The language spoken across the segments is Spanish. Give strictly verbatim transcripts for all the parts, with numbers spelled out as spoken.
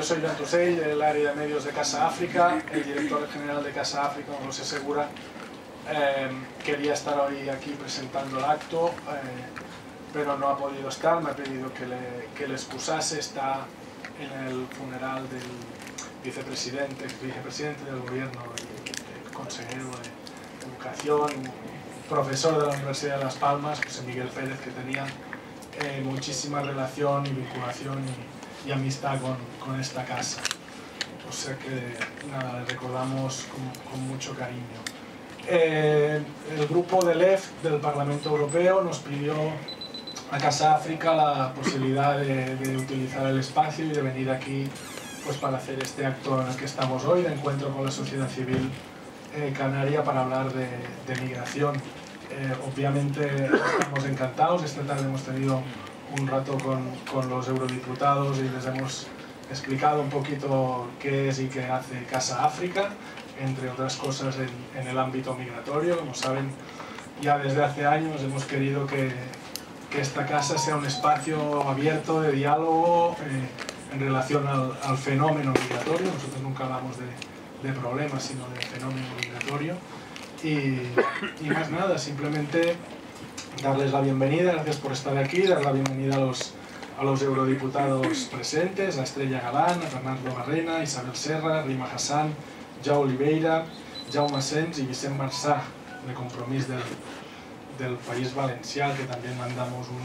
yo soy Joan Tusell, del área de medios de Casa África, el director general de Casa África, como José Segura. Eh, quería estar hoy aquí presentando el acto, eh, pero no ha podido estar, me ha pedido que le, que le excusase, está en el funeral del vicepresidente, vicepresidente del gobierno y del consejero de Educación, profesor de la Universidad de Las Palmas, José Miguel Pérez, que tenía eh, muchísima relación y vinculación y, y amistad con, con esta casa. O sea que nada, le recordamos con, con mucho cariño. Eh, el grupo del E F del Parlamento Europeo nos pidió a Casa África la posibilidad de, de utilizar el espacio y de venir aquí pues, para hacer este acto en el que estamos hoy, de encuentro con la sociedad civil eh, canaria para hablar de, de migración. Eh, obviamente estamos encantados, esta tarde hemos tenido un rato con, con los eurodiputados y les hemos explicado un poquito qué es y qué hace Casa África, entre otras cosas en, en el ámbito migratorio. Como saben, ya desde hace años hemos querido que, que esta casa sea un espacio abierto de diálogo eh, en relación al, al fenómeno migratorio. Nosotros nunca hablamos de, de problemas, sino de fenómeno migratorio. Y, y más nada, simplemente darles la bienvenida, gracias por estar aquí, dar la bienvenida a los, a los eurodiputados presentes, a Estrella Galán, a Bernardo Barrena, Isabel Serra, Rima Hassan, Jau Oliveira, Jaume Sens y Vicent Marsà, de Compromís del, del País Valencià, que también mandamos un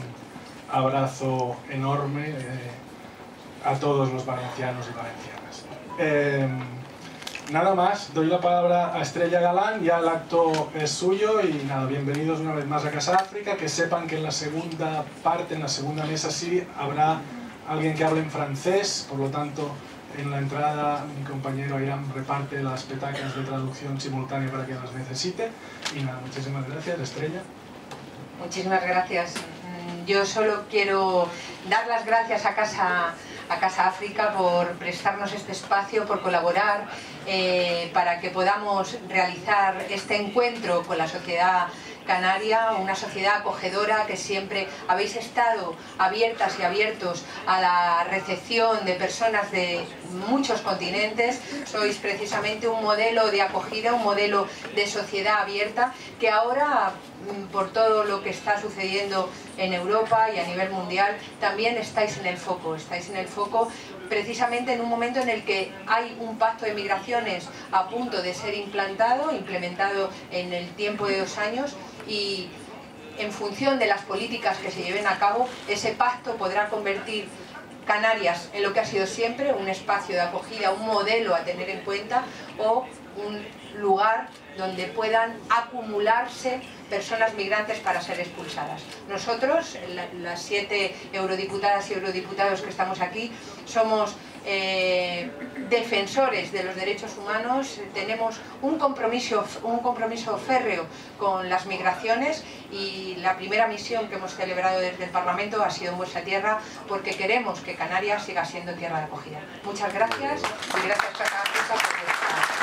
abrazo enorme eh, a todos los valencianos y valencianas. Eh, Nada más, doy la palabra a Estrella Galán, ya el acto es suyo y nada, bienvenidos una vez más a Casa África, que sepan que en la segunda parte, en la segunda mesa sí, habrá alguien que hable en francés, por lo tanto en la entrada mi compañero Airam reparte las petacas de traducción simultánea para que las necesite y nada, muchísimas gracias. Estrella. Muchísimas gracias. Yo solo quiero dar las gracias a Casa a Casa África por prestarnos este espacio, por colaborar eh, para que podamos realizar este encuentro con la sociedad canaria, una sociedad acogedora que siempre habéis estado abiertas y abiertos a la recepción de personas de muchos continentes. Sois precisamente un modelo de acogida, un modelo de sociedad abierta que ahora, por todo lo que está sucediendo en Europa y a nivel mundial, también estáis en el foco, estáis en el foco precisamente en un momento en el que hay un pacto de migraciones a punto de ser implantado, implementado en el tiempo de dos años y en función de las políticas que se lleven a cabo, ese pacto podrá convertir Canarias en lo que ha sido siempre, un espacio de acogida, un modelo a tener en cuenta o un lugar donde puedan acumularse personas migrantes para ser expulsadas. Nosotros, la, las siete eurodiputadas y eurodiputados que estamos aquí, somos eh, defensores de los derechos humanos, tenemos un compromiso, un compromiso férreo con las migraciones y la primera misión que hemos celebrado desde el Parlamento ha sido en vuestra tierra porque queremos que Canarias siga siendo tierra de acogida. Muchas gracias y gracias a Casa África por vuestra...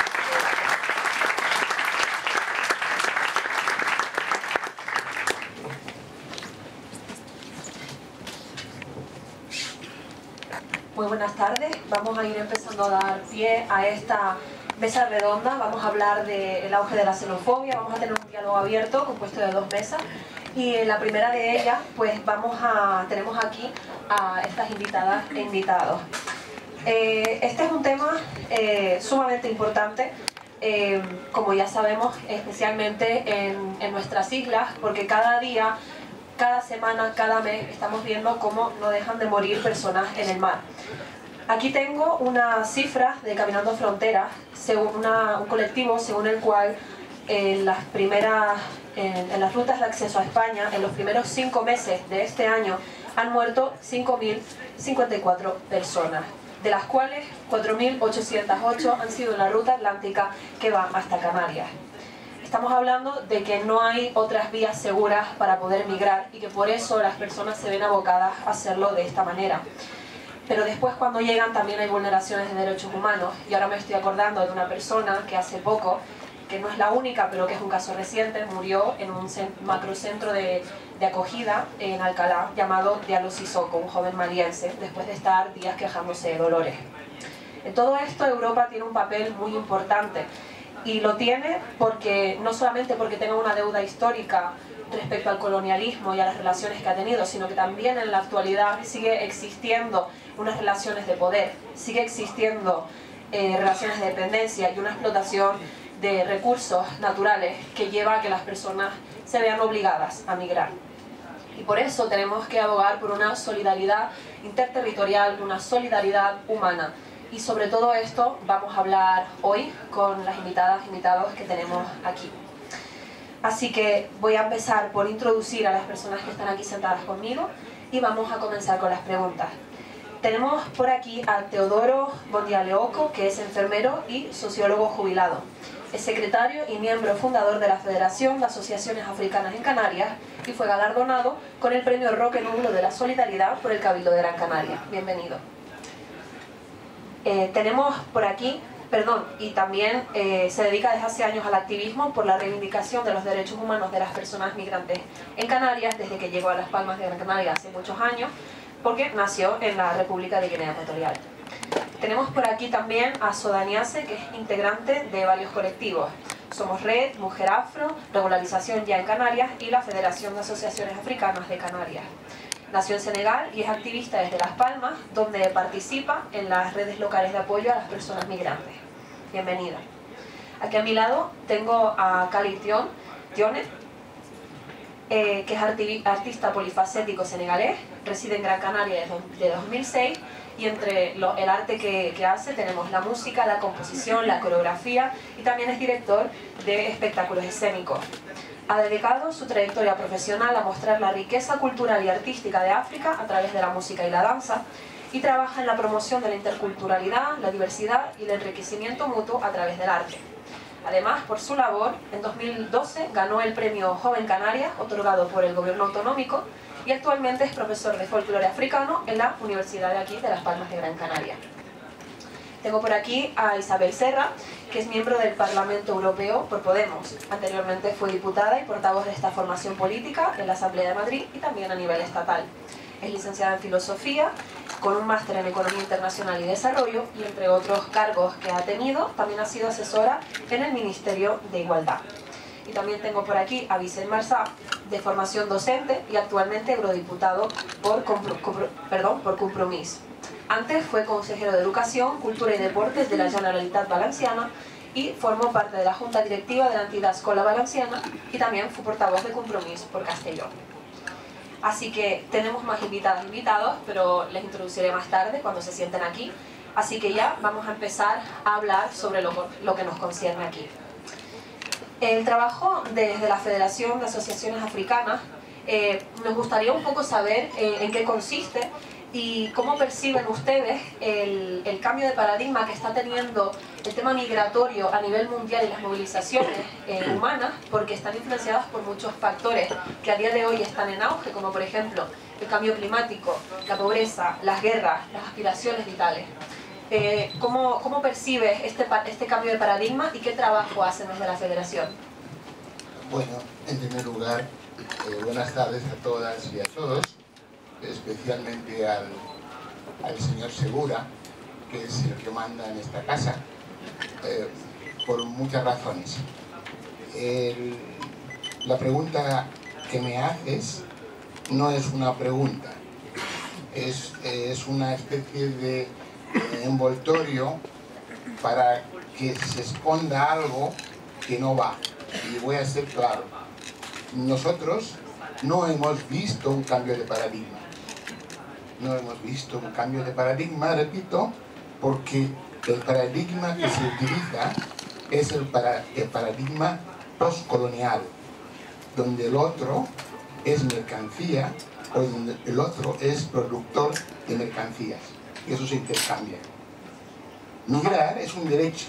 Muy buenas tardes, vamos a ir empezando a dar pie a esta mesa redonda. Vamos a hablar del auge de la xenofobia, vamos a tener un diálogo abierto compuesto de dos mesas y en la primera de ellas pues vamos a, tenemos aquí a estas invitadas e invitados. Eh, este es un tema eh, sumamente importante, eh, como ya sabemos, especialmente en, en nuestras islas, porque cada día, cada semana, cada mes estamos viendo cómo no dejan de morir personas en el mar. Aquí tengo unas cifras de Caminando Fronteras, según una, un colectivo según el cual en las primeras, en, en las rutas de acceso a España, en los primeros cinco meses de este año, han muerto cinco mil cincuenta y cuatro personas, de las cuales cuatro mil ochocientas ocho han sido en la ruta atlántica que va hasta Canarias. Estamos hablando de que no hay otras vías seguras para poder migrar y que por eso las personas se ven abocadas a hacerlo de esta manera. Pero después cuando llegan también hay vulneraciones de derechos humanos y ahora me estoy acordando de una persona que hace poco que no es la única, pero que es un caso reciente, murió en un macrocentro de, de acogida en Alcalá llamado Diallo Sissoko, un joven maliense, después de estar días quejándose de dolores. En todo esto Europa tiene un papel muy importante, y lo tiene porque no solamente porque tenga una deuda histórica respecto al colonialismo y a las relaciones que ha tenido, sino que también en la actualidad sigue existiendo unas relaciones de poder, sigue existiendo eh, relaciones de dependencia y una explotación de recursos naturales que lleva a que las personas se vean obligadas a migrar. Y por eso tenemos que abogar por una solidaridad interterritorial, una solidaridad humana. Y sobre todo esto vamos a hablar hoy con las invitadas e invitados que tenemos aquí. Así que voy a empezar por introducir a las personas que están aquí sentadas conmigo y vamos a comenzar con las preguntas. Tenemos por aquí a Teodoro Bondialeoko, que es enfermero y sociólogo jubilado. Es secretario y miembro fundador de la Federación de Asociaciones Africanas en Canarias y fue galardonado con el premio Roque Nublo de la Solidaridad por el Cabildo de Gran Canaria. Bienvenido. Eh, tenemos por aquí, perdón, y también eh, se dedica desde hace años al activismo por la reivindicación de los derechos humanos de las personas migrantes en Canarias, desde que llegó a Las Palmas de Gran Canaria hace muchos años, porque nació en la República de Guinea Ecuatorial. Tenemos por aquí también a Sodaniase, que es integrante de varios colectivos. Somos Red, Mujer Afro, Regularización Ya en Canarias y la Federación de Asociaciones Africanas de Canarias. Nació en Senegal y es activista desde Las Palmas, donde participa en las redes locales de apoyo a las personas migrantes. Bienvenida. Aquí a mi lado tengo a Khalid Tione, eh, que es artista polifacético senegalés, reside en Gran Canaria desde dos mil seis y entre lo, el arte que, que hace tenemos la música, la composición, la coreografía y también es director de espectáculos escénicos. Ha dedicado su trayectoria profesional a mostrar la riqueza cultural y artística de África a través de la música y la danza y trabaja en la promoción de la interculturalidad, la diversidad y el enriquecimiento mutuo a través del arte. Además, por su labor, en dos mil doce ganó el premio Joven Canarias, otorgado por el Gobierno Autonómico, y actualmente es profesor de folclore africano en la Universidad de aquí de Las Palmas de Gran Canaria. Tengo por aquí a Isabel Serra, que es miembro del Parlamento Europeo por Podemos. Anteriormente fue diputada y portavoz de esta formación política en la Asamblea de Madrid y también a nivel estatal. Es licenciada en Filosofía, con un máster en Economía Internacional y Desarrollo, y entre otros cargos que ha tenido, también ha sido asesora en el Ministerio de Igualdad. Y también tengo por aquí a Vicent Marsá, de formación docente y actualmente eurodiputado por, Compro, Compro, perdón, por Compromís. Antes fue consejero de Educación, Cultura y Deportes de la Generalitat Valenciana y formó parte de la Junta Directiva de la entidad Escola Valenciana y también fue portavoz de Compromís por Castellón. Así que tenemos más invitadas e invitados, pero les introduciré más tarde cuando se sienten aquí. Así que ya vamos a empezar a hablar sobre lo, lo que nos concierne aquí. El trabajo desde la Federación de Asociaciones Africanas, eh, nos gustaría un poco saber eh, en qué consiste y cómo perciben ustedes el, el cambio de paradigma que está teniendo el tema migratorio a nivel mundial y las movilizaciones eh, humanas, porque están influenciadas por muchos factores que a día de hoy están en auge, como por ejemplo el cambio climático, la pobreza, las guerras, las aspiraciones vitales. Eh, ¿cómo, ¿Cómo percibes este, este cambio de paradigma y qué trabajo hacen desde la Federación? Bueno, en primer lugar, eh, buenas tardes a todas y a todos, especialmente al, al señor Segura, que es el que manda en esta casa, eh, por muchas razones. El, la pregunta que me haces no es una pregunta, es, es una especie de envoltorio para que se esconda algo que no va. Y voy a ser claro, nosotros no hemos visto un cambio de paradigma. No hemos visto un cambio de paradigma, repito, porque el paradigma que se utiliza es el, para, el paradigma postcolonial, donde el otro es mercancía o donde el otro es productor de mercancías. Y eso se intercambia. Migrar es un derecho,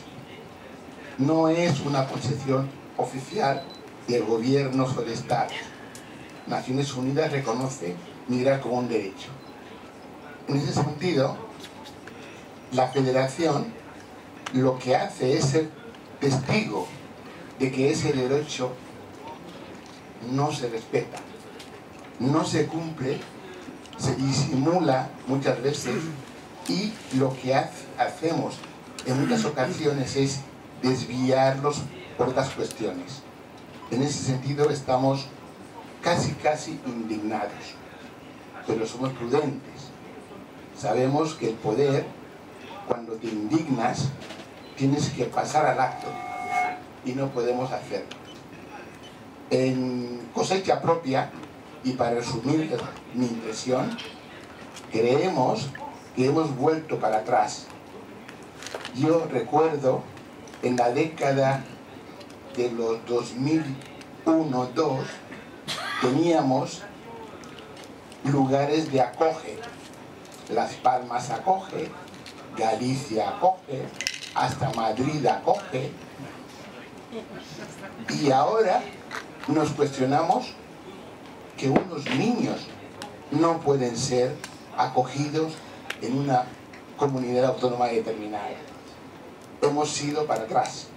no es una concesión oficial del gobierno o del Estado. Naciones Unidas reconoce migrar como un derecho. En ese sentido, la Federación lo que hace es ser testigo de que ese derecho no se respeta, no se cumple, se disimula muchas veces, y lo que hacemos en muchas ocasiones es desviarlos por otras cuestiones. En ese sentido estamos casi casi indignados, pero somos prudentes. Sabemos que el poder, cuando te indignas, tienes que pasar al acto, y no podemos hacerlo. En cosecha propia, y para resumir mi impresión, creemos que hemos vuelto para atrás. Yo recuerdo en la década de los dos mil uno dos teníamos lugares de acoge. Las Palmas acoge, Galicia acoge, hasta Madrid acoge. Y ahora nos cuestionamos que unos niños no pueden ser acogidos en una comunidad autónoma determinada. Hemos ido para atrás.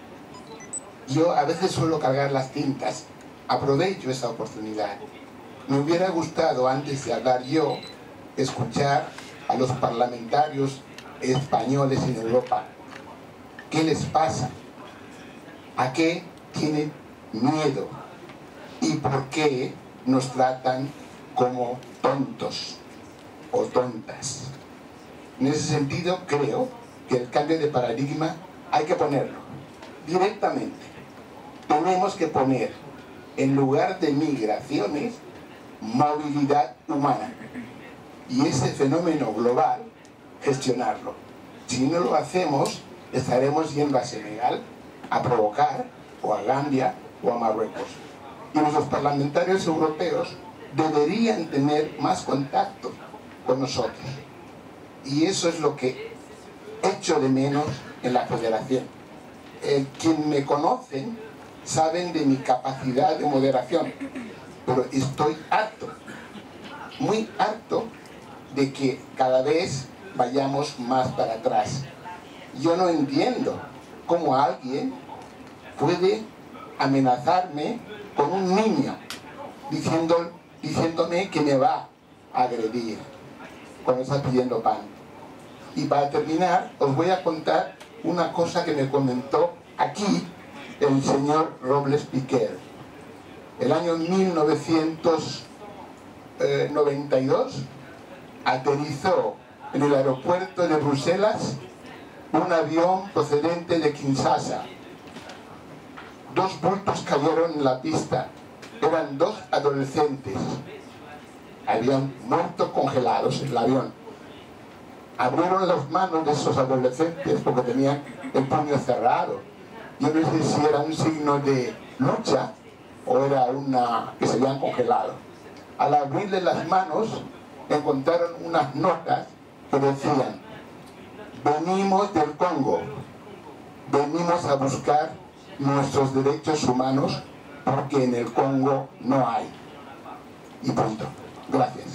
Yo a veces suelo cargar las tintas, aprovecho esa oportunidad. Me hubiera gustado, antes de hablar yo, escuchar a los parlamentarios españoles en Europa. ¿Qué les pasa? ¿A qué tienen miedo? ¿Y por qué nos tratan como tontos o tontas? En ese sentido, creo que el cambio de paradigma hay que ponerlo directamente. Tenemos que poner, en lugar de migraciones, movilidad humana. Y ese fenómeno global, gestionarlo. Si no lo hacemos, estaremos yendo a Senegal a provocar, o a Gambia, o a Marruecos. Y nuestros parlamentarios europeos deberían tener más contacto con nosotros. Y eso es lo que echo de menos en la federación. Eh, quien me conocen saben de mi capacidad de moderación, pero estoy harto, muy harto de que cada vez vayamos más para atrás. Yo no entiendo cómo alguien puede amenazarme con un niño diciendo, diciéndome que me va a agredir cuando está pidiendo pan. Y para terminar, os voy a contar una cosa que me comentó aquí el señor Robles Piquer. El año mil novecientos noventa y dos aterrizó en el aeropuerto de Bruselas un avión procedente de Kinshasa. Dos bultos cayeron en la pista. Eran dos adolescentes. Habían muerto congelados en el avión. Abrieron las manos de esos adolescentes porque tenían el puño cerrado. Yo no sé si era un signo de lucha o era una que se habían congelado. Al abrirle las manos encontraron unas notas que decían: venimos del Congo, venimos a buscar nuestros derechos humanos porque en el Congo no hay. Y punto. Gracias.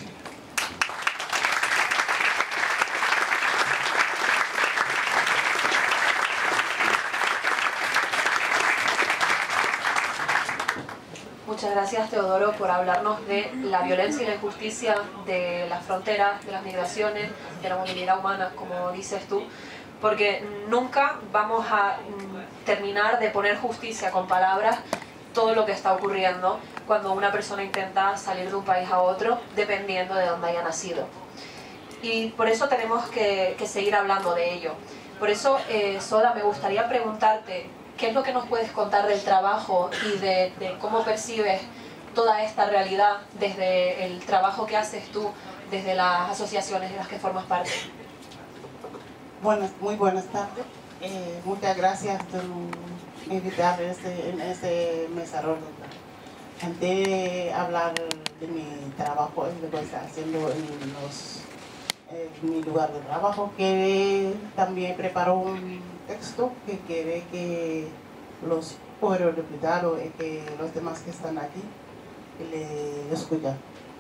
Muchas gracias, Teodoro, por hablarnos de la violencia y la injusticia de las fronteras, de las migraciones, de la movilidad humana, como dices tú, porque nunca vamos a terminar de poner justicia con palabras todo lo que está ocurriendo cuando una persona intenta salir de un país a otro, dependiendo de dónde haya nacido. Y por eso tenemos que, que seguir hablando de ello. Por eso, eh, Soda, me gustaría preguntarte, ¿qué es lo que nos puedes contar del trabajo y de, de cómo percibes toda esta realidad desde el trabajo que haces tú, desde las asociaciones de las que formas parte? Buenas, muy buenas tardes. Eh, muchas gracias por invitarme en este, en este mesa redonda. Antes de hablar de mi trabajo, de lo que estoy haciendo en, los, en mi lugar de trabajo, que también preparo un texto que quiere que los pueblos repitados y que los demás que están aquí le escuchen,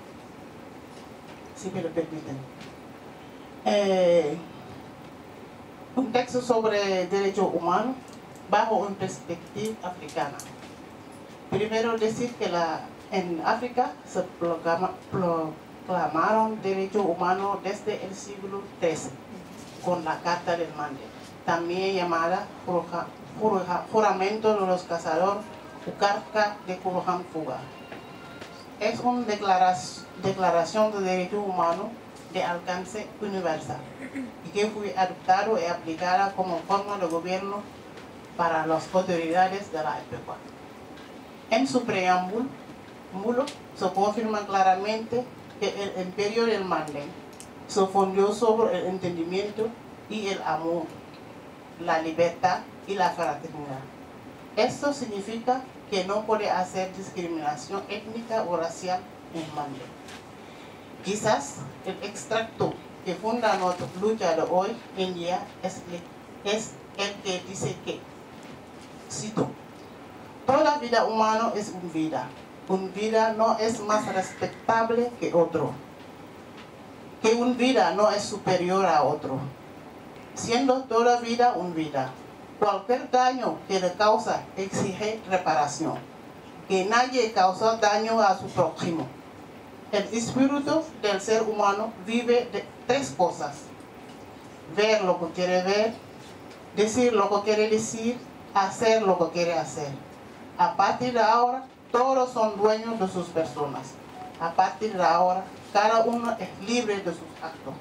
si me lo permiten. Eh, un texto sobre derechos humanos bajo una perspectiva africana. Primero decir que la, en África se proclama, proclamaron derechos humanos desde el siglo trece con la Carta del Mande, también llamada Juramento de los Cazadores o Carta de Curuján Fuga. Es una declaración de derechos humanos de alcance universal y que fue adoptado y aplicada como forma de gobierno para las autoridades de la época. En su preámbulo se confirma claramente que el imperio del Mande se fundó sobre el entendimiento y el amor, la libertad y la fraternidad. Esto significa que no puede hacer discriminación étnica o racial en Mande. Quizás el extracto que funda nuestra lucha de hoy en día es, es el que dice que, cito, toda vida humana es una vida, una vida no es más respetable que otro, que una vida no es superior a otro, siendo toda vida una vida. Cualquier daño que le causa exige reparación, que nadie causa daño a su prójimo. El espíritu del ser humano vive de tres cosas: ver lo que quiere ver, decir lo que quiere decir, hacer lo que quiere hacer. A partir de ahora, todos son dueños de sus personas. A partir de ahora, cada uno es libre de sus actos.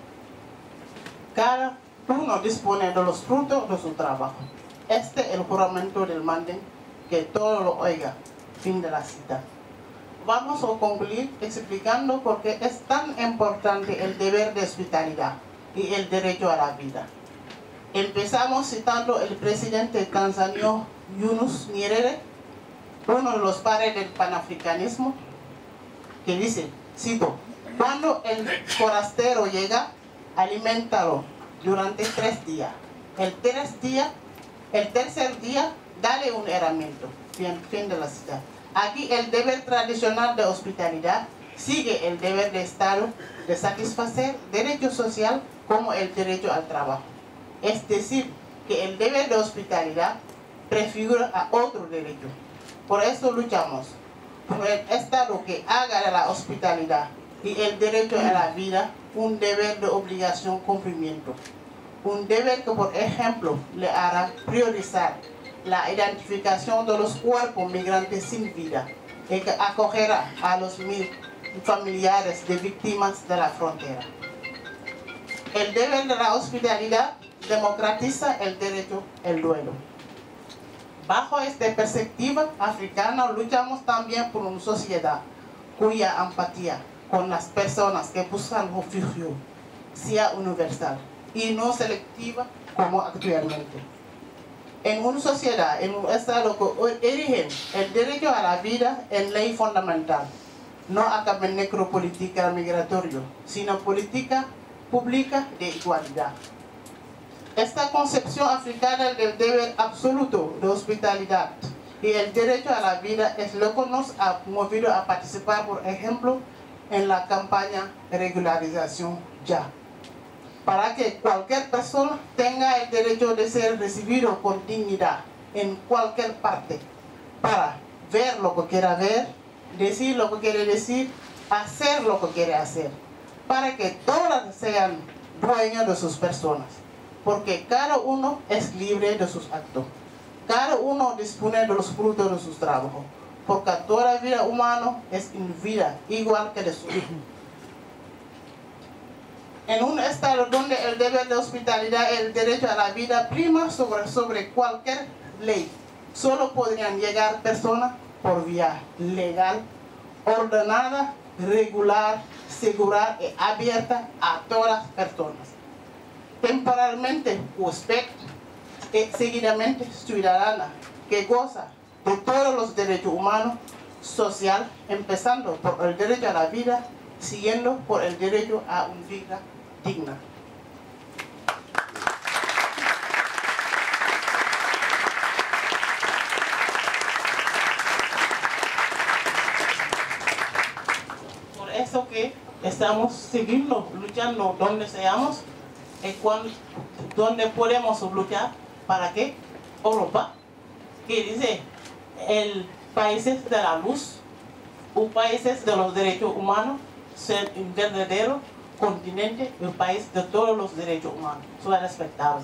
Cada uno dispone de los frutos de su trabajo. Este es el juramento del Mande, que todo lo oiga. Fin de la cita. Vamos a concluir explicando por qué es tan importante el deber de hospitalidad y el derecho a la vida. Empezamos citando el presidente tanzaniano Yunus Nyerere, uno de los padres del panafricanismo, que dice, cito, cuando el forastero llega, aliméntalo durante tres días. El, tres día, el tercer día, dale un herramiento. Fin, fin de la cita. Aquí el deber tradicional de hospitalidad sigue el deber de Estado de satisfacer derecho social como el derecho al trabajo. Es decir, que el deber de hospitalidad prefigura a otro derecho. Por eso luchamos por el Estado que haga de la hospitalidad y el derecho a la vida un deber de obligación cumplimiento. Un deber que, por ejemplo, le hará priorizar la identificación de los cuerpos migrantes sin vida y que acogerá a los mil familiares de víctimas de la frontera. El deber de la hospitalidad democratiza el derecho al duelo. Bajo esta perspectiva africana, luchamos también por una sociedad cuya empatía con las personas que buscan refugio sea universal y no selectiva como actualmente. En una sociedad, en un Estado que erige el derecho a la vida en ley fundamental, no acaba en necropolítica migratoria, sino política pública de igualdad. Esta concepción africana del deber absoluto de hospitalidad y el derecho a la vida es lo que nos ha movido a participar, por ejemplo, en la campaña de regularización ya, para que cualquier persona tenga el derecho de ser recibido con dignidad en cualquier parte, para ver lo que quiera ver, decir lo que quiere decir, hacer lo que quiere hacer, para que todas sean dueños de sus personas, porque cada uno es libre de sus actos, cada uno dispone de los frutos de sus trabajos, porque toda vida humana es una vida igual que de su hijo. En un estado donde el deber de hospitalidad y el derecho a la vida prima sobre, sobre cualquier ley, solo podrían llegar personas por vía legal, ordenada, regular, segura y abierta a todas las personas. Temporalmente usted y seguidamente ciudadana que goza de todos los derechos humanos, social, empezando por el derecho a la vida, siguiendo por el derecho a una vida digna. Por eso que estamos siguiendo luchando donde seamos y cuando, donde podemos luchar para que Europa, que dice el países de la luz, un países de los derechos humanos, ser un verdadero continente, un país de todos los derechos humanos, son respetables.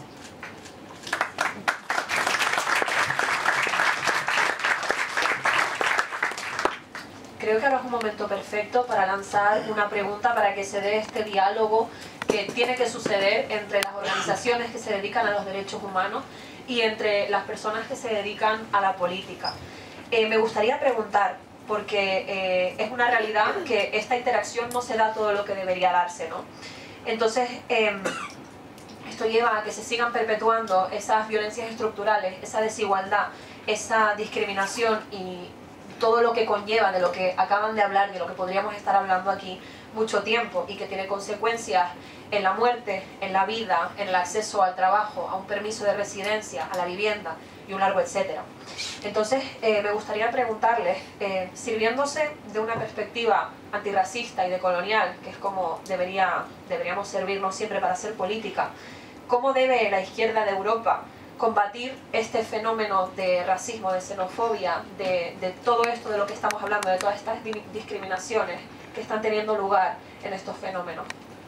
Creo que ahora es un momento perfecto para lanzar una pregunta para que se dé este diálogo que tiene que suceder entre las organizaciones que se dedican a los derechos humanos y entre las personas que se dedican a la política. Eh, me gustaría preguntar, porque eh, es una realidad que esta interacción no se da todo lo que debería darse, ¿no? Entonces, eh, esto lleva a que se sigan perpetuando esas violencias estructurales, esa desigualdad, esa discriminación y todo lo que conlleva de lo que acaban de hablar, de lo que podríamos estar hablando aquí mucho tiempo y que tiene consecuencias en la muerte, en la vida, en el acceso al trabajo, a un permiso de residencia, a la vivienda y un largo etcétera. Entonces, eh, me gustaría preguntarles, eh, sirviéndose de una perspectiva antirracista y decolonial, que es como debería, deberíamos servirnos siempre para hacer política, ¿cómo debe la izquierda de Europa combatir este fenómeno de racismo, de xenofobia, de, de todo esto de lo que estamos hablando, de todas estas discriminaciones que están teniendo lugar en estos fenómenos?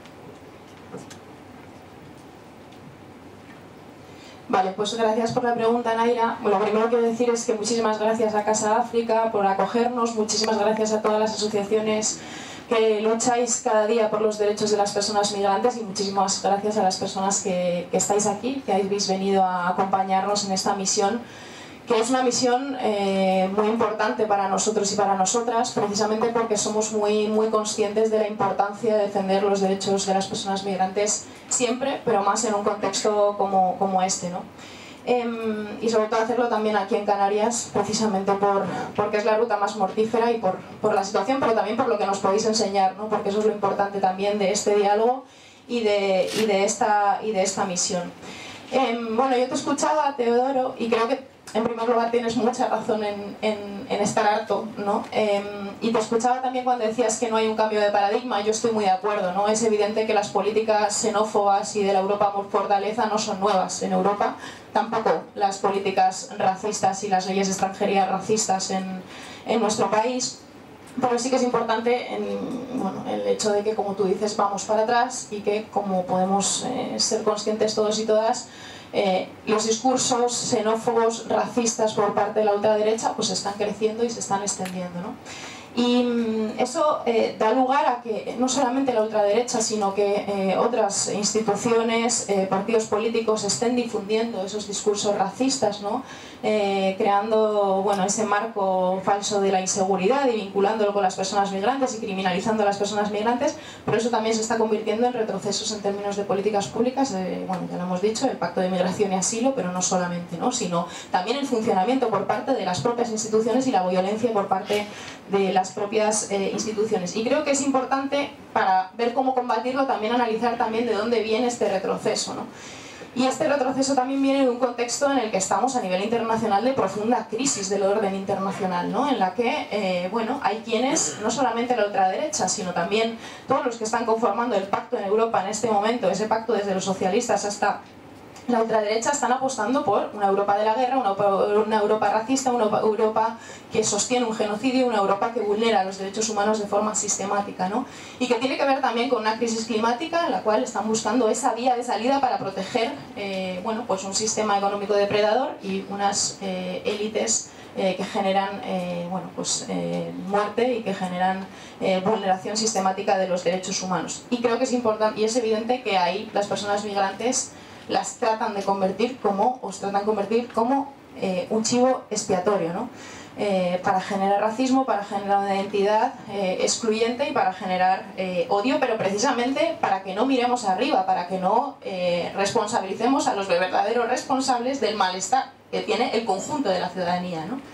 Vale, pues gracias por la pregunta, Naira. Bueno, lo primero que quiero decir es que muchísimas gracias a Casa África por acogernos, muchísimas gracias a todas las asociaciones que lucháis cada día por los derechos de las personas migrantes y muchísimas gracias a las personas que, que estáis aquí, que habéis venido a acompañarnos en esta misión, que es una misión eh, muy importante para nosotros y para nosotras, precisamente porque somos muy, muy conscientes de la importancia de defender los derechos de las personas migrantes siempre, pero más en un contexto como, como este, ¿no? Eh, y sobre todo hacerlo también aquí en Canarias, precisamente por, porque es la ruta más mortífera y por, por la situación, pero también por lo que nos podéis enseñar, ¿no? Porque eso es lo importante también de este diálogo y de, y de, esta, y de esta misión. Eh, bueno, yo te escuchaba, Teodoro, y creo que en primer lugar tienes mucha razón en, en, en estar harto, ¿no? Eh, y te escuchaba también cuando decías que no hay un cambio de paradigma. Yo estoy muy de acuerdo, ¿no? Es evidente que las políticas xenófobas y de la Europa por fortaleza no son nuevas en Europa, tampoco las políticas racistas y las leyes de extranjería racistas en, en nuestro país. Pero sí que es importante en, bueno, el hecho de que, como tú dices, vamos para atrás y que, como podemos eh, ser conscientes todos y todas, Eh, los discursos xenófobos, racistas por parte de la ultraderecha pues están creciendo y se están extendiendo, ¿no? Y eso eh, da lugar a que no solamente la ultraderecha, sino que eh, otras instituciones, eh, partidos políticos estén difundiendo esos discursos racistas, ¿no? Eh, creando, bueno, ese marco falso de la inseguridad y vinculándolo con las personas migrantes y criminalizando a las personas migrantes, pero eso también se está convirtiendo en retrocesos en términos de políticas públicas, eh, bueno, ya lo hemos dicho, el Pacto de Migración y Asilo, pero no solamente, ¿no? Sino también el funcionamiento por parte de las propias instituciones y la violencia por parte de las propias eh, instituciones. Y creo que es importante, para ver cómo combatirlo, también analizar también de dónde viene este retroceso, ¿no? Y este retroceso también viene de un contexto en el que estamos a nivel internacional de profunda crisis del orden internacional, ¿no? En la que, eh, bueno, hay quienes, no solamente la ultraderecha, sino también todos los que están conformando el pacto en Europa en este momento, ese pacto desde los socialistas hasta la ultraderecha, están apostando por una Europa de la guerra, una, una Europa racista, una Europa que sostiene un genocidio, una Europa que vulnera los derechos humanos de forma sistemática, ¿no? Y que tiene que ver también con una crisis climática en la cual están buscando esa vía de salida para proteger eh, bueno, pues un sistema económico depredador y unas eh, élites eh, que generan eh, bueno, pues, eh, muerte y que generan eh, vulneración sistemática de los derechos humanos. Y creo que es importante y es evidente que ahí las personas migrantes las tratan de convertir como, os tratan de convertir como eh, un chivo expiatorio, ¿no? Eh, para generar racismo, para generar una identidad eh, excluyente y para generar eh, odio, pero precisamente para que no miremos arriba, para que no eh, responsabilicemos a los verdaderos responsables del malestar que tiene el conjunto de la ciudadanía, ¿no?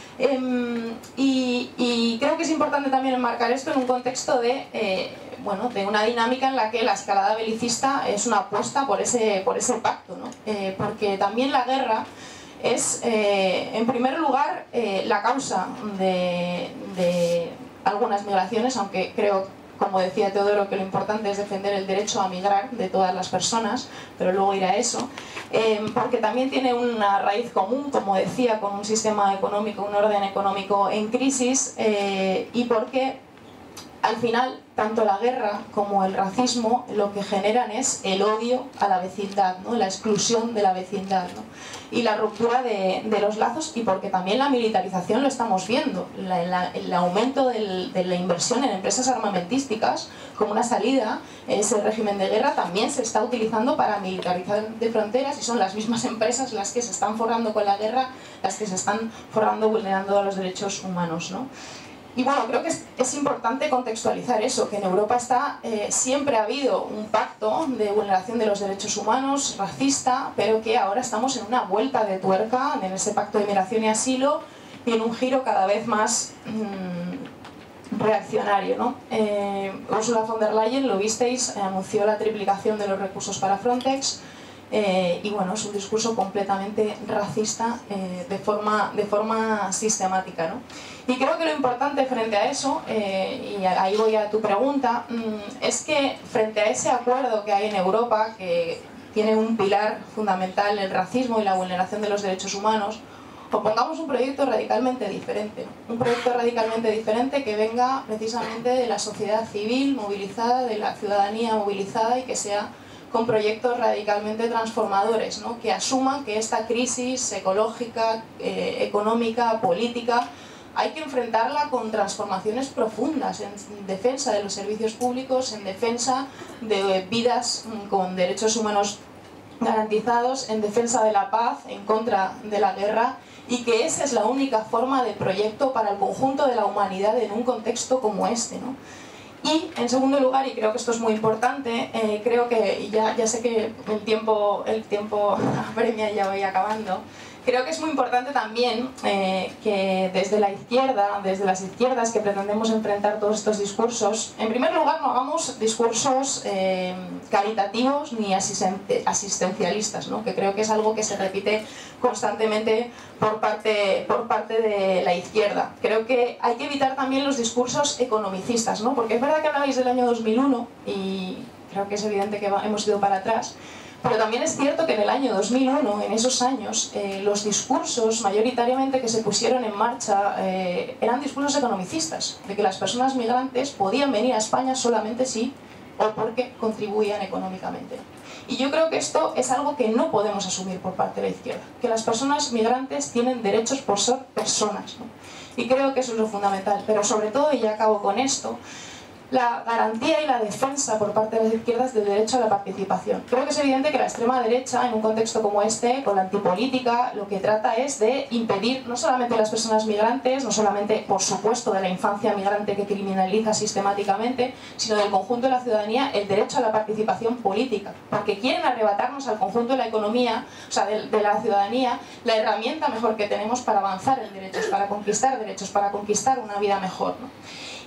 Eh, y, y creo que es importante también enmarcar esto en un contexto de, eh, bueno, de una dinámica en la que la escalada belicista es una apuesta por ese, por ese pacto, ¿no? Eh, porque también la guerra es, eh, en primer lugar, eh, la causa de, de algunas migraciones, aunque creo como decía Teodoro, que lo importante es defender el derecho a migrar de todas las personas, pero luego ir a eso, eh, porque también tiene una raíz común, como decía, con un sistema económico, un orden económico en crisis, eh, y porque al final, tanto la guerra como el racismo lo que generan es el odio a la vecindad, ¿no? La exclusión de la vecindad, ¿no? Y la ruptura de, de los lazos, y porque también la militarización lo estamos viendo, la, la, el aumento del, de la inversión en empresas armamentísticas como una salida, ese régimen de guerra también se está utilizando para militarizar de fronteras, y son las mismas empresas las que se están forrando con la guerra, las que se están forrando vulnerando a los derechos humanos, ¿no? Y bueno, creo que es, es importante contextualizar eso, que en Europa está, eh, siempre ha habido un pacto de vulneración de los derechos humanos, racista, pero que ahora estamos en una vuelta de tuerca en ese pacto de migración y asilo y en un giro cada vez más mmm, reaccionario, ¿no? Eh, Ursula von der Leyen, lo visteis, anunció la triplicación de los recursos para Frontex. Eh, y bueno, es un discurso completamente racista eh, de, forma, de forma sistemática, ¿no? Y creo que lo importante frente a eso, eh, y ahí voy a tu pregunta, mmm, es que frente a ese acuerdo que hay en Europa, que tiene un pilar fundamental, el racismo y la vulneración de los derechos humanos, propongamos un proyecto radicalmente diferente, un proyecto radicalmente diferente que venga precisamente de la sociedad civil movilizada, de la ciudadanía movilizada, y que sea con proyectos radicalmente transformadores, ¿no? Que asuman que esta crisis ecológica, eh, económica, política, hay que enfrentarla con transformaciones profundas, en defensa de los servicios públicos, en defensa de vidas con derechos humanos garantizados, en defensa de la paz, en contra de la guerra, y que esa es la única forma de proyecto para el conjunto de la humanidad en un contexto como este, ¿no? Y, en segundo lugar, y creo que esto es muy importante, eh, creo que, y ya, ya sé que el tiempo, el tiempo apremia y ya voy acabando, creo que es muy importante también eh, que desde la izquierda, desde las izquierdas que pretendemos enfrentar todos estos discursos, en primer lugar no hagamos discursos eh, caritativos ni asistencialistas, ¿no? Que creo que es algo que se repite constantemente por parte, por parte de la izquierda. Creo que hay que evitar también los discursos economicistas, ¿no? Porque es verdad que hablabais del año dos mil uno y creo que es evidente que hemos ido para atrás, pero también es cierto que en el año dos mil uno, en esos años, eh, los discursos mayoritariamente que se pusieron en marcha eh, eran discursos economicistas, de que las personas migrantes podían venir a España solamente si o porque contribuían económicamente. Y yo creo que esto es algo que no podemos asumir por parte de la izquierda, que las personas migrantes tienen derechos por ser personas, ¿no? Y creo que eso es lo fundamental, pero sobre todo, y ya acabo con esto, la garantía y la defensa por parte de las izquierdas del derecho a la participación. Creo que es evidente que la extrema derecha, en un contexto como este, con la antipolítica, lo que trata es de impedir no solamente a las personas migrantes, no solamente, por supuesto, de la infancia migrante que criminaliza sistemáticamente, sino del conjunto de la ciudadanía, el derecho a la participación política, porque quieren arrebatarnos al conjunto de la economía, o sea, de, de la ciudadanía, la herramienta mejor que tenemos para avanzar en derechos, para conquistar derechos, para conquistar una vida mejor, ¿no?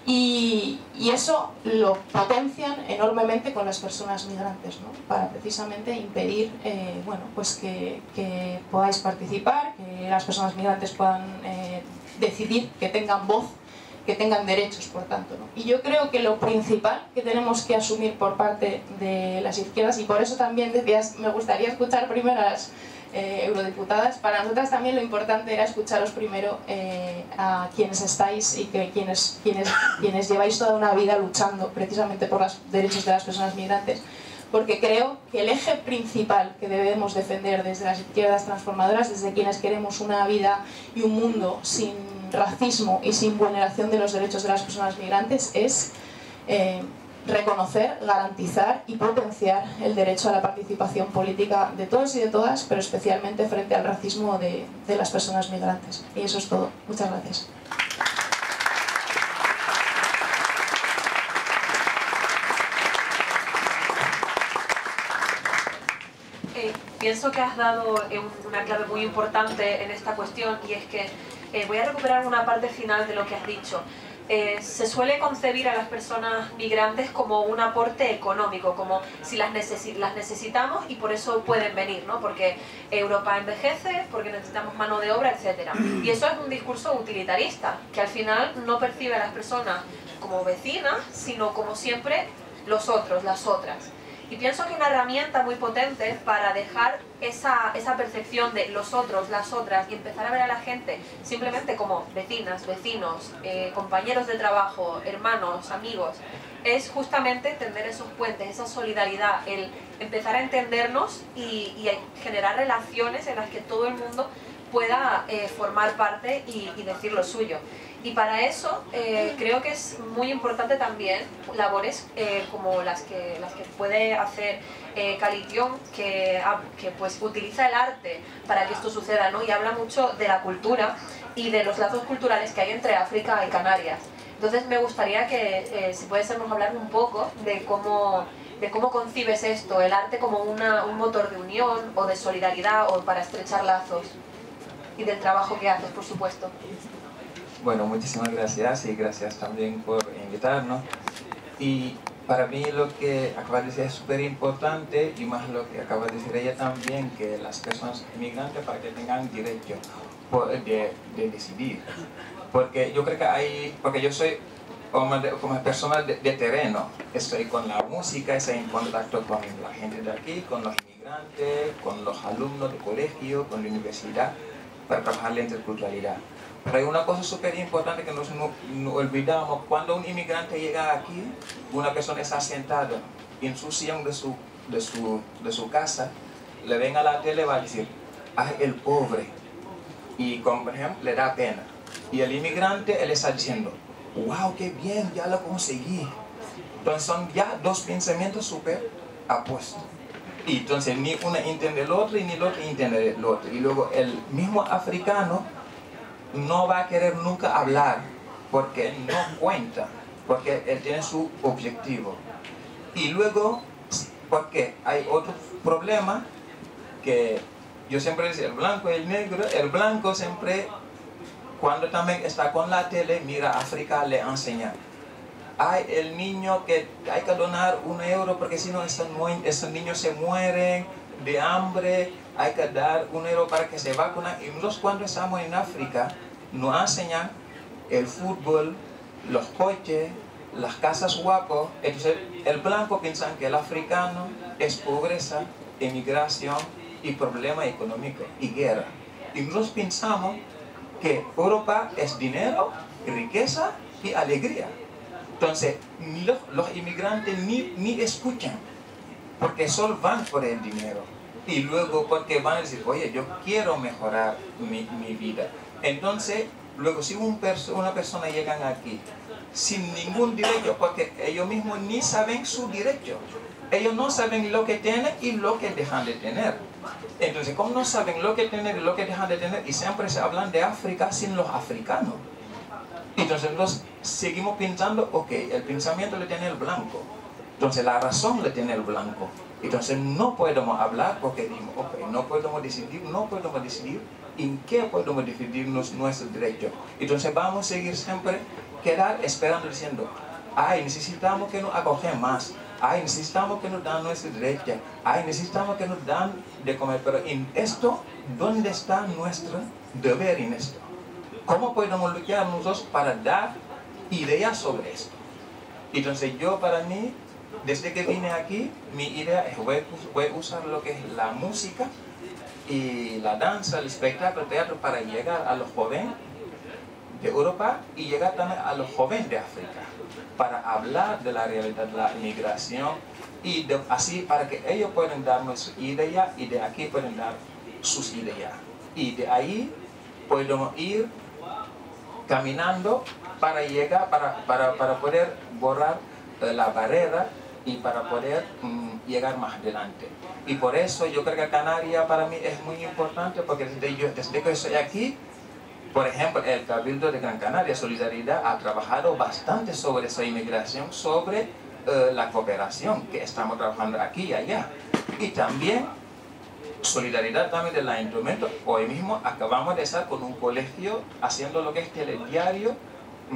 Y, y eso lo potencian enormemente con las personas migrantes, ¿no? Para precisamente impedir eh, bueno, pues que, que podáis participar, que las personas migrantes puedan eh, decidir, que tengan voz, que tengan derechos, por tanto, ¿no? Y yo creo que lo principal que tenemos que asumir por parte de las izquierdas, y por eso también decías, me gustaría escuchar primero a las Eh, eurodiputadas, para nosotras también lo importante era escucharos primero eh, a quienes estáis y que quienes, quienes, quienes lleváis toda una vida luchando precisamente por los derechos de las personas migrantes, porque creo que el eje principal que debemos defender desde las izquierdas transformadoras, desde quienes queremos una vida y un mundo sin racismo y sin vulneración de los derechos de las personas migrantes, es eh, reconocer, garantizar y potenciar el derecho a la participación política de todos y de todas, pero especialmente frente al racismo de, de las personas migrantes. Y eso es todo. Muchas gracias. Eh, pienso que has dado eh, una clave muy importante en esta cuestión, y es que eh, voy a recuperar una parte final de lo que has dicho. eh, se suele concebir a las personas migrantes como un aporte económico, como si las, necesi las necesitamos y por eso pueden venir, ¿no? Porque Europa envejece, porque necesitamos mano de obra, etcétera. Y eso es un discurso utilitarista, que al final no percibe a las personas como vecinas, sino como siempre los otros, las otras. Y pienso que una herramienta muy potente para dejar esa, esa percepción de los otros, las otras, y empezar a ver a la gente simplemente como vecinas, vecinos, eh, compañeros de trabajo, hermanos, amigos, es justamente tender esos puentes, esa solidaridad, el empezar a entendernos y, y generar relaciones en las que todo el mundo pueda eh, formar parte y, y decir lo suyo. Y para eso eh, creo que es muy importante también labores eh, como las que, las que puede hacer eh, Calition, que, que pues utiliza el arte para que esto suceda, ¿no? Y habla mucho de la cultura y de los lazos culturales que hay entre África y Canarias. Entonces me gustaría que, eh, si pudiésemos hablar un poco de cómo, de cómo concibes esto, el arte como una, un motor de unión o de solidaridad o para estrechar lazos, y del trabajo que haces, por supuesto. Bueno, muchísimas gracias y gracias también por invitarnos. Y para mí lo que acaba de decir es súper importante, y más lo que acaba de decir ella también, que las personas inmigrantes para que tengan derecho de, de decidir. Porque yo creo que hay, porque yo soy como, de, como persona de, de terreno, estoy con la música, estoy en contacto con la gente de aquí, con los inmigrantes, con los alumnos de colegio, con la universidad, para trabajar la interculturalidad. Pero hay una cosa súper importante que nos no, no olvidamos. Cuando un inmigrante llega aquí, una persona está sentada en su sillón de su, de su, de su casa, le ven a la tele y va a decir, ay, el pobre. Y, como por ejemplo, le da pena. Y el inmigrante, él está diciendo, wow, qué bien, ya lo conseguí. Entonces son ya dos pensamientos súper opuestos. Y entonces ni uno entiende el otro y ni el otro entiende el otro. Y luego el mismo africano no va a querer nunca hablar porque no cuenta, porque él tiene su objetivo. Y luego, porque hay otro problema que yo siempre decía, el blanco y el negro, el blanco siempre, cuando también está con la tele, mira a África, le enseña. Hay el niño que hay que donar un euro porque si no esos, esos niños se mueren de hambre, hay que dar un euro para que se vacunen. Y nosotros cuando estamos en África nos enseñan el fútbol, los coches, las casas guapas. Entonces el blanco piensa que el africano es pobreza, emigración y problema económico y guerra. Y nosotros pensamos que Europa es dinero, riqueza y alegría. Entonces, los, los inmigrantes ni, ni escuchan, porque solo van por el dinero. Y luego porque van a decir, oye, yo quiero mejorar mi, mi vida. Entonces, luego si un perso una persona llega aquí sin ningún derecho, porque ellos mismos ni saben su derecho. Ellos no saben lo que tienen y lo que dejan de tener. Entonces, como no saben lo que tienen y lo que dejan de tener, y siempre se hablan de África sin los africanos. Entonces nosotros seguimos pensando, ok, el pensamiento le tiene el blanco, entonces la razón le tiene el blanco. Entonces no podemos hablar porque decimos, ok, no podemos decidir, no podemos decidir en qué podemos decidirnos nuestros derechos. Entonces vamos a seguir siempre quedar esperando diciendo, ay, necesitamos que nos acogen más, ay, necesitamos que nos dan nuestros derechos, ay, necesitamos que nos dan de comer. Pero en esto, ¿dónde está nuestro deber en esto? ¿Cómo podemos luchar nosotros para dar ideas sobre esto? Entonces yo para mí, desde que vine aquí, mi idea es voy, voy a usar lo que es la música y la danza, el espectáculo, el teatro para llegar a los jóvenes de Europa y llegar también a los jóvenes de África para hablar de la realidad de la inmigración y de, así para que ellos puedan darnos su idea y de aquí pueden dar sus ideas. Y de ahí podemos ir caminando para llegar, para, para, para poder borrar eh, la barrera y para poder mm, llegar más adelante. Y por eso yo creo que Canarias para mí es muy importante, porque desde, yo, desde que estoy aquí, por ejemplo, el Cabildo de Gran Canaria, Solidaridad, ha trabajado bastante sobre esa inmigración, sobre eh, la cooperación que estamos trabajando aquí y allá. Y también Solidaridad también del ayuntamiento. Hoy mismo acabamos de estar con un colegio haciendo lo que es telediario mmm,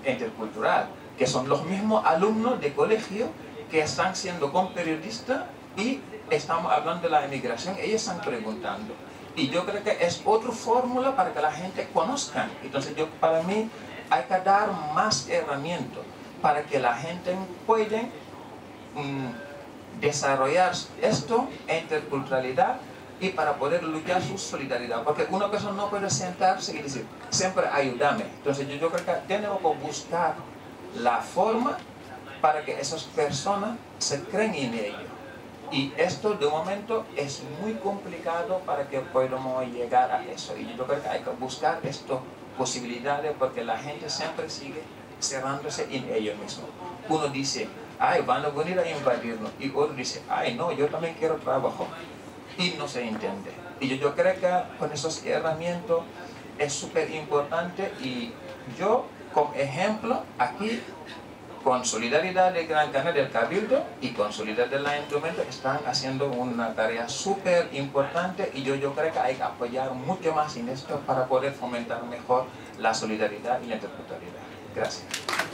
intercultural, que son los mismos alumnos de colegio que están siendo con periodistas y estamos hablando de la inmigración, ellos están preguntando. Y yo creo que es otra fórmula para que la gente conozca. Entonces yo, para mí hay que dar más herramientas para que la gente pueda mm, desarrollar esto, interculturalidad, y para poder luchar su solidaridad. Porque una persona no puede sentarse y decir, siempre ayúdame. Entonces yo, yo creo que tenemos que buscar la forma para que esas personas se creen en ello. Y esto de momento es muy complicado para que podamos llegar a eso. Y yo creo que hay que buscar estas posibilidades porque la gente siempre sigue cerrándose en ellos mismos. Uno dice, ay, van a venir a invadirnos. Y otro dice, ay, no, yo también quiero trabajo. Y no se entiende. Y yo, yo creo que con esas herramientas es súper importante. Y yo, como ejemplo, aquí, con Solidaridad de Gran Canaria del Cabildo y con Solidaridad del Ayuntamiento están haciendo una tarea súper importante y yo, yo creo que hay que apoyar mucho más en esto para poder fomentar mejor la solidaridad y la interculturalidad. Gracias.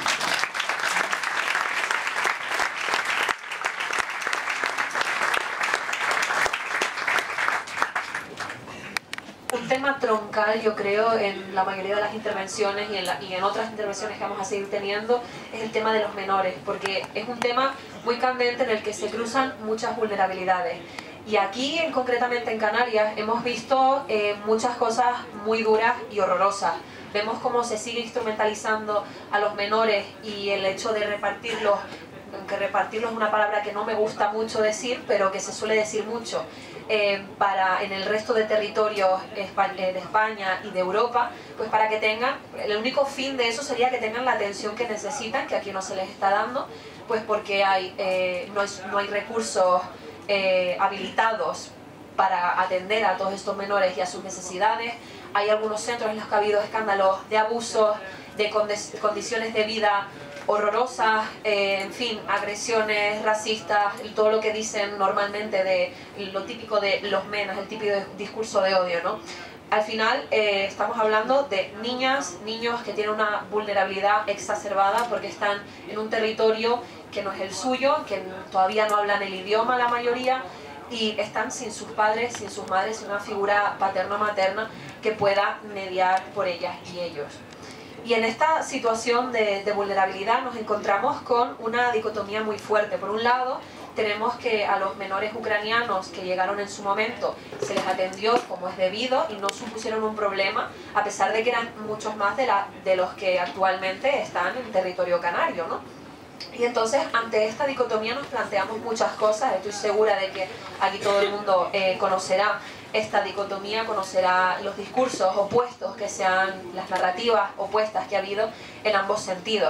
Un tema troncal, yo creo, en la mayoría de las intervenciones y en, la, y en otras intervenciones que vamos a seguir teniendo, es el tema de los menores, porque es un tema muy candente en el que se cruzan muchas vulnerabilidades. Y aquí, en, concretamente en Canarias, hemos visto eh, muchas cosas muy duras y horrorosas. Vemos cómo se sigue instrumentalizando a los menores y el hecho de repartirlos, que repartirlos es una palabra que no me gusta mucho decir, pero que se suele decir mucho, Eh, para en el resto de territorios de España y de Europa, pues para que tengan, el único fin de eso sería que tengan la atención que necesitan, que aquí no se les está dando, pues porque hay, eh, no, es, no hay recursos eh, habilitados para atender a todos estos menores y a sus necesidades. Hay algunos centros en los que ha habido escándalos de abusos, de condiciones de vida horrorosas, eh, en fin, agresiones racistas, todo lo que dicen normalmente de lo típico de los menos, el típico discurso de odio, ¿no? Al final eh, estamos hablando de niñas, niños que tienen una vulnerabilidad exacerbada porque están en un territorio que no es el suyo, que todavía no hablan el idioma la mayoría y están sin sus padres, sin sus madres, sin una figura paterna-materna que pueda mediar por ellas y ellos. Y en esta situación de, de vulnerabilidad nos encontramos con una dicotomía muy fuerte. Por un lado, tenemos que a los menores ucranianos que llegaron en su momento se les atendió como es debido y no supusieron un problema, a pesar de que eran muchos más de, la, de los que actualmente están en territorio canario, ¿no? Y entonces, ante esta dicotomía nos planteamos muchas cosas. Estoy segura de que aquí todo el mundo eh, conocerá esta dicotomía, conocerá los discursos opuestos que sean, las narrativas opuestas que ha habido en ambos sentidos.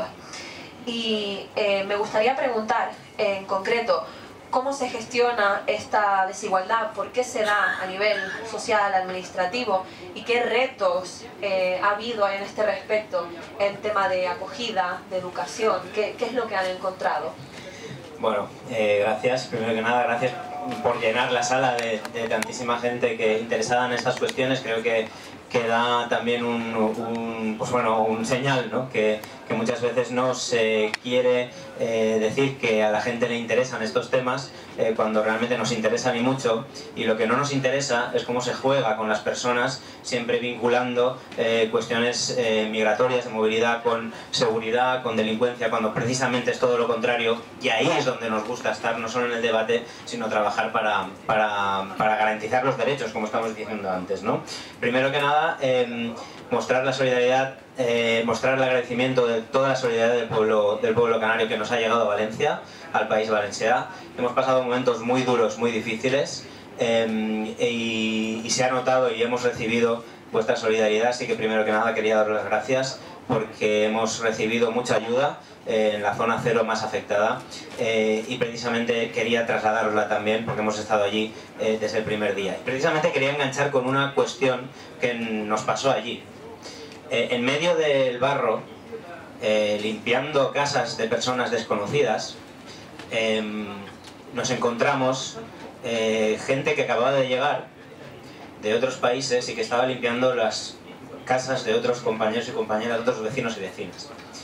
Y eh, me gustaría preguntar en concreto, ¿cómo se gestiona esta desigualdad? ¿Por qué se da a nivel social, administrativo? ¿Y qué retos eh, ha habido en este respecto en tema de acogida, de educación? ¿Qué, qué es lo que han encontrado? Bueno, eh, gracias. Primero que nada, gracias por llenar la sala de, de tantísima gente que interesada en estas cuestiones. Creo que, que da también un, un, pues bueno, un señal, ¿no? que, que muchas veces no se quiere eh, decir que a la gente le interesan estos temas eh, cuando realmente nos interesan y mucho, y lo que no nos interesa es cómo se juega con las personas, siempre vinculando eh, cuestiones eh, migratorias, de movilidad con seguridad, con delincuencia, cuando precisamente es todo lo contrario, y ahí es donde nos gusta estar, no solo en el debate, sino trabajar para, para, para garantizar los derechos, como estamos diciendo antes, ¿no? Primero que nada, eh, mostrar la solidaridad, eh, mostrar el agradecimiento de toda la solidaridad del pueblo, del pueblo canario que nos ha llegado a Valencia, al País Valencià. Hemos pasado momentos muy duros, muy difíciles, eh, y, y se ha notado y hemos recibido vuestra solidaridad, así que primero que nada quería daros las gracias porque hemos recibido mucha ayuda eh, en la zona cero más afectada, eh, y precisamente quería trasladarosla también porque hemos estado allí eh, desde el primer día. Y precisamente quería enganchar con una cuestión que nos pasó allí. Eh, en medio del barro, eh, limpiando casas de personas desconocidas, eh, nos encontramos eh, gente que acababa de llegar de otros países y que estaba limpiando las casas de otros compañeros y compañeras, de otros vecinos y vecinas.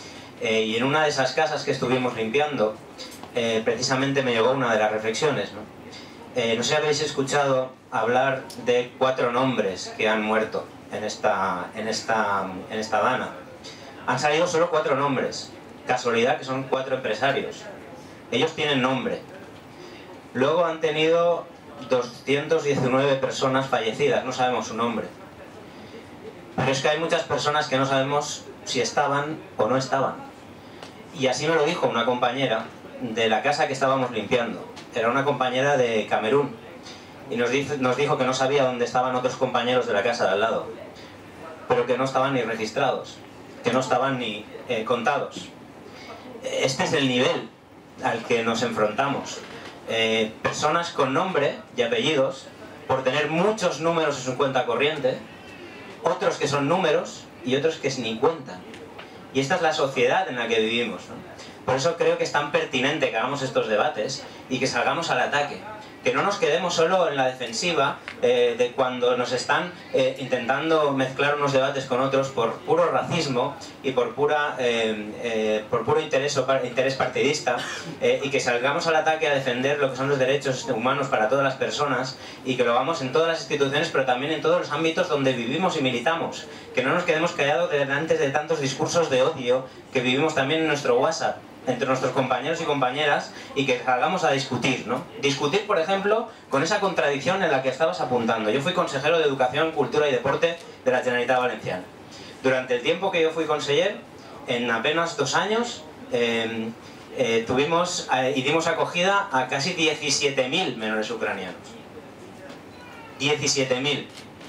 Eh, y en una de esas casas que estuvimos limpiando, eh, precisamente me llegó una de las reflexiones, ¿no? Eh, no sé si habéis escuchado hablar de cuatro nombres que han muerto en esta, en esta, en esta dana. Han salido solo cuatro nombres. Casualidad que son cuatro empresarios. Ellos tienen nombre. Luego han tenido doscientas diecinueve personas fallecidas, no sabemos su nombre. Pero es que hay muchas personas que no sabemos si estaban o no estaban. Y así me lo dijo una compañera de la casa que estábamos limpiando. Era una compañera de Camerún. Y nos dijo, nos dijo que no sabía dónde estaban otros compañeros de la casa de al lado. Pero que no estaban ni registrados. Que no estaban ni eh, contados. Este es el nivel al que nos enfrentamos. Eh, personas con nombre y apellidos, por tener muchos números en su cuenta corriente, otros que son números y otros que ni cuentan. Y esta es la sociedad en la que vivimos, ¿no? Por eso creo que es tan pertinente que hagamos estos debates y que salgamos al ataque. Que no nos quedemos solo en la defensiva eh, de cuando nos están eh, intentando mezclar unos debates con otros por puro racismo y por, pura, eh, eh, por puro interés, o par, interés partidista, eh, y que salgamos al ataque a defender lo que son los derechos humanos para todas las personas y que lo hagamos en todas las instituciones, pero también en todos los ámbitos donde vivimos y militamos. Que no nos quedemos callados delante de tantos discursos de odio que vivimos también en nuestro WhatsApp entre nuestros compañeros y compañeras, y que salgamos a discutir, ¿no? Discutir, por ejemplo, con esa contradicción en la que estabas apuntando. Yo fui consejero de Educación, Cultura y Deporte de la Generalitat Valenciana. Durante el tiempo que yo fui conseller, en apenas dos años, eh, eh, tuvimos eh, y dimos acogida a casi diecisiete mil menores ucranianos. diecisiete mil.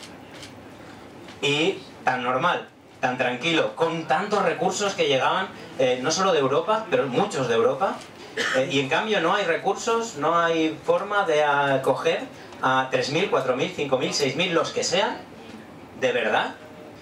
Y tan normal, tan tranquilo, con tantos recursos que llegaban eh, no solo de Europa, pero muchos de Europa, eh, y en cambio no hay recursos, no hay forma de acoger a tres mil, cuatro mil, cinco mil, seis mil, los que sean, ¿de verdad?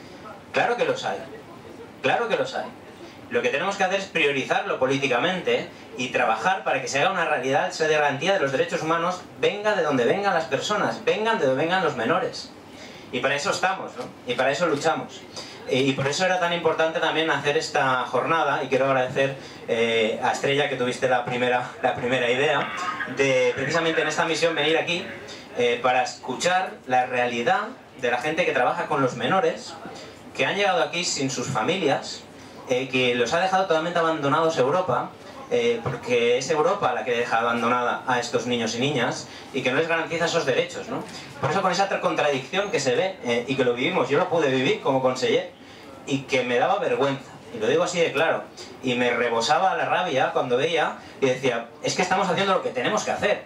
Claro que los hay, claro que los hay. Lo que tenemos que hacer es priorizarlo políticamente y trabajar para que se haga una realidad de garantía de los derechos humanos, venga de donde vengan las personas, vengan de donde vengan los menores. Y para eso estamos, ¿no? Y para eso luchamos. Y por eso era tan importante también hacer esta jornada, y quiero agradecer eh, a Estrella que tuviste la primera, la primera idea, de precisamente en esta misión venir aquí eh, para escuchar la realidad de la gente que trabaja con los menores, que han llegado aquí sin sus familias, eh, que los ha dejado totalmente abandonados Europa, eh, porque es Europa la que deja abandonada a estos niños y niñas y que no les garantiza esos derechos, ¿no? Por eso, con esa contradicción que se ve eh, y que lo vivimos, yo lo pude vivir como conseller y que me daba vergüenza, y lo digo así de claro, y me rebosaba la rabia cuando veía y decía, es que estamos haciendo lo que tenemos que hacer,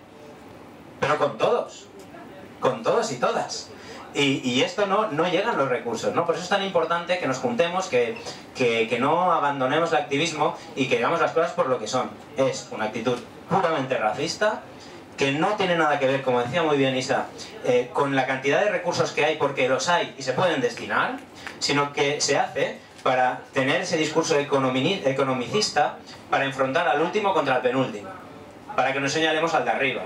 pero con todos, con todos y todas. Y, y esto no, no llegan los recursos, ¿no? Por eso es tan importante que nos juntemos, que, que, que no abandonemos el activismo y que hagamos las cosas por lo que son. Es una actitud puramente racista, que no tiene nada que ver, como decía muy bien Isa, eh, con la cantidad de recursos que hay, porque los hay y se pueden destinar, sino que se hace para tener ese discurso economicista, para enfrentar al último contra el penúltimo, para que nos señalemos al de arriba.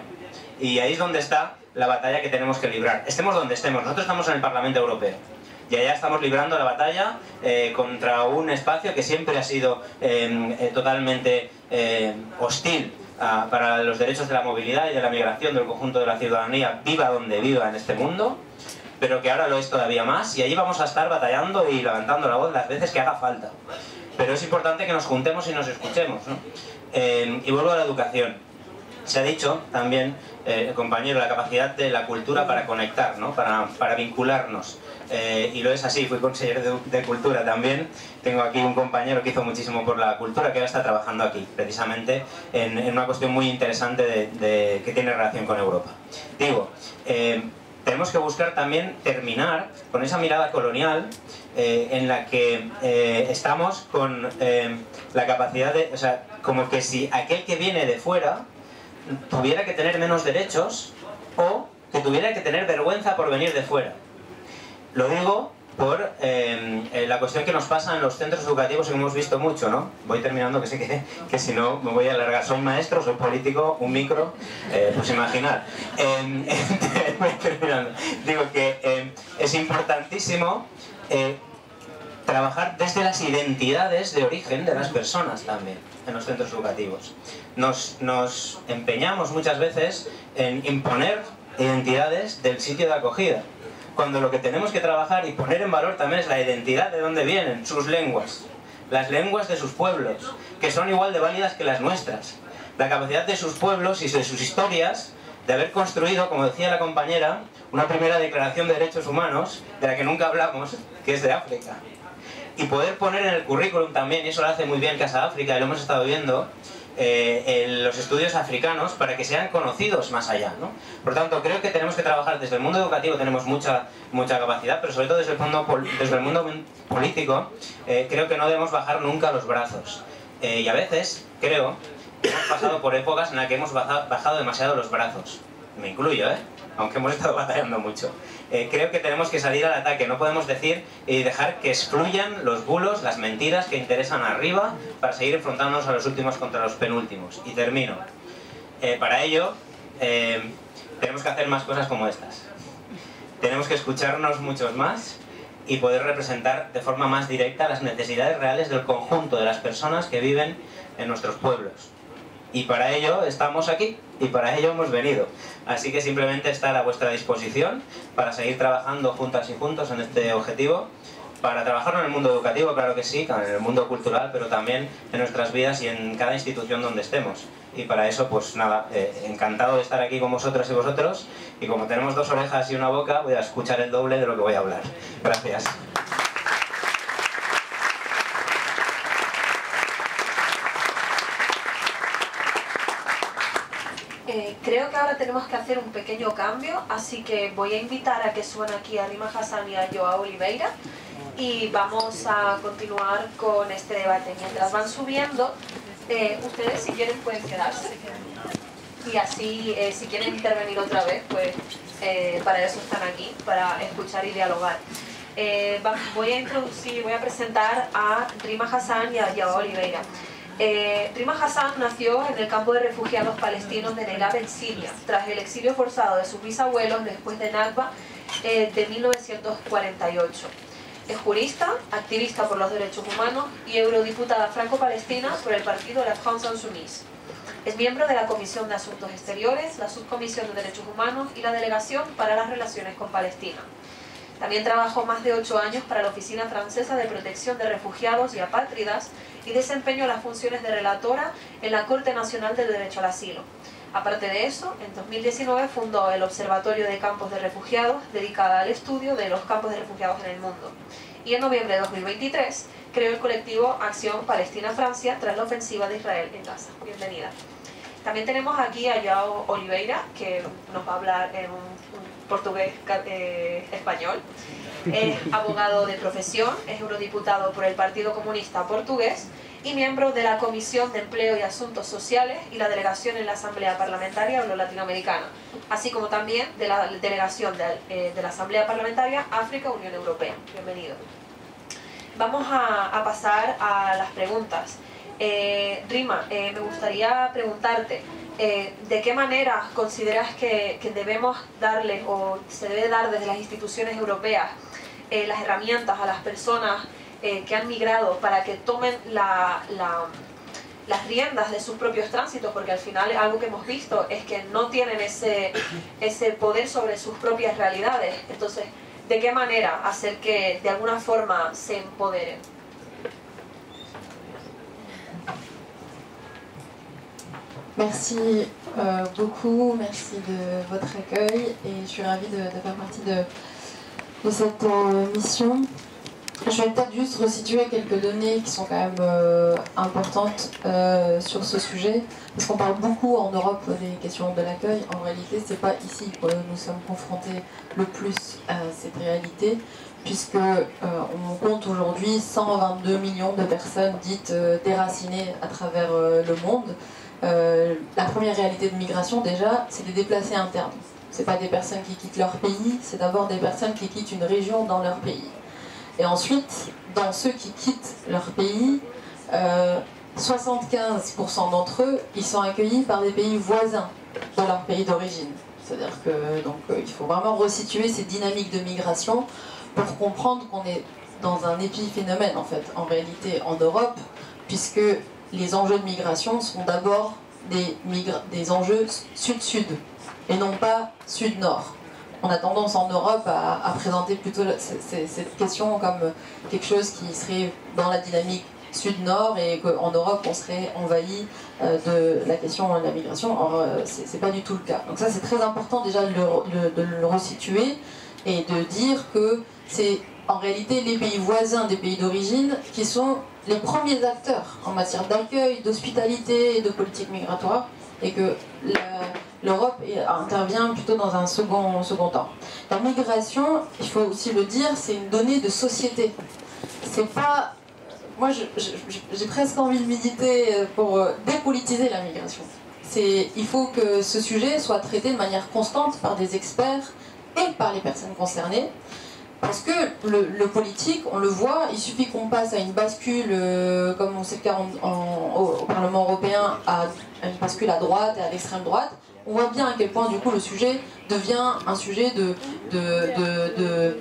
Y ahí es donde está la batalla que tenemos que librar. Estemos donde estemos, nosotros estamos en el Parlamento Europeo y allá estamos librando la batalla eh, contra un espacio que siempre ha sido eh, eh, totalmente eh, hostil a, para los derechos de la movilidad y de la migración del conjunto de la ciudadanía, viva donde viva en este mundo, pero que ahora lo es todavía más, y allí vamos a estar batallando y levantando la voz las veces que haga falta. Pero es importante que nos juntemos y nos escuchemos, ¿no? Eh, y vuelvo a la educación. Se ha dicho también, eh, compañero, la capacidad de la cultura para conectar, ¿no? para, para vincularnos. Eh, y lo es así, fui consejero de, de Cultura también. Tengo aquí un compañero que hizo muchísimo por la cultura, que ahora está trabajando aquí, precisamente en, en una cuestión muy interesante de, de, que tiene relación con Europa. Digo, eh, tenemos que buscar también terminar con esa mirada colonial eh, en la que eh, estamos con eh, la capacidad de... O sea, como que si aquel que viene de fuera tuviera que tener menos derechos o que tuviera que tener vergüenza por venir de fuera. Lo digo por eh, eh, la cuestión que nos pasa en los centros educativos, que hemos visto mucho, ¿no? Voy terminando, que sé que, que si no me voy a alargar. Soy maestro, soy político, un micro, eh, pues imaginar. Eh, voy terminando. Digo que eh, es importantísimo eh, trabajar desde las identidades de origen de las personas también en los centros educativos. Nos, nos empeñamos muchas veces en imponer identidades del sitio de acogida, cuando lo que tenemos que trabajar y poner en valor también es la identidad de dónde vienen, sus lenguas, las lenguas de sus pueblos, que son igual de válidas que las nuestras, la capacidad de sus pueblos y de sus historias de haber construido, como decía la compañera, una primera declaración de derechos humanos, de la que nunca hablamos, que es de África. Y poder poner en el currículum también, y eso lo hace muy bien Casa África, y lo hemos estado viendo, eh, en los estudios africanos, para que sean conocidos más allá, ¿no? Por tanto, creo que tenemos que trabajar desde el mundo educativo, tenemos mucha, mucha capacidad, pero sobre todo desde el mundo, desde el mundo político, eh, creo que no debemos bajar nunca los brazos. Eh, y a veces, creo, hemos pasado por épocas en las que hemos bajado demasiado los brazos. Me incluyo, ¿eh? Aunque hemos estado batallando mucho. Eh, creo que tenemos que salir al ataque, no podemos decir y dejar que excluyan los bulos, las mentiras que interesan arriba para seguir enfrentándonos a los últimos contra los penúltimos. Y termino. Eh, para ello, eh, tenemos que hacer más cosas como estas. Tenemos que escucharnos muchos más y poder representar de forma más directa las necesidades reales del conjunto de las personas que viven en nuestros pueblos. Y para ello estamos aquí, y para ello hemos venido. Así que simplemente estar a vuestra disposición para seguir trabajando juntas y juntos en este objetivo, para trabajar en el mundo educativo, claro que sí, en el mundo cultural, pero también en nuestras vidas y en cada institución donde estemos. Y para eso, pues nada, eh, encantado de estar aquí con vosotras y vosotros, y como tenemos dos orejas y una boca, voy a escuchar el doble de lo que voy a hablar. Gracias. Eh, creo que ahora tenemos que hacer un pequeño cambio, así que voy a invitar a que suban aquí a Rima Hassan y a Joao Oliveira y vamos a continuar con este debate. Mientras van subiendo, eh, ustedes si quieren pueden quedarse y así eh, si quieren intervenir otra vez, pues eh, para eso están aquí, para escuchar y dialogar. Eh, va, voy a introducir, voy a presentar a Rima Hassan y a Joao Oliveira. Eh, Rima Hassan nació en el campo de refugiados palestinos de Negev en Siria, tras el exilio forzado de sus bisabuelos después de Nakba eh, de mil novecientos cuarenta y ocho. Es jurista, activista por los derechos humanos y eurodiputada franco-palestina por el partido La France Insoumise. Es miembro de la Comisión de Asuntos Exteriores, la Subcomisión de Derechos Humanos y la Delegación para las Relaciones con Palestina. También trabajó más de ocho años para la Oficina Francesa de Protección de Refugiados y Apátridas y desempeñó las funciones de relatora en la Corte Nacional del Derecho al Asilo. Aparte de eso, en dos mil diecinueve fundó el Observatorio de Campos de Refugiados, dedicado al estudio de los campos de refugiados en el mundo. Y en noviembre de dos mil veintitrés creó el colectivo Acción Palestina-Francia tras la ofensiva de Israel en Gaza. Bienvenida. También tenemos aquí a Joao Oliveira, que nos va a hablar en un portugués eh, español. Es abogado de profesión, es eurodiputado por el Partido Comunista Portugués y miembro de la Comisión de Empleo y Asuntos Sociales y la delegación en la Asamblea Parlamentaria Euro-Latinoamericana, así como también de la delegación de, eh, de la Asamblea Parlamentaria África-Unión Europea. Bienvenido. Vamos a, a pasar a las preguntas. Eh, Rima, eh, me gustaría preguntarte, eh, ¿de qué manera consideras que, que debemos darle o se debe dar desde las instituciones europeas eh, las herramientas a las personas eh, que han migrado para que tomen la, la, las riendas de sus propios tránsitos? Porque al final algo que hemos visto es que no tienen ese, ese poder sobre sus propias realidades. Entonces, ¿de qué manera hacer que de alguna forma se empoderen? Merci euh, beaucoup, merci de votre accueil et je suis ravie de, de faire partie de, de cette euh, mission. Je vais peut-être juste resituer quelques données qui sont quand même euh, importantes euh, sur ce sujet, parce qu'on parle beaucoup en Europe des questions de l'accueil. En réalité, c'est pas ici que nous sommes confrontés le plus à cette réalité, puisque euh, on compte aujourd'hui cent vingt-deux millions de personnes dites euh, déracinées à travers euh, le monde. Euh, la première réalité de migration, déjà, c'est des déplacés internes. C'est pas des personnes qui quittent leur pays, c'est d'abord des personnes qui quittent une région dans leur pays. Et ensuite, dans ceux qui quittent leur pays, euh, soixante-quinze pour cent d'entre eux, ils sont accueillis par des pays voisins de leur pays d'origine. C'est-à-dire que donc, euh, il faut vraiment resituer ces dynamiques de migration pour comprendre qu'on est dans un épiphénomène en fait, en réalité en Europe, puisque les enjeux de migration sont d'abord des, des enjeux sud-sud et non pas sud-nord. On a tendance en Europe à, à présenter plutôt cette question comme quelque chose qui serait dans la dynamique sud-nord et qu'en Europe on serait envahi de la question de la migration. Or, c'est pas du tout le cas. Donc ça c'est très important déjà de le, de le resituer et de dire que c'est en réalité les pays voisins des pays d'origine qui sont les premiers acteurs en matière d'accueil, d'hospitalité et de politique migratoire, et que l'Europe intervient plutôt dans un second, second temps. La migration, il faut aussi le dire, c'est une donnée de société. C'est pas... Moi, j'ai presque envie de militer pour dépolitiser la migration. Il faut que ce sujet soit traité de manière constante par des experts et par les personnes concernées. Parce que le, le politique, on le voit, il suffit qu'on passe à une bascule, euh, comme on sait le cas en, en, au, au Parlement européen, à une bascule à droite et à l'extrême droite, on voit bien à quel point du coup le sujet devient un sujet de, de, de, de,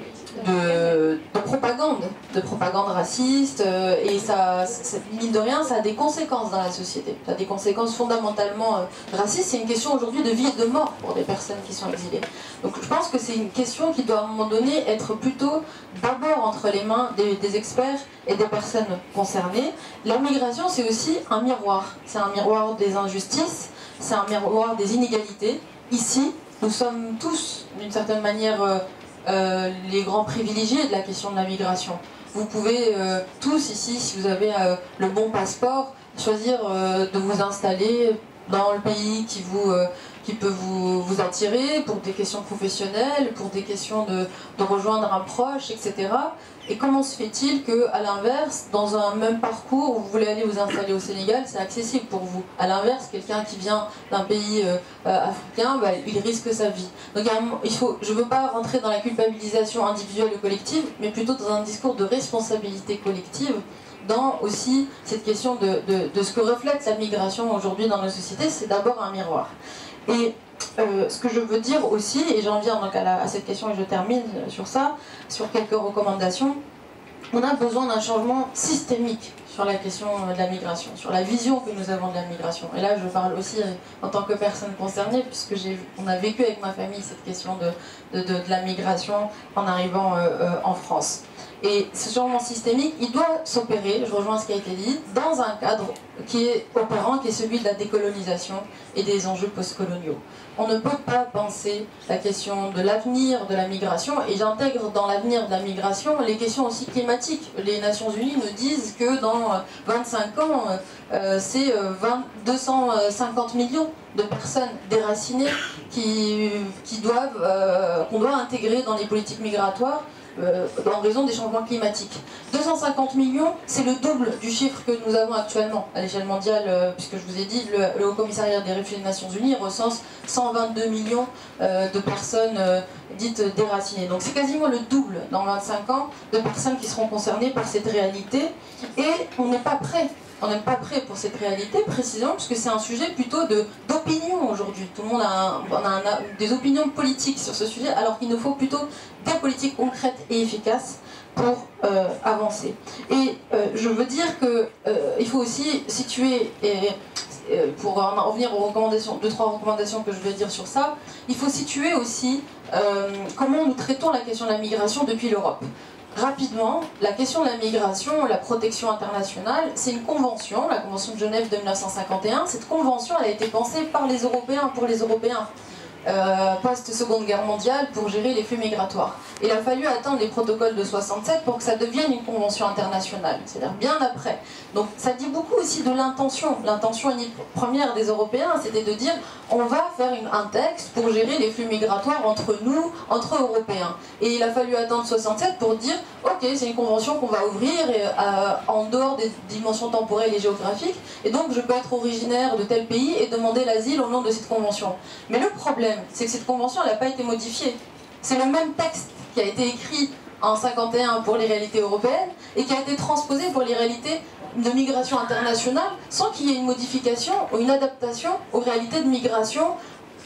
de, de propagande, de propagande raciste, euh, et ça, ça, mine de rien, ça a des conséquences dans la société. Ça a des conséquences fondamentalement euh, racistes. C'est une question aujourd'hui de vie et de mort pour des personnes qui sont exilées. Donc je pense que c'est une question qui doit à un moment donné être plutôt d'abord entre les mains des, des experts et des personnes concernées. La migration, c'est aussi un miroir. C'est un miroir des injustices, c'est un miroir des inégalités. Ici, nous sommes tous, d'une certaine manière, euh, euh, les grands privilégiés de la question de la migration. Vous pouvez euh, tous ici, si vous avez euh, le bon passeport, choisir euh, de vous installer dans le pays qui vous... Euh, qui peut vous, vous attirer pour des questions professionnelles, pour des questions de, de rejoindre un proche, et cetera. Et comment se fait-il qu'à l'inverse, dans un même parcours, vous voulez aller vous installer au Sénégal, c'est accessible pour vous. À l'inverse, quelqu'un qui vient d'un pays euh, africain, bah, il risque sa vie. Donc il faut, je ne veux pas rentrer dans la culpabilisation individuelle ou collective, mais plutôt dans un discours de responsabilité collective, dans aussi cette question de, de, de ce que reflète la migration aujourd'hui dans nos sociétés, c'est d'abord un miroir. Et euh, ce que je veux dire aussi, et j'en viens donc à, la, à cette question et je termine sur ça, sur quelques recommandations, on a besoin d'un changement systémique sur la question de la migration, sur la vision que nous avons de la migration. Et là, je parle aussi en tant que personne concernée, puisque on a vécu avec ma famille cette question de, de, de, de la migration en arrivant euh, euh, en France. Et ce changement systémique, il doit s'opérer, je rejoins ce qui a été dit, dans un cadre qui est opérant, qui est celui de la décolonisation et des enjeux postcoloniaux. On ne peut pas penser la question de l'avenir de la migration, et j'intègre dans l'avenir de la migration les questions aussi climatiques. Les Nations Unies nous disent que dans vingt-cinq ans, euh, c'est deux cent cinquante millions de personnes déracinées qui, qui doivent, euh, qu'on doit intégrer dans les politiques migratoires, Euh, en raison des changements climatiques. deux cent cinquante millions, c'est le double du chiffre que nous avons actuellement à l'échelle mondiale, euh, puisque je vous ai dit, le, le Haut Commissariat des Réfugiés des Nations Unies recense cent vingt-deux millions euh, de personnes euh, dites déracinées. Donc c'est quasiment le double dans vingt-cinq ans de personnes qui seront concernées par cette réalité, et on n'est pas prêt. On n'est pas prêt pour cette réalité, précisément, parce que c'est un sujet plutôt d'opinion aujourd'hui. Tout le monde a, un, on a un, des opinions politiques sur ce sujet, alors qu'il nous faut plutôt des politiques concrètes et efficaces pour euh, avancer. Et euh, je veux dire qu'il euh, faut aussi situer, et, et pour en revenir aux recommandations, deux, trois recommandations que je vais dire sur ça, il faut situer aussi euh, comment nous traitons la question de la migration depuis l'Europe. Rapidement, la question de la migration, la protection internationale, c'est une convention, la Convention de Genève de mille neuf cent cinquante et un. Cette convention, elle a été pensée par les Européens, pour les Européens, euh, post-Seconde Guerre mondiale, pour gérer les flux migratoires. Il a fallu attendre les protocoles de soixante-sept pour que ça devienne une convention internationale, c'est-à-dire bien après. Donc ça dit beaucoup aussi de l'intention. L'intention première des Européens, c'était de dire on va faire une, un texte pour gérer les flux migratoires entre nous, entre Européens. Et il a fallu attendre soixante-sept pour dire ok, c'est une convention qu'on va ouvrir et, euh, en dehors des dimensions temporelles et géographiques, et donc je peux être originaire de tel pays et demander l'asile au nom de cette convention. Mais le problème, c'est que cette convention, elle n'a pas été modifiée. C'est le même texte qui a été écrit en cinquante et un pour les réalités européennes et qui a été transposé pour les réalités de migration internationale sans qu'il y ait une modification ou une adaptation aux réalités de migration africaine.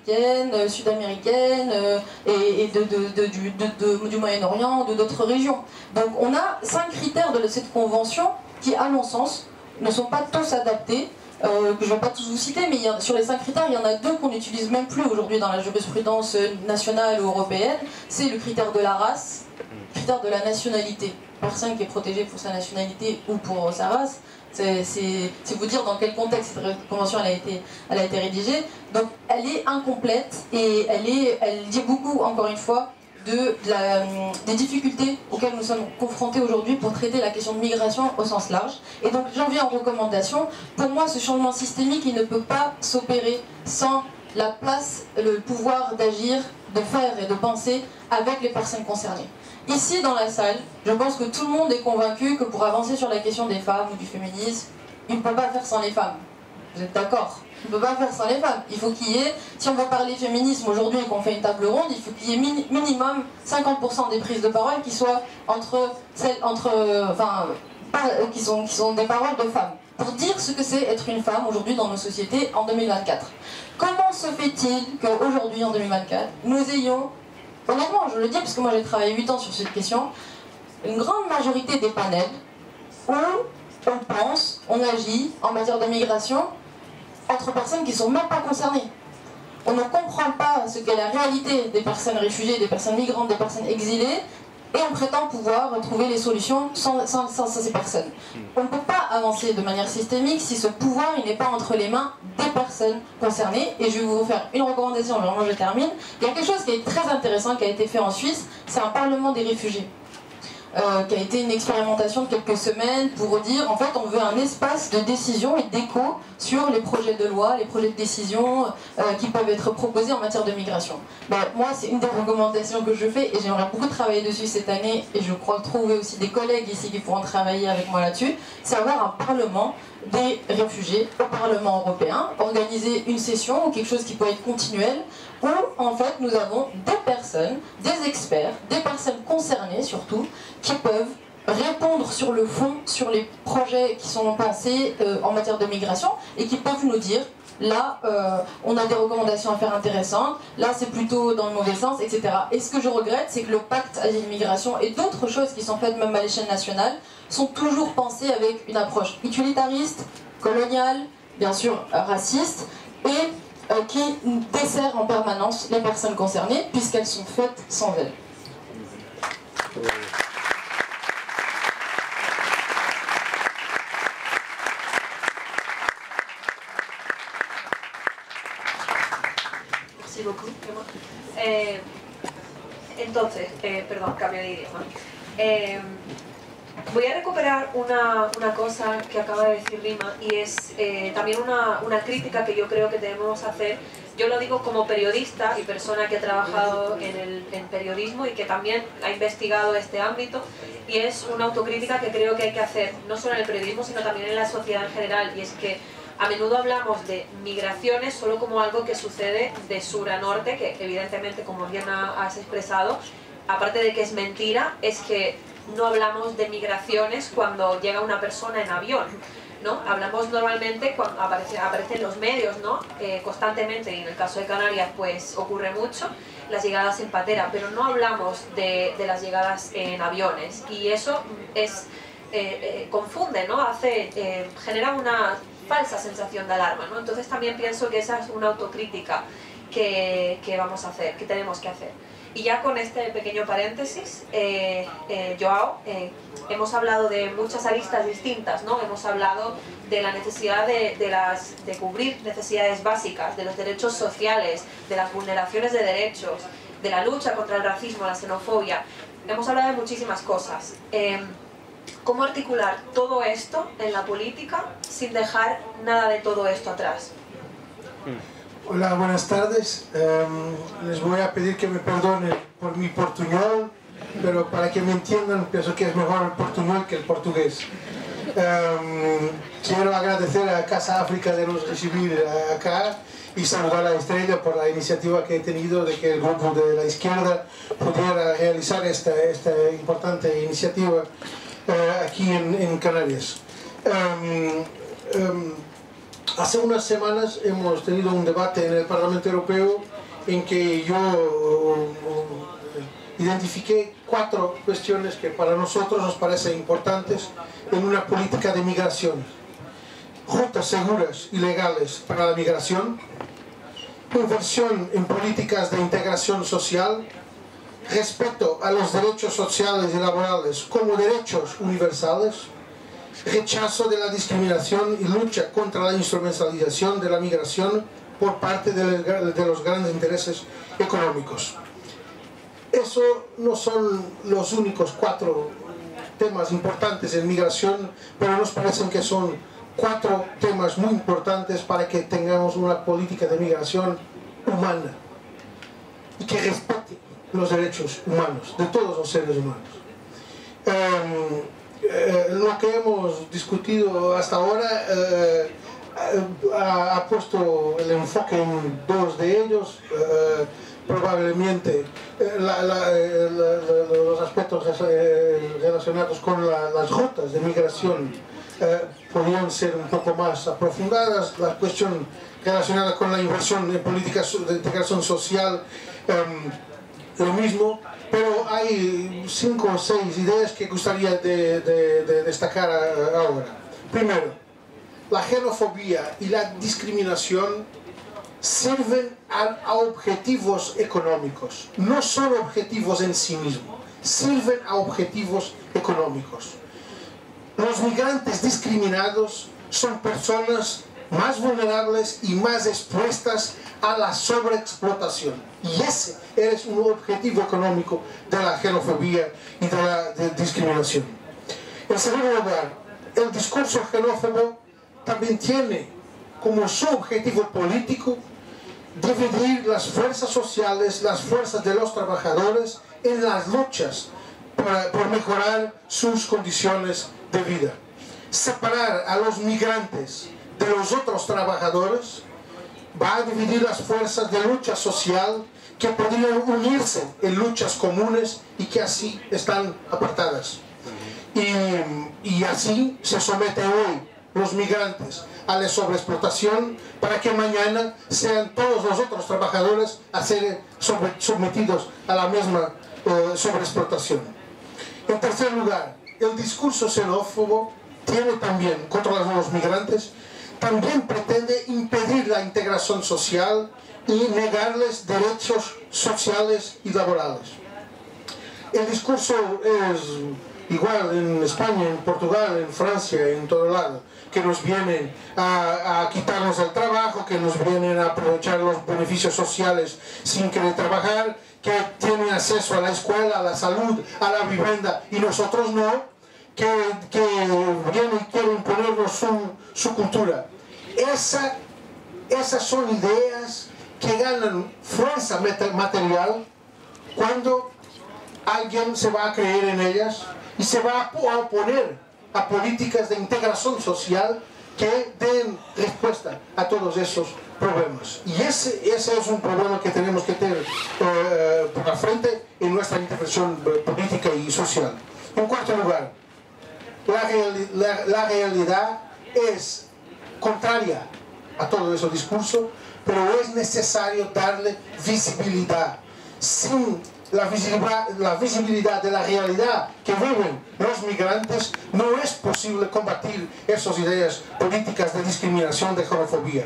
africaines, euh, sud-américaines euh, et, et de, de, de, du, de, de, du Moyen-Orient, de d'autres régions. Donc on a cinq critères de cette convention qui, à mon sens, ne sont pas tous adaptés, euh, que je ne vais pas tous vous citer, mais il y a, sur les cinq critères, il y en a deux qu'on n'utilise même plus aujourd'hui dans la jurisprudence nationale ou européenne. C'est le critère de la race, le critère de la nationalité. Personne qui est protégée pour sa nationalité ou pour sa race. C'est vous dire dans quel contexte cette convention elle a, été, elle a été rédigée. Donc elle est incomplète et elle, est, elle dit beaucoup, encore une fois, de, de la, des difficultés auxquelles nous sommes confrontés aujourd'hui pour traiter la question de migration au sens large. Et donc j'en viens en recommandation. Pour moi, ce changement systémique, il ne peut pas s'opérer sans la place, le pouvoir d'agir, de faire et de penser avec les personnes concernées. Ici, dans la salle, je pense que tout le monde est convaincu que pour avancer sur la question des femmes ou du féminisme, il ne peut pas faire sans les femmes. Vous êtes d'accord? Il ne peut pas faire sans les femmes. Il faut qu'il y ait, si on veut parler féminisme aujourd'hui et qu'on fait une table ronde, il faut qu'il y ait min minimum cinquante pour cent des prises de parole qui soient entre celles, entre, enfin, pas, qui, sont, qui sont des paroles de femmes. Pour dire ce que c'est être une femme aujourd'hui dans nos sociétés en deux mille vingt-quatre. Comment se fait-il qu'aujourd'hui, en deux mille vingt-quatre, nous ayons, honnêtement, je le dis parce que moi j'ai travaillé huit ans sur cette question, une grande majorité des panels où on pense, on agit en matière de migration entre personnes qui ne sont même pas concernées. On ne comprend pas ce qu'est la réalité des personnes réfugiées, des personnes migrantes, des personnes exilées, et on prétend pouvoir trouver les solutions sans, sans, sans, sans ces personnes. On ne peut pas avancer de manière systémique si ce pouvoir n'est pas entre les mains des personnes concernées. Et je vais vous faire une recommandation, vraiment je termine. Il y a quelque chose qui est très intéressant qui a été fait en Suisse, c'est un parlement des réfugiés. Euh, qui a été une expérimentation de quelques semaines pour dire en fait on veut un espace de décision et d'écho sur les projets de loi, les projets de décision euh, qui peuvent être proposés en matière de migration. Ben, moi c'est une des recommandations que je fais et j'aimerais beaucoup travailler dessus cette année et je crois trouver aussi des collègues ici qui pourront travailler avec moi là-dessus, c'est avoir un parlement des réfugiés au Parlement européen, organiser une session ou quelque chose qui peut être continuel où en fait nous avons des personnes, des experts, des personnes concernées surtout, qui peuvent répondre sur le fond, sur les projets qui sont pensés euh, en matière de migration et qui peuvent nous dire là euh, on a des recommandations à faire intéressantes, là c'est plutôt dans le mauvais sens, et cetera. Et ce que je regrette, c'est que le pacte asile-migration et d'autres choses qui sont faites même à l'échelle nationale sont toujours pensées avec une approche utilitariste, coloniale, bien sûr raciste, et euh, qui dessert en permanence les personnes concernées puisqu'elles sont faites sans elles. Merci beaucoup. Eh, entonces, eh, perdón, cambio de idioma. Eh, voy a recuperar una, una cosa que acaba de decir Rima y es eh, también una, una crítica que yo creo que debemos hacer. Yo lo digo como periodista y persona que ha trabajado en el en periodismo y que también ha investigado este ámbito, y es una autocrítica que creo que hay que hacer no solo en el periodismo sino también en la sociedad en general, y es que a menudo hablamos de migraciones solo como algo que sucede de sur a norte, que evidentemente, como bien has expresado, aparte de que es mentira, es que no hablamos de migraciones cuando llega una persona en avión, ¿no? Hablamos normalmente cuando aparece, aparecen los medios, ¿no? Eh, constantemente, y en el caso de Canarias pues ocurre mucho, las llegadas en patera, pero no hablamos de, de las llegadas en aviones, y eso es, eh, eh, confunde, ¿no? Hace, eh, genera una falsa sensación de alarma, ¿no? Entonces también pienso que esa es una autocrítica que, que vamos a hacer, que tenemos que hacer. Y ya con este pequeño paréntesis, eh, eh, Joao, eh, hemos hablado de muchas aristas distintas, ¿no? Hemos hablado de la necesidad de, de, las, de cubrir necesidades básicas, de los derechos sociales, de las vulneraciones de derechos, de la lucha contra el racismo, la xenofobia. Hemos hablado de muchísimas cosas. Eh, ¿Cómo articular todo esto en la política sin dejar nada de todo esto atrás? Hola, buenas tardes. Um, les voy a pedir que me perdonen por mi portuñol, pero para que me entiendan pienso que es mejor el portuñol que el portugués. Um, quiero agradecer a Casa África de nos recibir acá y saludar a Estrella por la iniciativa que he tenido de que el grupo de la izquierda pudiera realizar esta, esta importante iniciativa uh, aquí en, en Canarias. Um, um, Hace unas semanas hemos tenido un debate en el Parlamento Europeo en que yo identifiqué cuatro cuestiones que para nosotros nos parecen importantes en una política de migración. Rutas seguras y legales para la migración, inversión en políticas de integración social, respeto a los derechos sociales y laborales como derechos universales, rechazo de la discriminación y lucha contra la instrumentalización de la migración por parte de los grandes intereses económicos. Eso no son los únicos cuatro temas importantes en migración, pero nos parecen que son cuatro temas muy importantes para que tengamos una política de migración humana y que respete los derechos humanos de todos los seres humanos. Um, eh, lo que hemos discutido hasta ahora eh, ha, ha puesto el enfoque en dos de ellos. Eh, probablemente eh, la, la, eh, la, la, los aspectos eh, relacionados con la, las rutas de migración eh, podrían ser un poco más aprofundadas. La cuestión relacionada con la inversión en políticas de integración social, eh, lo mismo, pero hay cinco o seis ideas que gustaría de, de, de destacar ahora. Primero, la xenofobia y la discriminación sirven a, a objetivos económicos, no son objetivos en sí mismos, sirven a objetivos económicos. Los migrantes discriminados son personas más vulnerables y más expuestas a la sobreexplotación. Y ese es un objetivo económico de la xenofobia y de la de discriminación. En segundo lugar, el discurso xenófobo también tiene como su objetivo político dividir las fuerzas sociales, las fuerzas de los trabajadores en las luchas para, por mejorar sus condiciones de vida. Separar a los migrantes de los otros trabajadores va a dividir las fuerzas de lucha social que podrían unirse en luchas comunes y que así están apartadas. Y, y así se somete hoy los migrantes a la sobreexplotación para que mañana sean todos los otros trabajadores a ser sobre, sometidos a la misma eh, sobreexplotación. En tercer lugar, el discurso xenófobo tiene también contra los migrantes, también pretende impedir la integración social y negarles derechos sociales y laborales. El discurso es igual en España, en Portugal, en Francia, en todo lado, que nos vienen a, a quitarnos el trabajo, que nos vienen a aprovechar los beneficios sociales sin querer trabajar, que tienen acceso a la escuela, a la salud, a la vivienda y nosotros no, que, que vienen y quieren imponernos su, su cultura. Esa, esas son ideas que ganan fuerza material cuando alguien se va a creer en ellas y se va a oponer a políticas de integración social que den respuesta a todos esos problemas. Y ese, ese es un problema que tenemos que tener eh, por la frente en nuestra intervención política y social. En cuarto lugar, la, reali la, la realidad es contraria a todo ese discurso, pero es necesario darle visibilidad. Sin la visibilidad, la visibilidad de la realidad que viven los migrantes, no es posible combatir esas ideas políticas de discriminación, de xenofobia.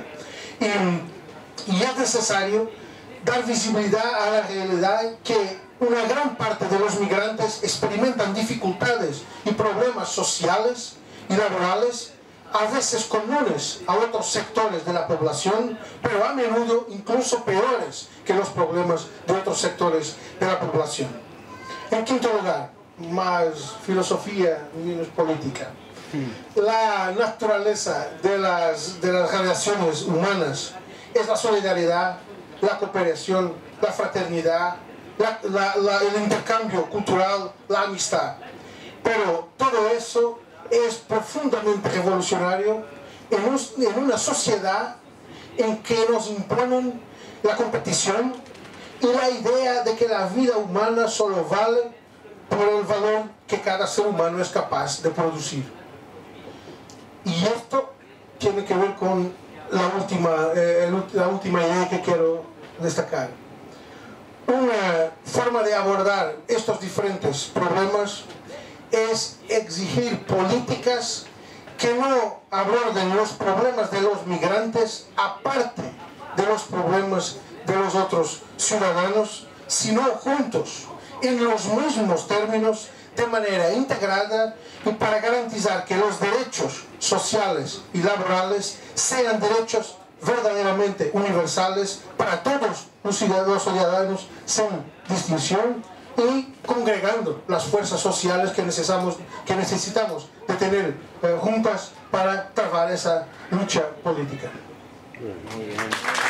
Y, y es necesario dar visibilidad a la realidad que una gran parte de los migrantes experimentan dificultades y problemas sociales y laborales, a veces comunes a otros sectores de la población, pero a menudo incluso peores que los problemas de otros sectores de la población. En quinto lugar, más filosofía, menos política. La naturaleza de las, de las relaciones humanas es la solidaridad, la cooperación, la fraternidad, la, la, la, el intercambio cultural, la amistad. Pero todo eso es profundamente revolucionario en, un, en una sociedad en que nos imponen la competición y la idea de que la vida humana solo vale por el valor que cada ser humano es capaz de producir. Y esto tiene que ver con la última, eh, la última idea que quiero destacar. Una forma de abordar estos diferentes problemas es exigir políticas que no aborden los problemas de los migrantes aparte de los problemas de los otros ciudadanos, sino juntos, en los mismos términos, de manera integrada, y para garantizar que los derechos sociales y laborales sean derechos verdaderamente universales para todos los ciudadanos sin distinción, y congregando las fuerzas sociales que necesitamos, que necesitamos de tener eh, juntas para trabar esa lucha política. Muy bien.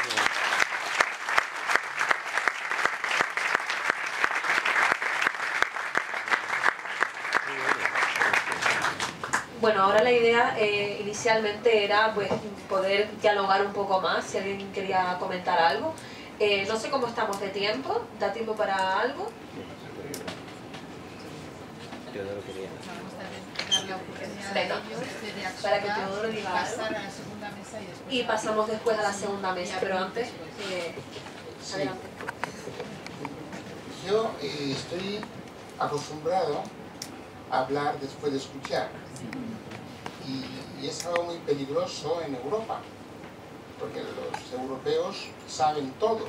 Bueno, ahora la idea eh, inicialmente era pues, poder dialogar un poco más, si alguien quería comentar algo. Eh, no sé cómo estamos de tiempo, ¿da tiempo para algo? Venga, para que Teodoro diga algo. Y pasamos después a la segunda mesa, pero antes, eh, Sí. adelante. Yo eh, estoy acostumbrado a hablar después de escuchar. Y, y es algo muy peligroso en Europa, porque los europeos saben todo.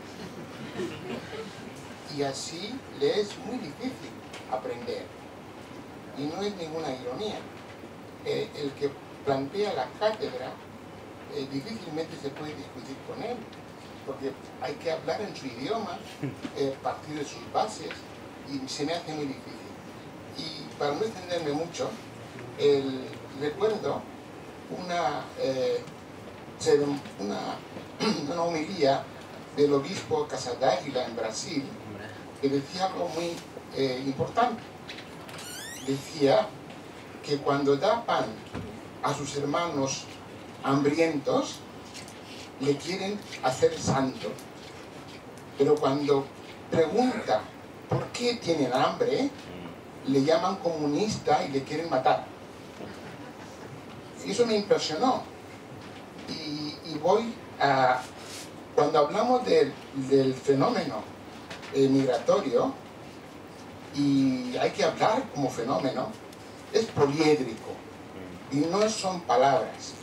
Y así les es muy difícil aprender. Y no es ninguna ironía. Eh, el que plantea la cátedra eh, difícilmente se puede discutir con él, porque hay que hablar en su idioma, eh, partir de sus bases, y se me hace muy difícil. Y para no extenderme mucho, el, recuerdo una, eh, una, una homilía del obispo Casadáguila en Brasil, que decía algo muy eh, importante. Decía que cuando da pan a sus hermanos hambrientos, le quieren hacer santo. Pero cuando pregunta por qué tienen hambre, le llaman comunista y le quieren matar. Y eso me impresionó. Y, y voy a... Cuando hablamos del, del fenómeno eh, migratorio, y hay que hablar como fenómeno, es poliédrico. Y no son palabras.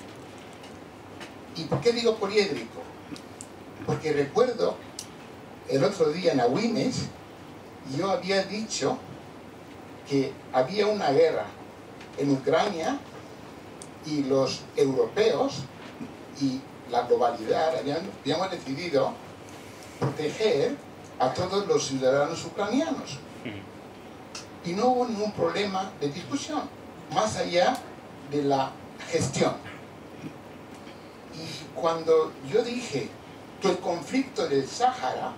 ¿Y por qué digo poliédrico? Porque recuerdo el otro día en Agüines, yo había dicho que había una guerra en Ucrania y los europeos y la globalidad habían, habíamos decidido proteger a todos los ciudadanos ucranianos. Y no hubo ningún problema de discusión, más allá de la gestión. Y cuando yo dije que el conflicto del Sáhara,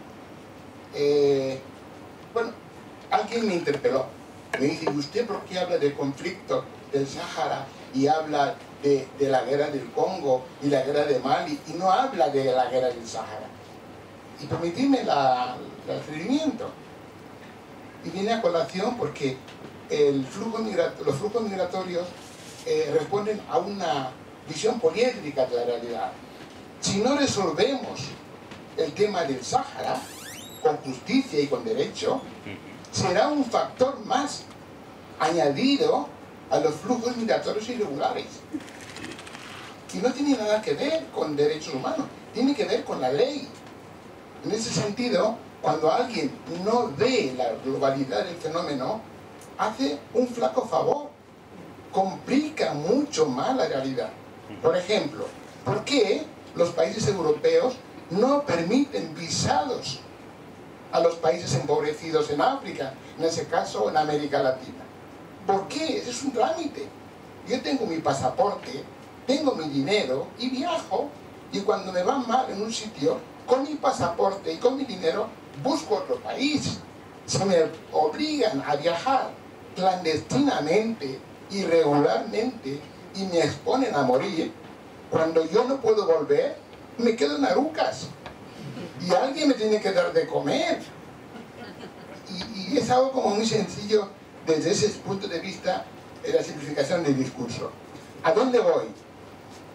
eh, bueno, alguien me interpeló. Me dice, ¿y usted por qué habla del conflicto del Sáhara y habla de, de la guerra del Congo y la guerra de Mali y no habla de la guerra del Sáhara? Y permitidme la, el atrevimiento. Y viene a colación porque el flujo los flujos migratorios eh, responden a una visión poliédrica de la realidad. Si no resolvemos el tema del Sáhara con justicia y con derecho, será un factor más añadido a los flujos migratorios irregulares. Y no tiene nada que ver con derechos humanos, tiene que ver con la ley. En ese sentido, cuando alguien no ve la globalidad del fenómeno, hace un flaco favor, complica mucho más la realidad. Por ejemplo, ¿por qué los países europeos no permiten visados a los países empobrecidos en África, en ese caso en América Latina? ¿Por qué? Ese es un trámite. Yo tengo mi pasaporte, tengo mi dinero y viajo, y cuando me va mal en un sitio, con mi pasaporte y con mi dinero, busco otro país. Se me obligan a viajar clandestinamente, irregularmente, y me exponen a morir. Cuando yo no puedo volver, me quedo en Arucas. Y alguien me tiene que dar de comer. Y, y es algo como muy sencillo desde ese punto de vista de la simplificación del discurso. ¿A dónde voy?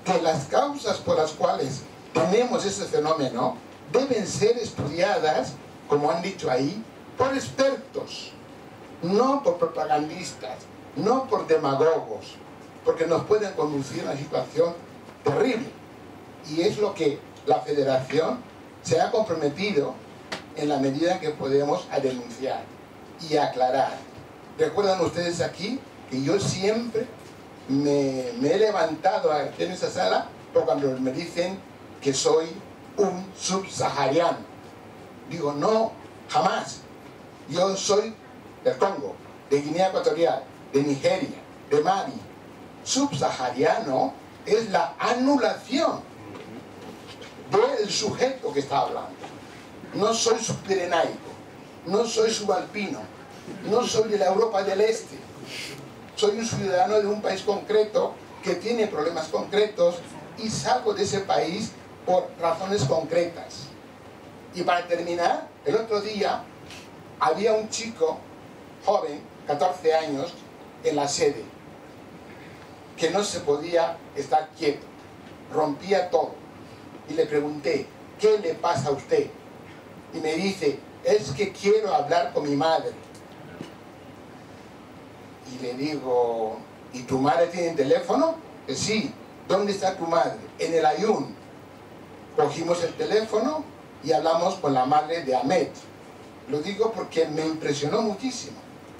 que las causas por las cuales tenemos ese fenómeno deben ser estudiadas, como han dicho ahí, por expertos, no por propagandistas, no por demagogos, porque nos pueden conducir a una situación terrible. Y es lo que la Federación se ha comprometido en la medida que podemos a denunciar y aclarar. Recuerdan ustedes aquí que yo siempre me, me he levantado en esa sala por cuando me dicen que soy un subsahariano. Digo, no, jamás. Yo soy del Congo, de Guinea Ecuatorial, de Nigeria, de Mali. Subsahariano es la anulación del sujeto que está hablando. No soy subpirenaico, no soy subalpino, no soy de la Europa del Este. Soy un ciudadano de un país concreto que tiene problemas concretos y salgo de ese país por razones concretas. Y para terminar, el otro día había un chico joven, catorce años, en la sede, que no se podía estar quieto, rompía todo. Y le pregunté, ¿qué le pasa a usted? Y me dice, es que quiero hablar con mi madre. Y le digo, ¿y tu madre tiene teléfono? Eh, sí. ¿Dónde está tu madre? En el Ayun. Cogimos el teléfono y hablamos con la madre de Ahmed. Lo digo porque me impresionó muchísimo.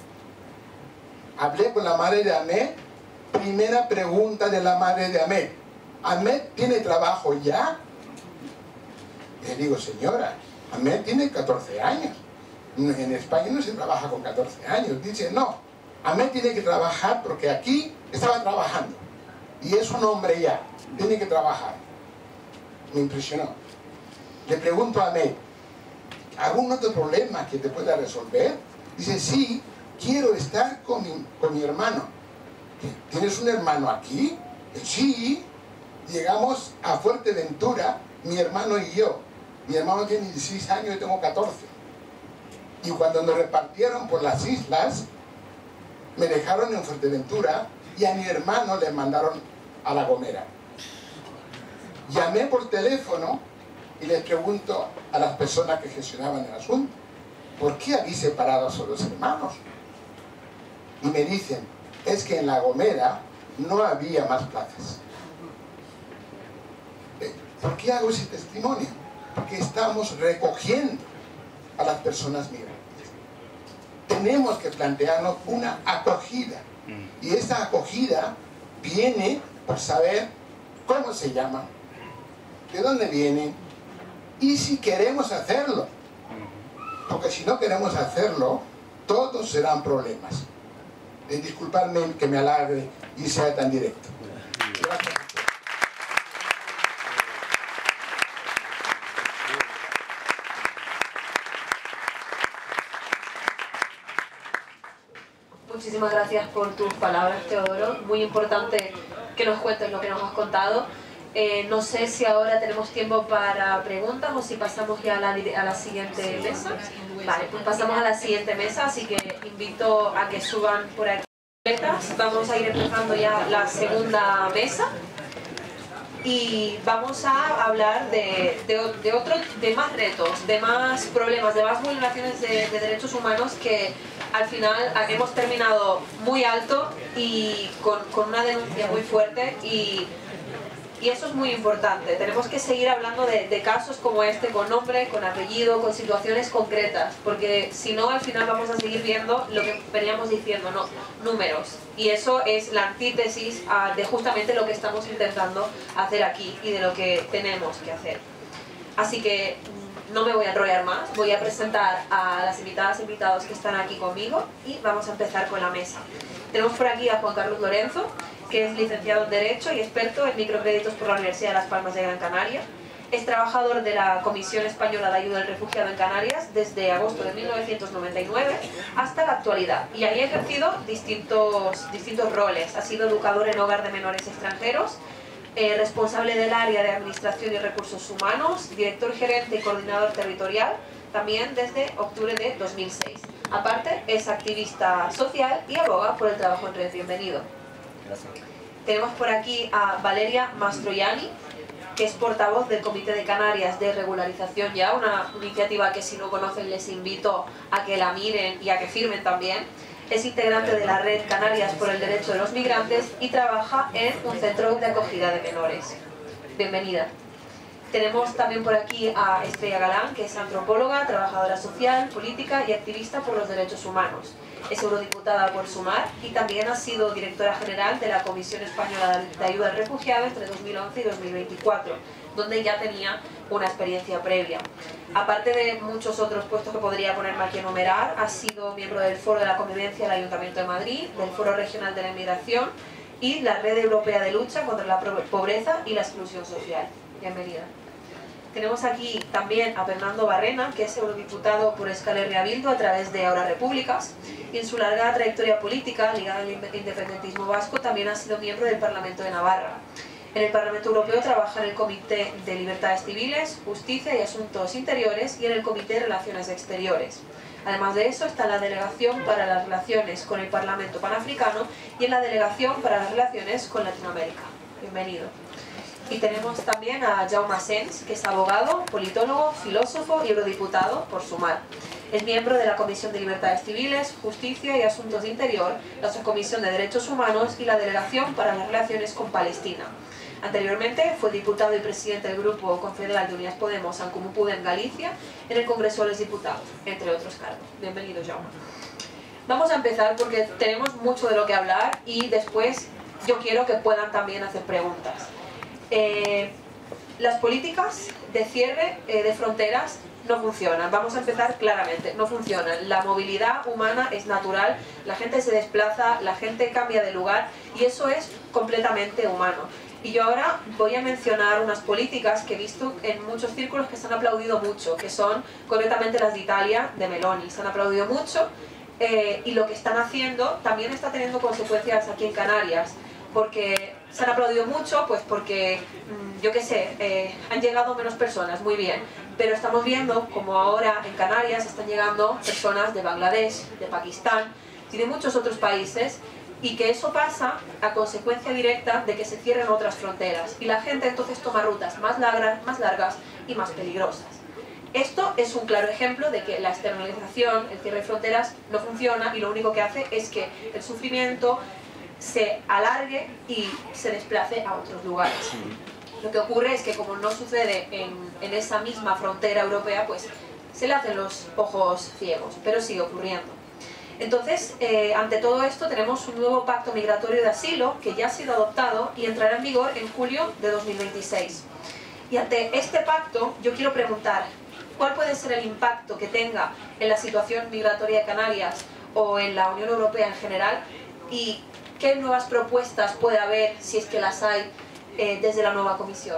Hablé con la madre de Ahmed. Primera pregunta de la madre de Ahmed. ¿Ahmed tiene trabajo ya? Le digo, señora, Ahmed tiene catorce años. En España no se trabaja con catorce años. Dice, no, Ahmed tiene que trabajar porque aquí estaba trabajando. Y es un hombre ya, tiene que trabajar. Me impresionó. Le pregunto a Ahmed, ¿algún otro problema que te pueda resolver? Dice, sí, quiero estar con mi, con mi hermano. ¿Tienes un hermano aquí? Sí. Llegamos a Fuerteventura, mi hermano y yo. Mi hermano tiene dieciséis años y yo tengo catorce. Y cuando nos repartieron por las islas, me dejaron en Fuerteventura y a mi hermano le mandaron a La Gomera. Llamé por teléfono y les pregunto a las personas que gestionaban el asunto, ¿por qué habéis separado a los hermanos? Y me dicen, es que en La Gomera no había más plazas. ¿Por qué hago ese testimonio? Porque estamos recogiendo a las personas migrantes. Tenemos que plantearnos una acogida. Y esa acogida viene por saber cómo se llaman, de dónde vienen y si queremos hacerlo. Porque si no queremos hacerlo, todos serán problemas. Eh, disculpadme que me alargue y sea tan directo. Gracias. Muchísimas gracias por tus palabras, Teodoro. Muy importante que nos cuentes lo que nos has contado. Eh, no sé si ahora tenemos tiempo para preguntas o si pasamos ya a la, a la siguiente mesa. Vale, pues pasamos a la siguiente mesa, así que invito a que suban por aquí. Vamos a ir empezando ya la segunda mesa y vamos a hablar de, de, de, otro, de más retos, de más problemas, de más vulneraciones de, de derechos humanos que al final hemos terminado muy alto y con, con una denuncia muy fuerte y, y eso es muy importante. Tenemos que seguir hablando de, de casos como este, con nombre, con apellido, con situaciones concretas, porque si no al final vamos a seguir viendo lo que veníamos diciendo, ¿no? Números. Y eso es la antítesis a, de justamente lo que estamos intentando hacer aquí y de lo que tenemos que hacer. Así que no me voy a enrollar más, voy a presentar a las invitadas e invitados que están aquí conmigo y vamos a empezar con la mesa. Tenemos por aquí a Juan Carlos Lorenzo, que es licenciado en Derecho y experto en microcréditos por la Universidad de Las Palmas de Gran Canaria. Es trabajador de la Comisión Española de Ayuda al Refugiado en Canarias desde agosto de mil novecientos noventa y nueve hasta la actualidad y ahí ha ejercido distintos, distintos roles. Ha sido educador en hogar de menores extranjeros, Eh, responsable del área de Administración y Recursos Humanos, director gerente y coordinador territorial, también desde octubre de dos mil seis. Aparte, es activista social y aboga por el trabajo en red. Bienvenido. Gracias. tenemos por aquí a Valeria Mastroianni, que es portavoz del Comité de Canarias de Regularización Ya, una iniciativa que si no conocen les invito a que la miren y a que firmen también. Es integrante de la Red Canarias por el Derecho de los Migrantes y trabaja en un centro de acogida de menores. Bienvenida. Tenemos también por aquí a Estrella Galán, que es antropóloga, trabajadora social, política y activista por los derechos humanos. Es eurodiputada por Sumar y también ha sido directora general de la Comisión Española de Ayuda al Refugiado entre dos mil once y dos mil veinticuatro, donde ya tenía una experiencia previa. Aparte de muchos otros puestos que podría ponerme aquí a enumerar, ha sido miembro del Foro de la Convivencia del Ayuntamiento de Madrid, del Foro Regional de la Inmigración y la Red Europea de Lucha contra la Pobreza y la Exclusión Social. Bienvenida. Tenemos aquí también a Fernando Barrena, que es eurodiputado por Euskal Herria Bildu a través de Ahora Repúblicas, y en su larga trayectoria política ligada al independentismo vasco también ha sido miembro del Parlamento de Navarra. En el Parlamento Europeo trabaja en el Comité de Libertades Civiles, Justicia y Asuntos Interiores y en el Comité de Relaciones Exteriores. Además de eso está en la Delegación para las Relaciones con el Parlamento Panafricano y en la Delegación para las Relaciones con Latinoamérica. Bienvenido. Y tenemos también a Jaume Sens, que es abogado, politólogo, filósofo y eurodiputado por Sumar. Es miembro de la Comisión de Libertades Civiles, Justicia y Asuntos de Interior, la Subcomisión de Derechos Humanos y la Delegación para las Relaciones con Palestina. Anteriormente fue diputado y presidente del Grupo Confederal de Unidas Podemos en Comú Podem Galicia en el Congreso de los Diputados, entre otros cargos. Bienvenido, Jaume. Vamos a empezar porque tenemos mucho de lo que hablar y después yo quiero que puedan también hacer preguntas. Eh, las políticas de cierre eh, de fronteras no funcionan. Vamos a empezar claramente, no funcionan. La movilidad humana es natural, la gente se desplaza, la gente cambia de lugar y eso es completamente humano. Y yo ahora voy a mencionar unas políticas que he visto en muchos círculos que se han aplaudido mucho, que son concretamente las de Italia, de Meloni. Se han aplaudido mucho eh, y lo que están haciendo también está teniendo consecuencias aquí en Canarias, porque se han aplaudido mucho, pues porque, yo qué sé, eh, han llegado menos personas, muy bien, pero estamos viendo como ahora en Canarias están llegando personas de Bangladesh, de Pakistán y de muchos otros países, y que eso pasa a consecuencia directa de que se cierren otras fronteras y la gente entonces toma rutas más largas, más largas y más peligrosas. Esto es un claro ejemplo de que la externalización, el cierre de fronteras no funciona y lo único que hace es que el sufrimiento se alargue y se desplace a otros lugares. Lo que ocurre es que como no sucede en, en esa misma frontera europea, pues se le hacen los ojos ciegos, pero sigue ocurriendo. Entonces, eh, ante todo esto tenemos un nuevo pacto migratorio de asilo que ya ha sido adoptado y entrará en vigor en julio de dos mil veintiséis. Y ante este pacto yo quiero preguntar, ¿cuál puede ser el impacto que tenga en la situación migratoria de Canarias o en la Unión Europea en general? Y ¿qué nuevas propuestas puede haber, si es que las hay, eh, desde la nueva Comisión?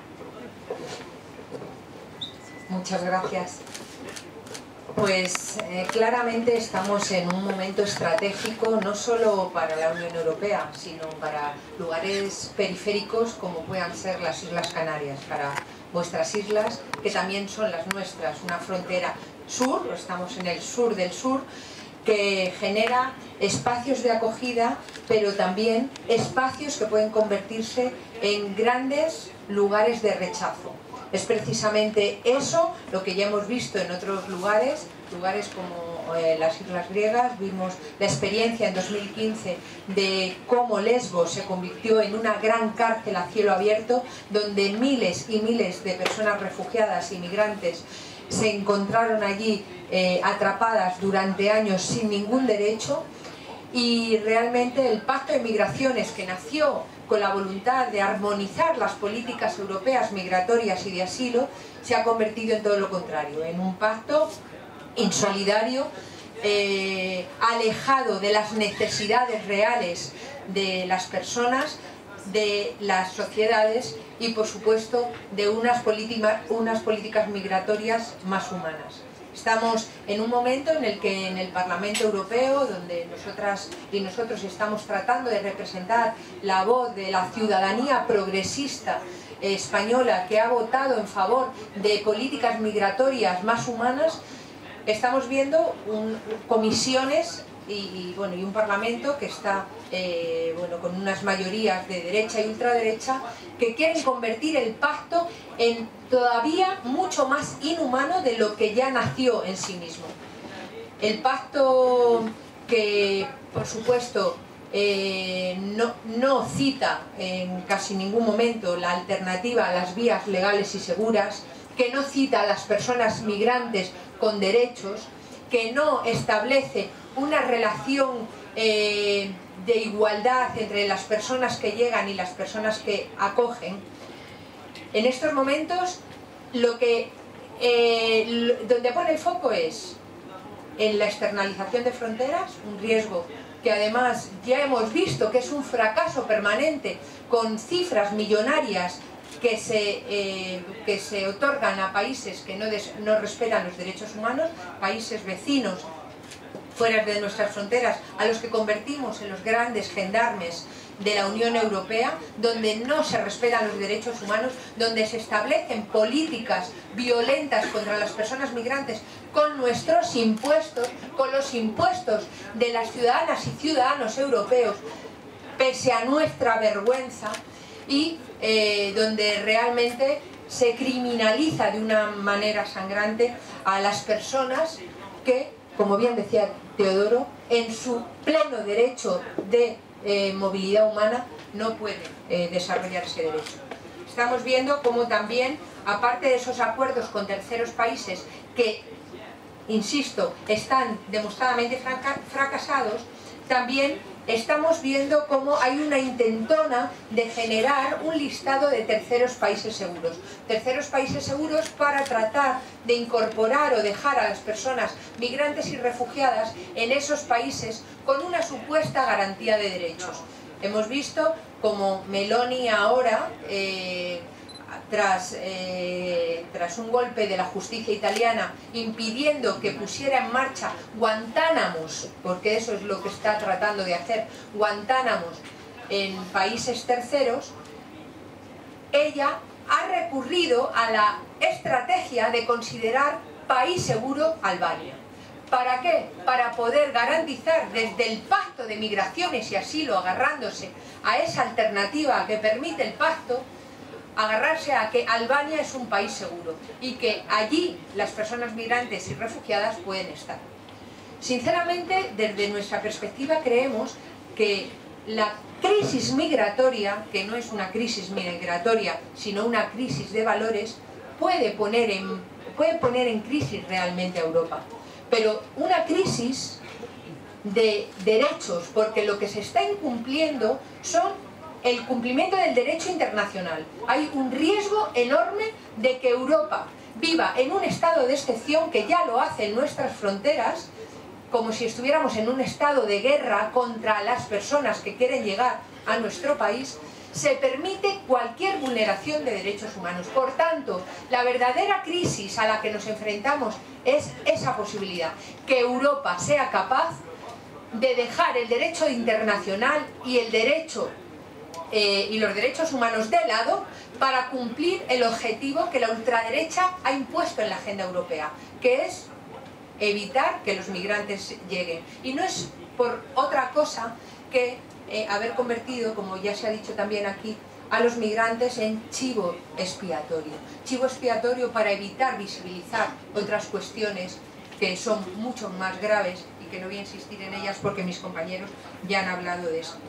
Muchas gracias. Pues eh, claramente estamos en un momento estratégico no solo para la Unión Europea, sino para lugares periféricos como puedan ser las Islas Canarias, para vuestras islas, que también son las nuestras, una frontera sur, estamos en el sur del sur, que genera espacios de acogida, pero también espacios que pueden convertirse en grandes lugares de rechazo. Es precisamente eso lo que ya hemos visto en otros lugares, lugares como eh, las Islas Griegas. Vimos la experiencia en dos mil quince de cómo Lesbos se convirtió en una gran cárcel a cielo abierto, donde miles y miles de personas refugiadas y migrantes se encontraron allí eh, atrapadas durante años sin ningún derecho. Y realmente el Pacto de Migraciones, que nació con la voluntad de armonizar las políticas europeas migratorias y de asilo, se ha convertido en todo lo contrario, en un pacto insolidario, eh, alejado de las necesidades reales de las personas, de las sociedades y, por supuesto, de unas, unas políticas migratorias más humanas. Estamos en un momento en el que en el Parlamento Europeo, donde nosotras y nosotros estamos tratando de representar la voz de la ciudadanía progresista española que ha votado en favor de políticas migratorias más humanas, estamos viendo un, comisiones y, y, bueno, y un Parlamento que está eh, bueno, con unas mayorías de derecha y ultraderecha que quieren convertir el pacto en todavía mucho más inhumano de lo que ya nació en sí mismo. El pacto que, por supuesto, eh, no, no cita en casi ningún momento la alternativa a las vías legales y seguras, que no cita a las personas migrantes con derechos, que no establece una relación eh, de igualdad entre las personas que llegan y las personas que acogen. En estos momentos, lo que, eh, lo, donde pone el foco es en la externalización de fronteras, un riesgo que además ya hemos visto que es un fracaso permanente, con cifras millonarias que se, eh, que se otorgan a países que no, des, no respetan los derechos humanos, países vecinos fuera de nuestras fronteras, a los que convertimos en los grandes gendarmes de la Unión Europea, donde no se respetan los derechos humanos, donde se establecen políticas violentas contra las personas migrantes con nuestros impuestos, con los impuestos de las ciudadanas y ciudadanos europeos, pese a nuestra vergüenza, y eh, donde realmente se criminaliza de una manera sangrante a las personas que, como bien decía Teodoro, en su pleno derecho de eh, movilidad humana no pueden eh, desarrollar ese derecho. Estamos viendo cómo también, aparte de esos acuerdos con terceros países que, insisto, están demostradamente fracasados, también estamos viendo cómo hay una intentona de generar un listado de terceros países seguros. Terceros países seguros para tratar de incorporar o dejar a las personas migrantes y refugiadas en esos países con una supuesta garantía de derechos. Hemos visto como Meloni ahora, eh, tras, eh, tras un golpe de la justicia italiana impidiendo que pusiera en marcha Guantánamos, porque eso es lo que está tratando de hacer, Guantánamos en países terceros, ella ha recurrido a la estrategia de considerar país seguro Albania. ¿Para qué? Para poder garantizar desde el pacto de migraciones y asilo, agarrándose a esa alternativa que permite el pacto, agarrarse a que Albania es un país seguro y que allí las personas migrantes y refugiadas pueden estar. Sinceramente, desde nuestra perspectiva creemos que la crisis migratoria, que no es una crisis migratoria, sino una crisis de valores, puede poner en, puede poner en crisis realmente a Europa. Pero una crisis de derechos, porque lo que se está incumpliendo son el cumplimiento del derecho internacional. Hay un riesgo enorme de que Europa viva en un estado de excepción, que ya lo hace en nuestras fronteras, como si estuviéramos en un estado de guerra contra las personas que quieren llegar a nuestro país. Se permite cualquier vulneración de derechos humanos. Por tanto, la verdadera crisis a la que nos enfrentamos es esa posibilidad, que Europa sea capaz de dejar el derecho internacional y el derecho Eh, y los derechos humanos de lado para cumplir el objetivo que la ultraderecha ha impuesto en la agenda europea, que es evitar que los migrantes lleguen. Y no es por otra cosa que eh, haber convertido, como ya se ha dicho también aquí, a los migrantes en chivo expiatorio. Chivo expiatorio para evitar visibilizar otras cuestiones que son mucho más graves y que no voy a insistir en ellas porque mis compañeros ya han hablado de eso.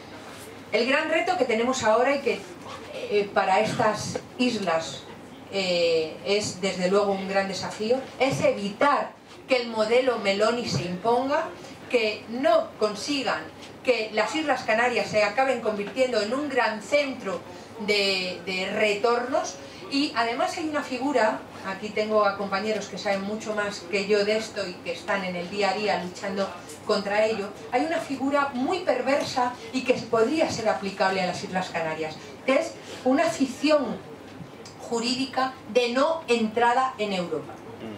El gran reto que tenemos ahora y que eh, para estas islas eh, es desde luego un gran desafío, es evitar que el modelo Meloni se imponga, que no consigan que las Islas Canarias se acaben convirtiendo en un gran centro de, de retornos. Y además hay una figura, aquí tengo a compañeros que saben mucho más que yo de esto y que están en el día a día luchando contra ello, hay una figura muy perversa y que podría ser aplicable a las Islas Canarias, que es una ficción jurídica de no entrada en Europa.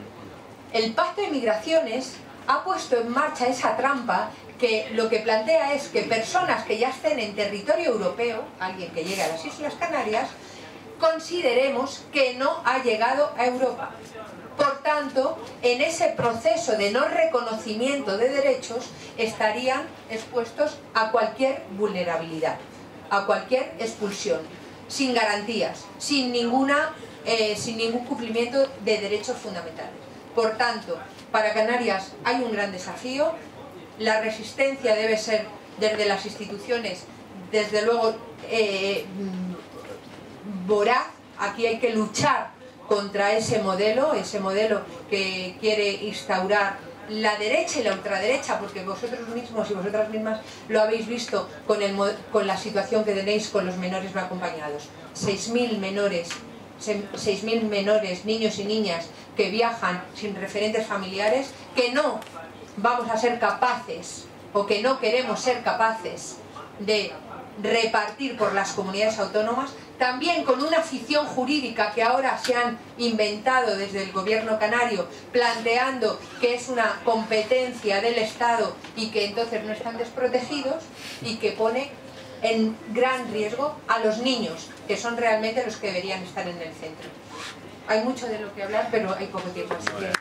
El Pacto de Migraciones ha puesto en marcha esa trampa que lo que plantea es que personas que ya estén en territorio europeo, alguien que llegue a las Islas Canarias, consideremos que no ha llegado a Europa. Por tanto, en ese proceso de no reconocimiento de derechos estarían expuestos a cualquier vulnerabilidad, a cualquier expulsión, sin garantías, sin, ninguna, eh, sin ningún cumplimiento de derechos fundamentales. Por tanto, para Canarias hay un gran desafío, la resistencia debe ser desde las instituciones, desde luego, eh, voraz. Aquí hay que luchar contra ese modelo, ese modelo que quiere instaurar la derecha y la ultraderecha, porque vosotros mismos y vosotras mismas lo habéis visto con, el, con la situación que tenéis con los menores no acompañados. seis mil menores, seis mil menores, niños y niñas que viajan sin referentes familiares, que no vamos a ser capaces o que no queremos ser capaces de repartir por las comunidades autónomas, también con una ficción jurídica que ahora se han inventado desde el gobierno canario, planteando que es una competencia del Estado y que entonces no están desprotegidos, y que pone en gran riesgo a los niños, que son realmente los que deberían estar en el centro. Hay mucho de lo que hablar, pero hay poco tiempo, así que...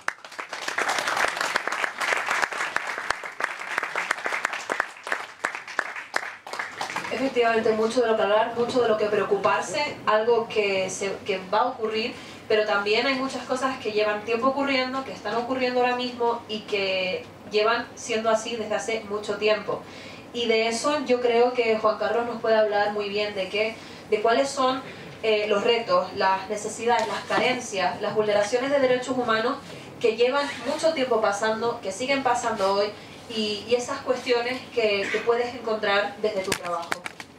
Efectivamente, mucho de lo que hablar, mucho de lo que preocuparse, algo que, se, que va a ocurrir, pero también hay muchas cosas que llevan tiempo ocurriendo, que están ocurriendo ahora mismo y que llevan siendo así desde hace mucho tiempo. Y de eso yo creo que Juan Carlos nos puede hablar muy bien, de, que, de cuáles son eh, los retos, las necesidades, las carencias, las vulneraciones de derechos humanos que llevan mucho tiempo pasando, que siguen pasando hoy, Y, y esas cuestiones que, que puedes encontrar desde tu trabajo.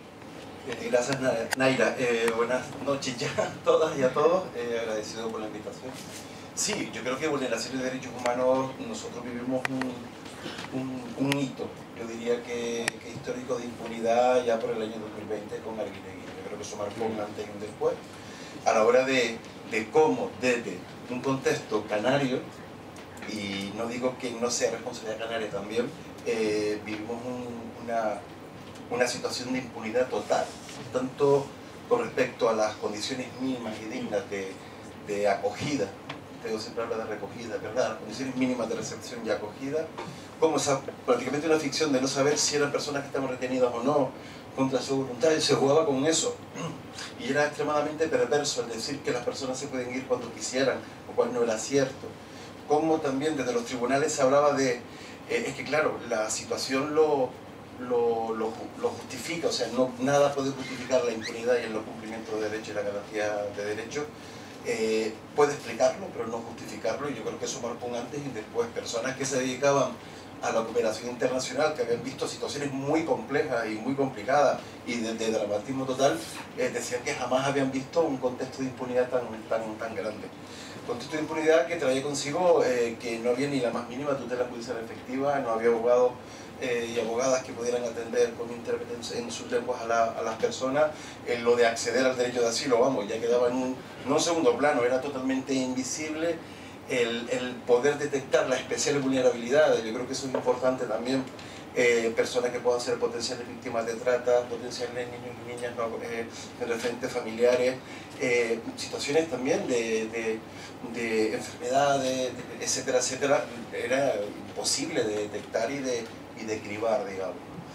Eh, gracias, Naira. Eh, buenas noches ya a todas y a todos. Eh, agradecido por la invitación. Sí, yo creo que vulneraciones de derechos humanos, nosotros vivimos un, un, un hito, yo diría que, que histórico, de impunidad ya por el año dos mil veinte con Arguineguín. Yo creo que eso marcó un antes y un después. A la hora de, de cómo desde un contexto canario, y no digo que no sea responsabilidad canaria también, eh, vivimos un, una, una situación de impunidad total, tanto con respecto a las condiciones mínimas y dignas de, de acogida, tengo siempre habla de recogida, ¿verdad? Las condiciones mínimas de recepción y acogida, como esa, prácticamente una ficción de no saber si eran personas que estaban retenidas o no, contra su voluntad, y se jugaba con eso. Y era extremadamente perverso el decir que las personas se pueden ir cuando quisieran, lo cual no era cierto. Como también desde los tribunales se hablaba de, eh, es que claro, la situación lo, lo, lo, lo justifica, o sea, no, nada puede justificar la impunidad y el no cumplimiento de derechos y la garantía de derechos, eh, puede explicarlo, pero no justificarlo, y yo creo que eso marcó un antes y después. Personas que se dedicaban a la cooperación internacional, que habían visto situaciones muy complejas y muy complicadas y de, de dramatismo total, eh, decían que jamás habían visto un contexto de impunidad tan, tan, tan grande. Contexto de impunidad que traía consigo eh, que no había ni la más mínima tutela judicial efectiva, no había abogados eh, y abogadas que pudieran atender con intérpretes en sus lenguas a, la, a las personas. Eh, lo de acceder al derecho de asilo, vamos, ya quedaba en un, no en segundo plano, era totalmente invisible. El, el poder detectar las especiales vulnerabilidades, yo creo que eso es importante también. Eh, personas que puedan ser potenciales víctimas de trata, potenciales niños y niñas no, eh, de referentes familiares, eh, situaciones también de, de, de enfermedades, de, etcétera, etcétera, era imposible de detectar y de, y de cribar, digamos.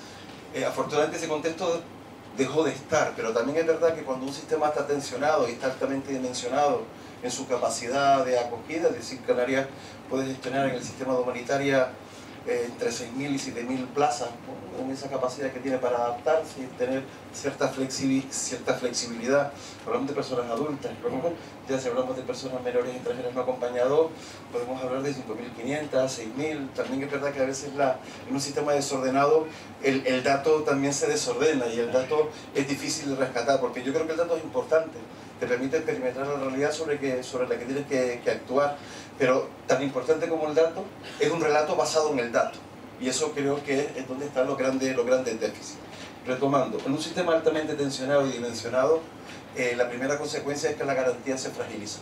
Eh, afortunadamente ese contexto dejó de estar, pero también es verdad que cuando un sistema está tensionado y está altamente dimensionado en su capacidad de acogida, es decir, Canarias puede gestionar en el sistema de humanitaria eh, entre seis mil y siete mil plazas, ¿no? Con esa capacidad que tiene para adaptarse y tener cierta, flexibil, cierta flexibilidad. Hablamos de personas adultas, ¿no? Ya si hablamos de personas menores extranjeras no acompañados, podemos hablar de cinco mil quinientas, seis mil. También es verdad que a veces la, en un sistema desordenado el, el dato también se desordena y el dato es difícil de rescatar, porque yo creo que el dato es importante, te permite perimetrar la realidad sobre, que, sobre la que tienes que, que actuar, pero tan importante como el dato es un relato basado en el dato, y eso creo que es donde están los grandes, los grandes déficits. Retomando, en un sistema altamente tensionado y dimensionado, eh, la primera consecuencia es que la garantía se fragiliza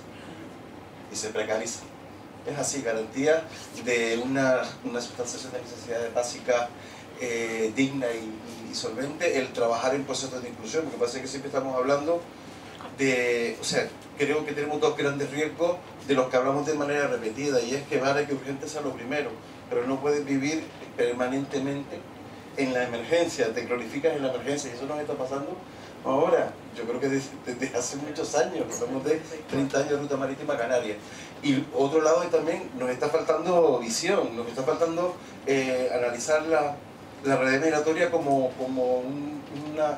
y se precariza. Es así, garantía de una, una sustanciación de necesidades básicas eh, digna y, y solvente, el trabajar en procesos de inclusión, porque parece que siempre estamos hablando de, o sea, creo que tenemos dos grandes riesgos de los que hablamos de manera repetida, y es que vale que urgente sea lo primero, pero no puedes vivir permanentemente en la emergencia, te glorificas en la emergencia, y eso nos está pasando ahora. Yo creo que desde, desde hace muchos años, hablamos de treinta años de ruta marítima canaria. Y otro lado también nos está faltando visión, nos está faltando eh, analizar la, la red migratoria como, como un, una...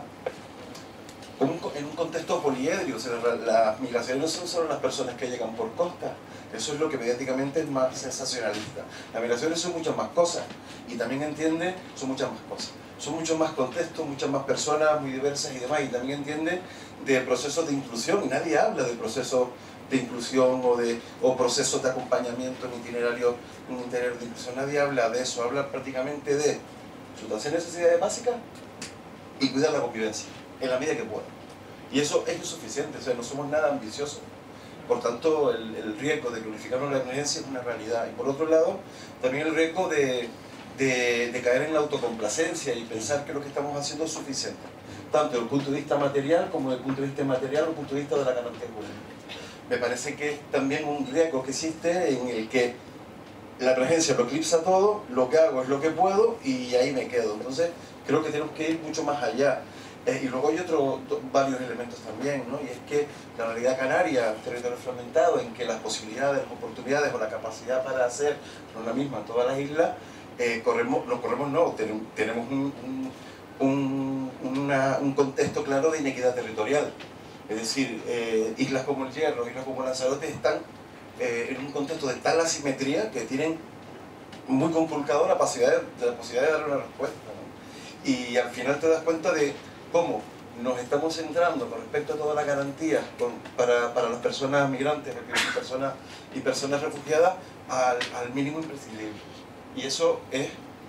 en un contexto poliedrio. O sea, las migraciones no son solo las personas que llegan por costa, eso es lo que mediáticamente es más sensacionalista. Las migraciones son muchas más cosas, y también entiende, son muchas más cosas, son muchos más contextos, muchas más personas muy diversas y demás, y también entiende de procesos de inclusión, y nadie habla de procesos de inclusión o de o procesos de acompañamiento en itinerario, en itinerario de inclusión, nadie habla de eso, habla prácticamente de situación de necesidades básicas y cuidar la convivencia en la medida que pueda. Y eso es insuficiente, o sea, no somos nada ambiciosos. Por tanto, el, el riesgo de glorificarnos la emergencia es una realidad. Y por otro lado, también el riesgo de, de, de caer en la autocomplacencia y pensar que lo que estamos haciendo es suficiente, tanto desde el punto de vista material como desde el punto de vista inmaterial o desde el punto de vista de la garantía jurídica. Me parece que es también un riesgo que existe en el que la emergencia lo eclipsa todo, lo que hago es lo que puedo y ahí me quedo. Entonces, creo que tenemos que ir mucho más allá. Eh, y luego hay otros varios elementos también, ¿no? Y es que la realidad canaria, un territorio fragmentado, en que las posibilidades, las oportunidades o la capacidad para hacer no es la misma en todas las islas, eh, corremos, no corremos, no, tenemos, tenemos un, un, un, una, un contexto claro de inequidad territorial. Es decir, eh, islas como el Hierro, islas como Lanzarote están eh, en un contexto de tal asimetría que tienen muy conculcado la posibilidad de, la posibilidad de dar una respuesta, ¿no? Y al final te das cuenta de cómo nos estamos centrando con respecto a todas las garantías con, para, para las personas migrantes y personas, y personas refugiadas al, al mínimo imprescindible. Y eso es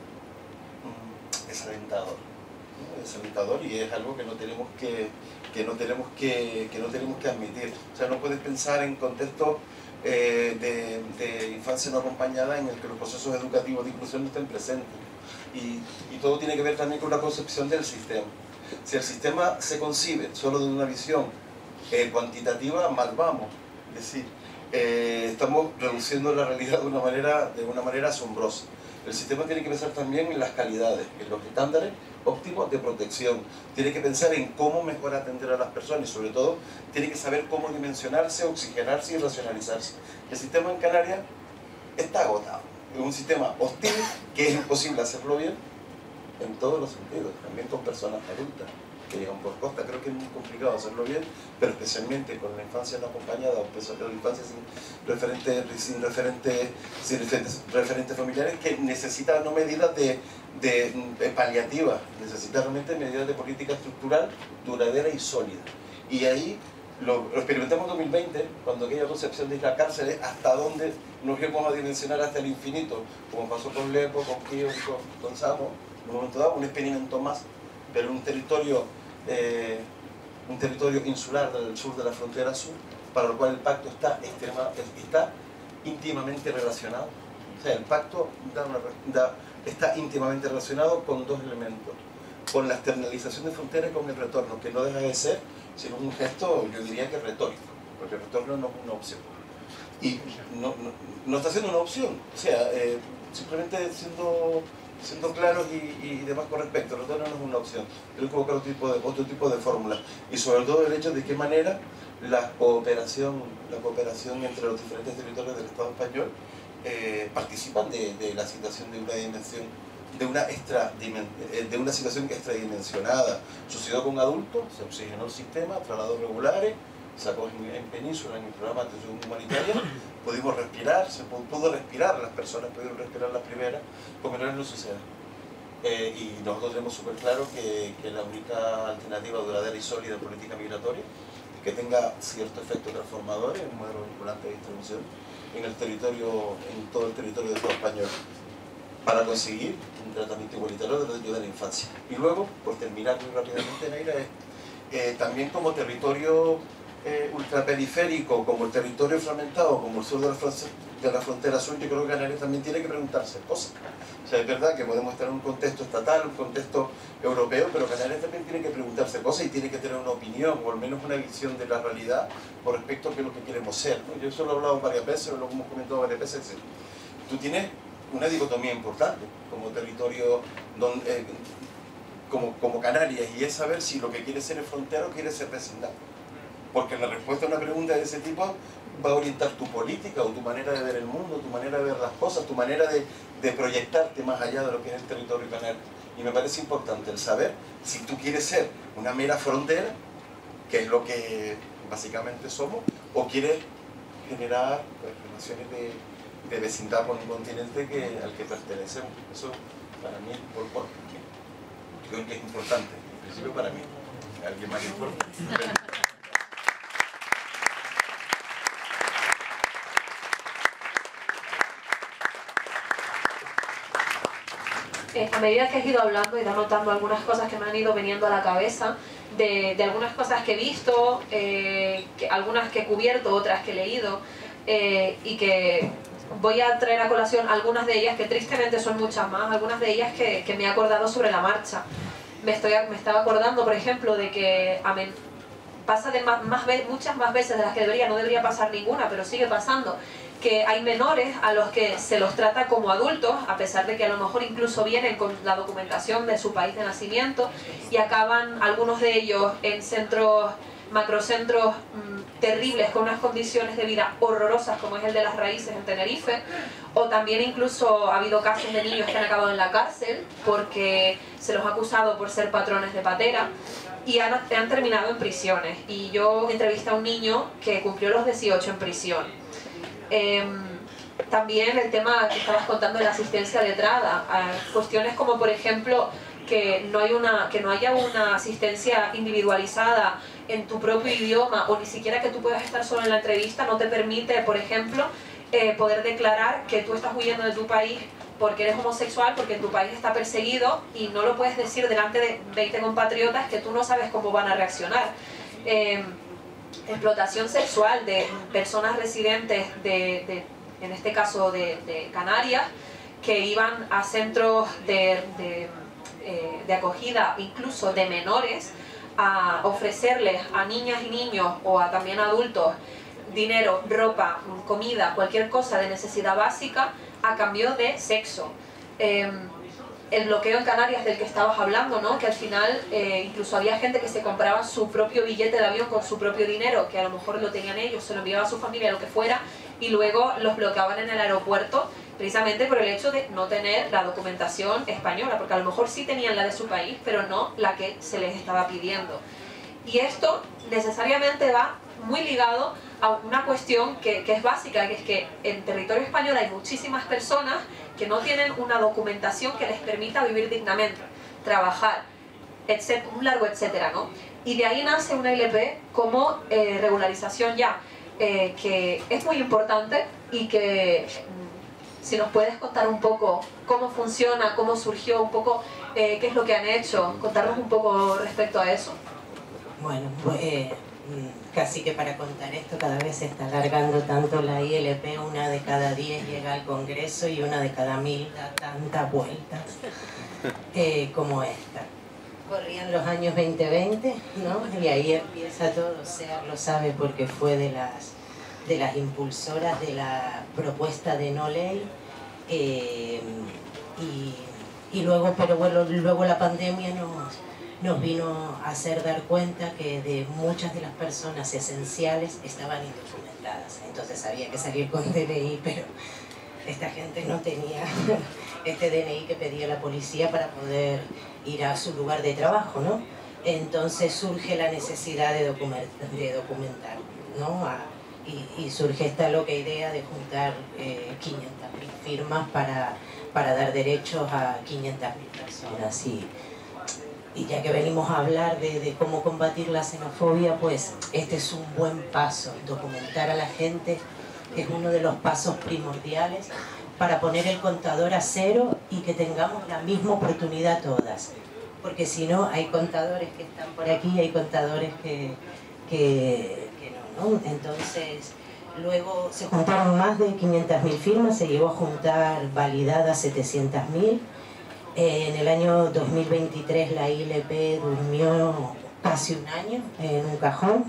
mm, desalentador, ¿no? Desalentador, y es algo que no tenemos que, que, no tenemos que, que, no tenemos que admitir. O sea, no puedes pensar en contextos eh, de, de infancia no acompañada en el que los procesos educativos de inclusión no estén presentes. Y, y todo tiene que ver también con la concepción del sistema. Si el sistema se concibe solo de una visión eh, cuantitativa, mal vamos. Es decir, eh, estamos reduciendo la realidad de una, manera, de una manera asombrosa. El sistema tiene que pensar también en las calidades, en los estándares óptimos de protección. Tiene que pensar en cómo mejor atender a las personas y sobre todo tiene que saber cómo dimensionarse, oxigenarse y racionalizarse. El sistema en Canarias está agotado. Es un sistema hostil que es imposible hacerlo bien en todos los sentidos, también con personas adultas que llegan por costa. Creo que es muy complicado hacerlo bien, pero especialmente con la infancia no acompañada o la infancia sin referentes, sin referentes, sin referentes, referentes familiares, que necesitan no medidas de, de, de paliativas, necesitan realmente medidas de política estructural duradera y sólida. Y ahí lo, lo experimentamos en dos mil veinte, cuando aquella concepción de isla cárceles, hasta dónde nos íbamos a dimensionar hasta el infinito, como pasó con Lepo, con Kío y con, con Samo. En un momento dado, un experimento más, pero en un territorio, eh, un territorio insular del sur de la frontera sur, para lo cual el pacto está, extrema, está íntimamente relacionado. O sea, el pacto da una, da, está íntimamente relacionado con dos elementos, con la externalización de fronteras y con el retorno, que no deja de ser, sino un gesto, yo diría que retórico, porque el retorno no es una opción. Y no, no, no está siendo una opción, o sea, eh, simplemente siendo... siendo claros y, y demás con respecto, el retorno no es una opción, tenemos que buscar otro tipo de, otro tipo de fórmulas, y sobre todo el hecho de qué manera la cooperación, la cooperación entre los diferentes territorios del Estado español eh, participan de, de la situación de una dimensión, de una, extra, de una situación extradimensionada. Sucedió con adultos, se oxigenó el sistema, traslados regulares, se acoge en Península, en el programa de atención humanitaria, pudimos respirar, se pudo respirar, las personas pudieron respirar las primeras, con menores no sucede. Eh, y nosotros tenemos súper claro que, que la única alternativa duradera y sólida de política migratoria es que tenga cierto efecto transformador en un modelo vinculante de distribución en el territorio, en todo el territorio del Estado español, para conseguir un tratamiento igualitario de los derechos de la infancia. Y luego, por terminar muy rápidamente, Naira, es eh, también como territorio eh, ultraperiférico como el territorio fragmentado, como el sur de la, de la frontera sur, yo creo que Canarias también tiene que preguntarse cosas. O sea, es verdad que podemos estar en un contexto estatal, un contexto europeo, pero Canarias también tiene que preguntarse cosas y tiene que tener una opinión, o al menos una visión de la realidad con respecto a qué es lo que queremos ser, ¿no? Yo eso lo he hablado varias veces, lo hemos comentado varias veces. Tú tienes una dicotomía importante como territorio, donde, eh, como, como Canarias, y es saber si lo que quieres ser es frontera o quieres ser vecindad. Porque la respuesta a una pregunta de ese tipo va a orientar tu política o tu manera de ver el mundo, tu manera de ver las cosas, tu manera de, de proyectarte más allá de lo que es el territorio canario. Y me parece importante el saber si tú quieres ser una mera frontera, que es lo que básicamente somos, o quieres generar pues, relaciones de, de vecindad con un continente que, al que pertenecemos. Eso para mí, por, por, creo que es importante, en principio para mí. ¿A alguien más le importa? Eh, a medida que has ido hablando, he ido anotando algunas cosas que me han ido viniendo a la cabeza, de, de algunas cosas que he visto, eh, que, algunas que he cubierto, otras que he leído, eh, y que voy a traer a colación algunas de ellas, que tristemente son muchas más, algunas de ellas que, que me he acordado sobre la marcha. Me, estoy, me estaba acordando, por ejemplo, de que amen, pasa de más, más, muchas más veces de las que debería, no debería pasar ninguna, pero sigue pasando, que hay menores a los que se los trata como adultos, a pesar de que a lo mejor incluso vienen con la documentación de su país de nacimiento, y acaban algunos de ellos en centros, macrocentros mmm, terribles, con unas condiciones de vida horrorosas, como es el de Las Raíces en Tenerife, o también incluso ha habido casos de niños que han acabado en la cárcel porque se los ha acusado por ser patrones de patera, y han, han terminado en prisiones. Y yo entrevisté a un niño que cumplió los dieciocho en prisión. Eh, también el tema que estabas contando de la asistencia letrada, eh, cuestiones como por ejemplo que no, hay una, que no haya una asistencia individualizada en tu propio idioma, o ni siquiera que tú puedas estar solo en la entrevista, no te permite, por ejemplo, eh, poder declarar que tú estás huyendo de tu país porque eres homosexual, porque tu país está perseguido, y no lo puedes decir delante de veinte compatriotas que tú no sabes cómo van a reaccionar. Eh, explotación sexual de personas residentes de, de en este caso de, de Canarias, que iban a centros de, de, eh, de acogida, incluso de menores, a ofrecerles a niñas y niños, o a también adultos, dinero, ropa, comida, cualquier cosa de necesidad básica, a cambio de sexo. Eh, el bloqueo en Canarias del que estabas hablando, ¿no? Que al final eh, incluso había gente que se compraba su propio billete de avión con su propio dinero, que a lo mejor lo tenían ellos, se lo enviaba a su familia, lo que fuera, y luego los bloqueaban en el aeropuerto precisamente por el hecho de no tener la documentación española, porque a lo mejor sí tenían la de su país, pero no la que se les estaba pidiendo. Y esto necesariamente va muy ligado a una cuestión que, que es básica, que es que en territorio español hay muchísimas personas que no tienen una documentación que les permita vivir dignamente, trabajar, etcétera, un largo etcétera, ¿no? Y de ahí nace una I L P como eh, regularización ya, eh, que es muy importante, y que si nos puedes contar un poco cómo funciona, cómo surgió, un poco eh, qué es lo que han hecho, contarnos un poco respecto a eso. Bueno, pues eh, casi que para contar esto cada vez se está alargando tanto la I L P, una de cada diez llega al Congreso y una de cada mil da tantas vueltas eh, como esta. Corrían los años veinte veinte, ¿no? Y ahí empieza todo, o sea, lo sabe porque fue de las, de las impulsoras de la propuesta de no ley, eh, y, y luego, pero bueno, luego la pandemia nos, nos vino a hacer dar cuenta que de muchas de las personas esenciales estaban indocumentadas, entonces había que salir con D N I, pero esta gente no tenía este D N I que pedía la policía para poder ir a su lugar de trabajo, ¿no? Entonces surge la necesidad de documentar, de documentar, ¿no? A, y, y surge esta loca idea de juntar eh, quinientas mil firmas para, para dar derechos a quinientas mil personas. Y, y ya que venimos a hablar de, de cómo combatir la xenofobia, pues este es un buen paso. Documentar a la gente es uno de los pasos primordiales para poner el contador a cero y que tengamos la misma oportunidad todas. Porque si no, hay contadores que están por aquí y hay contadores que, que, que no. ¿no? Entonces, luego se juntaron más de quinientas mil firmas, se llegó a juntar validadas setecientas mil. Eh, en el año dos mil veintitrés la I L P durmió casi un año en un cajón,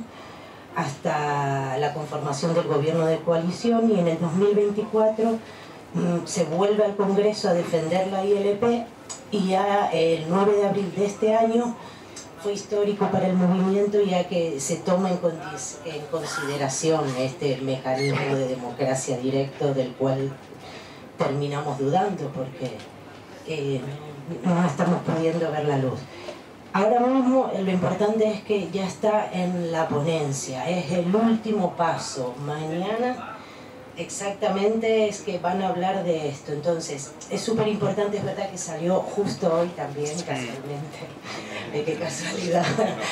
hasta la conformación del gobierno de coalición, y en el dos mil veinticuatro mmm, se vuelve al Congreso a defender la I L P, y ya el nueve de abril de este año fue histórico para el movimiento, ya que se toma en, en consideración este mecanismo de democracia directo del cual terminamos dudando porque eh, no estamos pudiendo ver la luz. Ahora mismo lo importante es que ya está en la ponencia, es el último paso. Mañana exactamente es que van a hablar de esto, entonces es súper importante, es verdad que salió justo hoy también, casualmente, de qué casualidad,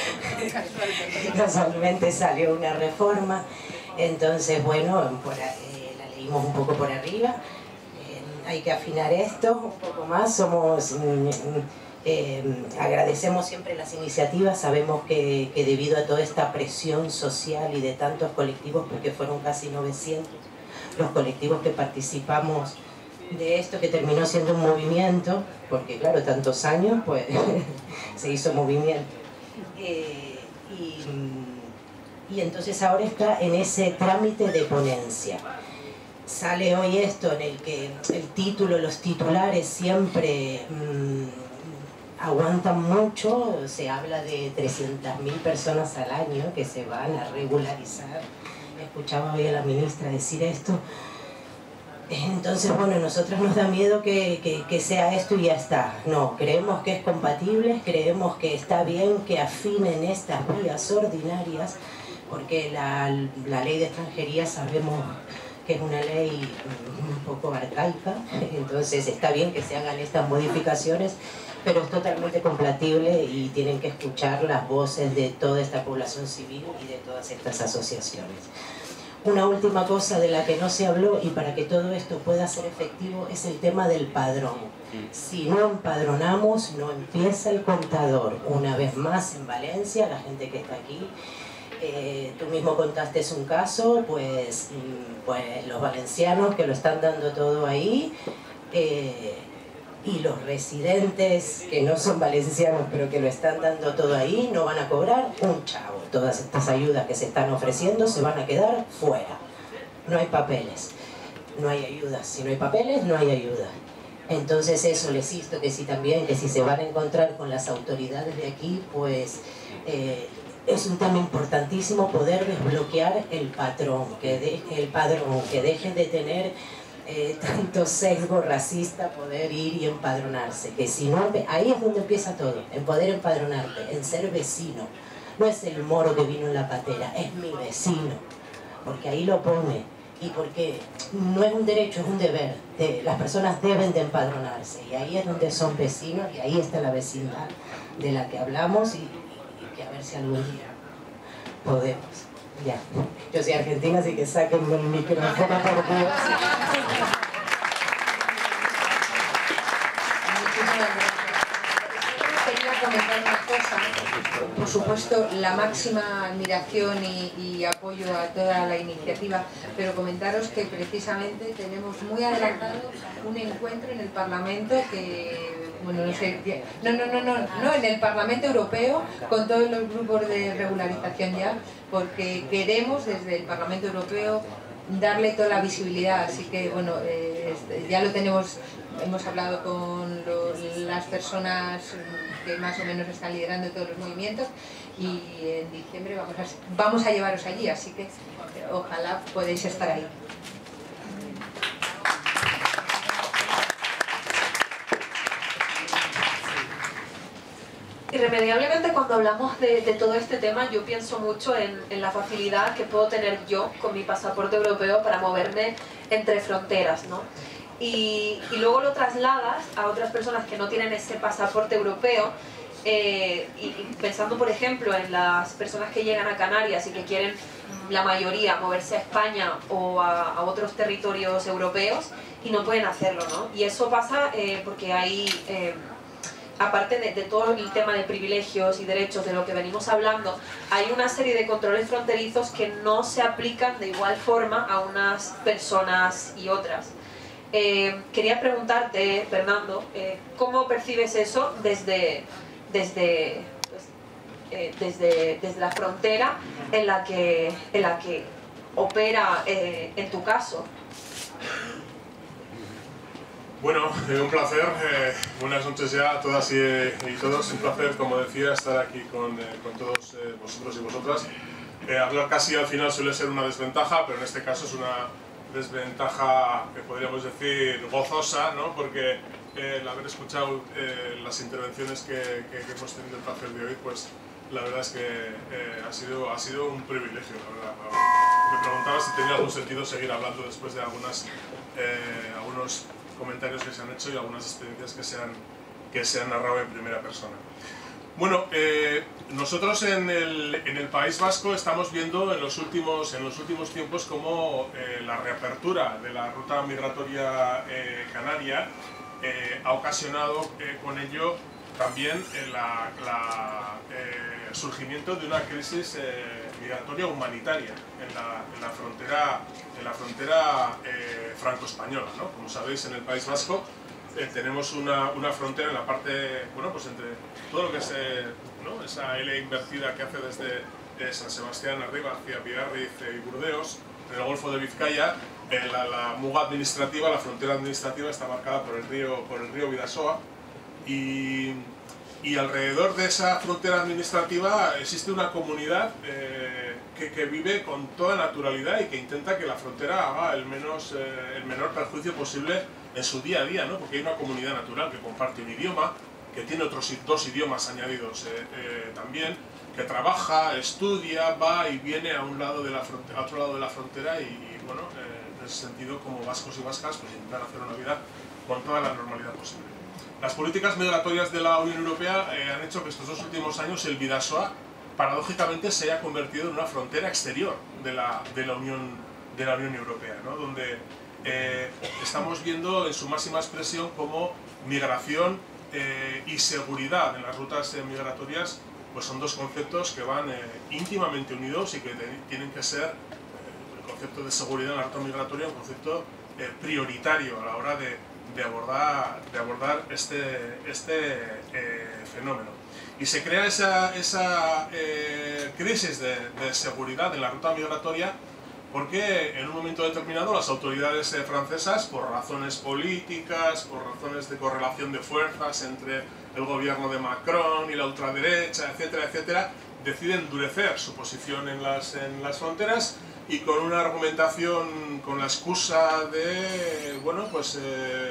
casualmente salió una reforma, entonces bueno, por, eh, la leímos un poco por arriba, eh, hay que afinar esto un poco más, somos... Mm, Eh, agradecemos siempre las iniciativas, sabemos que, que debido a toda esta presión social y de tantos colectivos, porque fueron casi novecientos los colectivos que participamos de esto, que terminó siendo un movimiento, porque claro, tantos años, pues se hizo movimiento. Eh, y, y entonces ahora está en ese trámite de ponencia. Sale hoy esto en el que el título, los titulares siempre... Mmm, aguantan mucho, se habla de trescientas mil personas al año que se van a regularizar. Escuchaba hoy a la ministra decir esto. Entonces, bueno, a nosotros nos da miedo que, que, que sea esto y ya está. No, creemos que es compatible, creemos que está bien que afinen estas vías ordinarias, porque la, la ley de extranjería sabemos que es una ley un poco arcaica, entonces está bien que se hagan estas modificaciones, pero es totalmente compatible y tienen que escuchar las voces de toda esta población civil y de todas estas asociaciones. Una última cosa de la que no se habló, y para que todo esto pueda ser efectivo, es el tema del padrón. Si no empadronamos, no empieza el contador. Una vez más en Valencia, la gente que está aquí, eh, tú mismo contaste es un caso, pues, pues los valencianos que lo están dando todo ahí, eh, y los residentes que no son valencianos pero que lo están dando todo ahí no van a cobrar un chavo. Todas estas ayudas que se están ofreciendo se van a quedar fuera. No hay papeles, no hay ayudas. Si no hay papeles, no hay ayuda. Entonces eso les insto que si también, que si se van a encontrar con las autoridades de aquí, pues eh, es un tema importantísimo poder desbloquear el patrón, que deje el padrón, que deje de tener Eh, tanto sesgo racista, poder ir y empadronarse, que si no, ahí es donde empieza todo, en poder empadronarte, en ser vecino. No es el moro que vino en la patera, es mi vecino, porque ahí lo pone, y porque no es un derecho, es un deber. De, las personas deben de empadronarse, y ahí es donde son vecinos, y ahí está la vecindad de la que hablamos, y, y que a ver si algún día podemos. Ya, yo soy argentina, así que sáquenme el micrófono, por Dios. Quería comentar una cosa. Por supuesto, la máxima admiración y, y apoyo a toda la iniciativa, pero comentaros que precisamente tenemos muy adelantado un encuentro en el Parlamento que... Bueno, no sé, no, no, no, no, no, en el Parlamento Europeo, con todos los grupos de regularización ya, porque queremos desde el Parlamento Europeo darle toda la visibilidad, así que bueno, eh, ya lo tenemos, hemos hablado con los, las personas que más o menos están liderando todos los movimientos, y en diciembre vamos a, vamos a llevaros allí, así que ojalá podéis estar ahí. Irremediablemente, cuando hablamos de, de todo este tema, yo pienso mucho en, en la facilidad que puedo tener yo con mi pasaporte europeo para moverme entre fronteras, ¿no? Y, y luego lo trasladas a otras personas que no tienen ese pasaporte europeo, eh, y, y pensando, por ejemplo, en las personas que llegan a Canarias y que quieren, la mayoría, moverse a España o a, a otros territorios europeos y no pueden hacerlo, ¿no? Y eso pasa eh, porque hay... Eh, aparte de, de todo el tema de privilegios y derechos de lo que venimos hablando, hay una serie de controles fronterizos que no se aplican de igual forma a unas personas y otras. Eh, quería preguntarte, Fernando, eh, ¿cómo percibes eso desde, desde, pues, eh, desde, desde la frontera en la que, en la que opera eh, en tu caso? Bueno, eh, un placer, eh, buenas noches ya a todas y, y todos, un placer, como decía, estar aquí con, eh, con todos eh, vosotros y vosotras. Eh, hablar casi al final suele ser una desventaja, pero en este caso es una desventaja que podríamos decir gozosa, ¿no? Porque eh, el haber escuchado eh, las intervenciones que, que, que hemos tenido el placer de oír, pues la verdad es que eh, ha, sido, ha sido un privilegio, la verdad. Me preguntaba si tenía algún sentido seguir hablando después de algunas, eh, algunos comentarios que se han hecho y algunas experiencias que se han, que se han narrado en primera persona. Bueno, eh, nosotros en el, en el País Vasco estamos viendo en los últimos, en los últimos tiempos cómo eh, la reapertura de la ruta migratoria eh, canaria eh, ha ocasionado eh, con ello también el la, la, eh, surgimiento de una crisis eh, migratoria humanitaria en la, en la frontera, en la frontera eh, franco-española, ¿no? Como sabéis, en el País Vasco eh, tenemos una, una frontera en la parte, bueno, pues entre todo lo que es eh, ¿no? esa L invertida que hace desde eh, San Sebastián arriba hacia Biarritz y Burdeos, en el Golfo de Vizcaya, eh, la, la muga administrativa, la frontera administrativa está marcada por el río, por el río Bidasoa. Y, y alrededor de esa frontera administrativa existe una comunidad eh, que, que vive con toda naturalidad y que intenta que la frontera haga el, menos, eh, el menor perjuicio posible en su día a día, ¿no? Porque hay una comunidad natural que comparte un idioma, que tiene otros dos idiomas añadidos eh, eh, también, que trabaja, estudia, va y viene a un lado de la frontera, a otro lado de la frontera y, y bueno, eh, en ese sentido, como vascos y vascas, pues intentan hacer una vida con toda la normalidad posible. Las políticas migratorias de la Unión Europea eh, han hecho que estos dos últimos años el Bidasoa, paradójicamente, se haya convertido en una frontera exterior de la, de la, Unión, de la Unión Europea, ¿no? Donde eh, estamos viendo en su máxima expresión cómo migración eh, y seguridad en las rutas eh, migratorias pues son dos conceptos que van eh, íntimamente unidos y que te, tienen que ser, eh, el concepto de seguridad en la ruta migratoria, un concepto eh, prioritario a la hora de de abordar, de abordar este, este eh, fenómeno. Y se crea esa, esa eh, crisis de, de seguridad en la ruta migratoria porque en un momento determinado las autoridades eh, francesas, por razones políticas, por razones de correlación de fuerzas entre el gobierno de Macron y la ultraderecha, etcétera, etcétera, deciden endurecer su posición en las, en las fronteras y con una argumentación, con la excusa de, bueno, pues eh,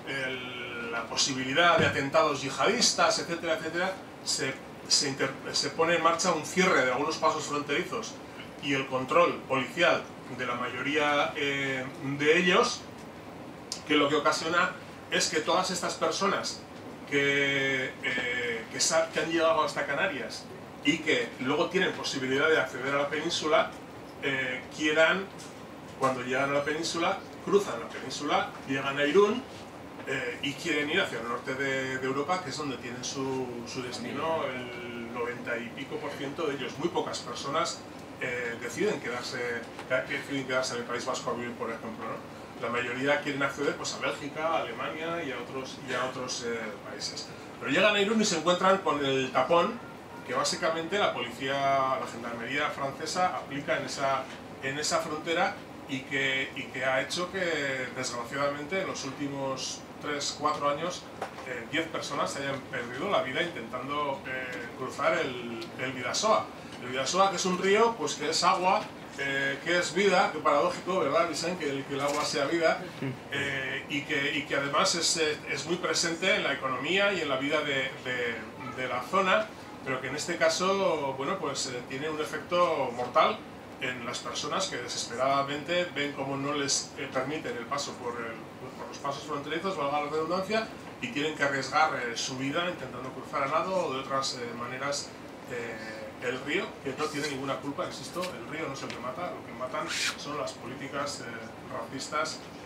el, la posibilidad de atentados yihadistas, etcétera, etcétera, se, se, inter, se pone en marcha un cierre de algunos pasos fronterizos y el control policial de la mayoría eh, de ellos, que lo que ocasiona es que todas estas personas que, eh, que, que han llegado hasta Canarias y que luego tienen posibilidad de acceder a la península, Eh, quieran, cuando llegan a la península, cruzan la península, llegan a Irún eh, y quieren ir hacia el norte de, de Europa, que es donde tienen su, su destino el noventa y pico por ciento de ellos. Muy pocas personas eh, deciden, quedarse, deciden quedarse en el País Vasco a vivir, por ejemplo, ¿no? La mayoría quieren acceder pues, a Bélgica, a Alemania y a otros, y a otros eh, países. Pero llegan a Irún y se encuentran con el tapón que básicamente la policía, la gendarmería francesa aplica en esa, en esa frontera y que, y que ha hecho que, desgraciadamente, en los últimos tres cuatro años, eh, diez personas hayan perdido la vida intentando eh, cruzar el, el Bidasoa. El Bidasoa, que es un río, pues que es agua, eh, que es vida, que paradójico, ¿verdad, Vicente? Que el, que el agua sea vida, eh, y, que, y que además es, es muy presente en la economía y en la vida de, de, de la zona, pero que en este caso, bueno, pues eh, tiene un efecto mortal en las personas que desesperadamente ven cómo no les eh, permiten el paso por, el, por los pasos fronterizos, valga la redundancia, y tienen que arriesgar eh, su vida intentando cruzar a nado o de otras eh, maneras eh, el río, que no tiene ninguna culpa, insisto, el río no es el que mata, lo que matan son las políticas eh, racistas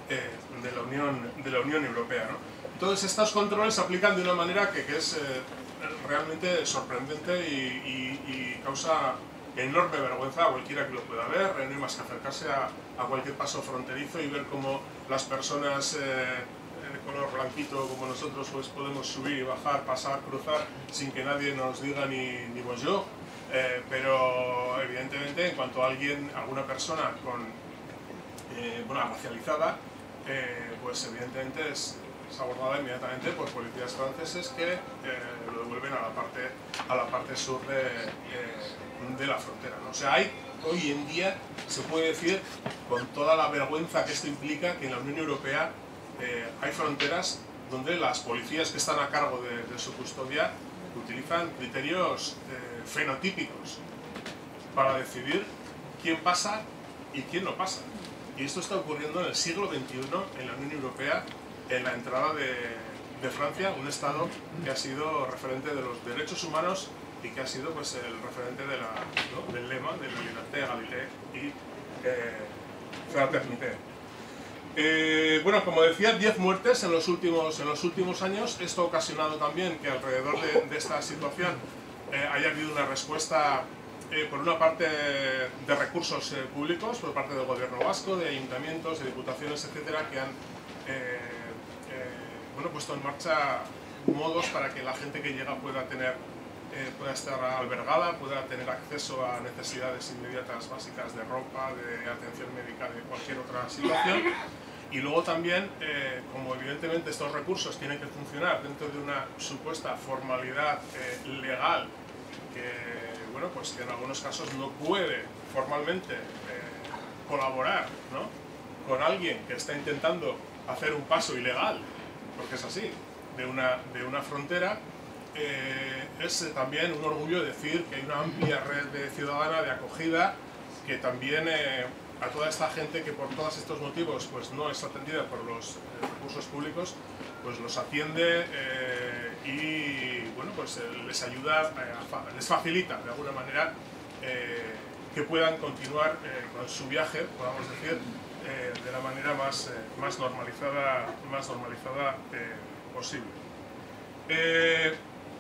eh, de, la Unión, de la Unión Europea, ¿no? Entonces estos controles se aplican de una manera que, que es eh, realmente sorprendente y, y, y causa enorme vergüenza a cualquiera que lo pueda ver. No hay más que acercarse a, a cualquier paso fronterizo y ver cómo las personas eh, de color blanquito como nosotros pues podemos subir y bajar, pasar, cruzar sin que nadie nos diga ni, ni bonjour. Eh, pero evidentemente en cuanto a alguien, alguna persona con, eh, bueno, racializada, eh, pues evidentemente es, es abordada inmediatamente por policías franceses que eh, lo devuelven a la parte, a la parte sur de, eh, de la frontera, ¿no? O sea, hay, hoy en día se puede decir con toda la vergüenza que esto implica que en la Unión Europea eh, hay fronteras donde las policías que están a cargo de, de su custodia utilizan criterios eh, fenotípicos para decidir quién pasa y quién no pasa. Y esto está ocurriendo en el siglo veintiuno en la Unión Europea, en la entrada de, de Francia, un Estado que ha sido referente de los derechos humanos y que ha sido pues, el referente de la, ¿no? del lema de la liberté, égalité y eh, fraternité. Eh, bueno, como decía, diez muertes en los últimos, en los últimos años. Esto ha ocasionado también que alrededor de, de esta situación eh, haya habido una respuesta, eh, por una parte, de recursos eh, públicos, por parte del gobierno vasco, de ayuntamientos, de diputaciones, etcétera, que han eh, eh, bueno, puesto en marcha modos para que la gente que llega pueda, tener, eh, pueda estar albergada, pueda tener acceso a necesidades inmediatas básicas de ropa, de atención médica, de cualquier otra situación. Y luego también, eh, como evidentemente estos recursos tienen que funcionar dentro de una supuesta formalidad eh, legal que, bueno, pues que en algunos casos no puede formalmente eh, colaborar, ¿no?, con alguien que está intentando hacer un paso ilegal, porque es así, de una, de una frontera, eh, es también un orgullo decir que hay una amplia red de ciudadana de acogida que también... Eh, a toda esta gente que por todos estos motivos pues no es atendida por los eh, recursos públicos, pues los atiende eh, y bueno, pues eh, les ayuda, eh, a, les facilita de alguna manera eh, que puedan continuar eh, con su viaje, podamos decir, eh, de la manera más, eh, más normalizada, más normalizada eh, posible. Eh,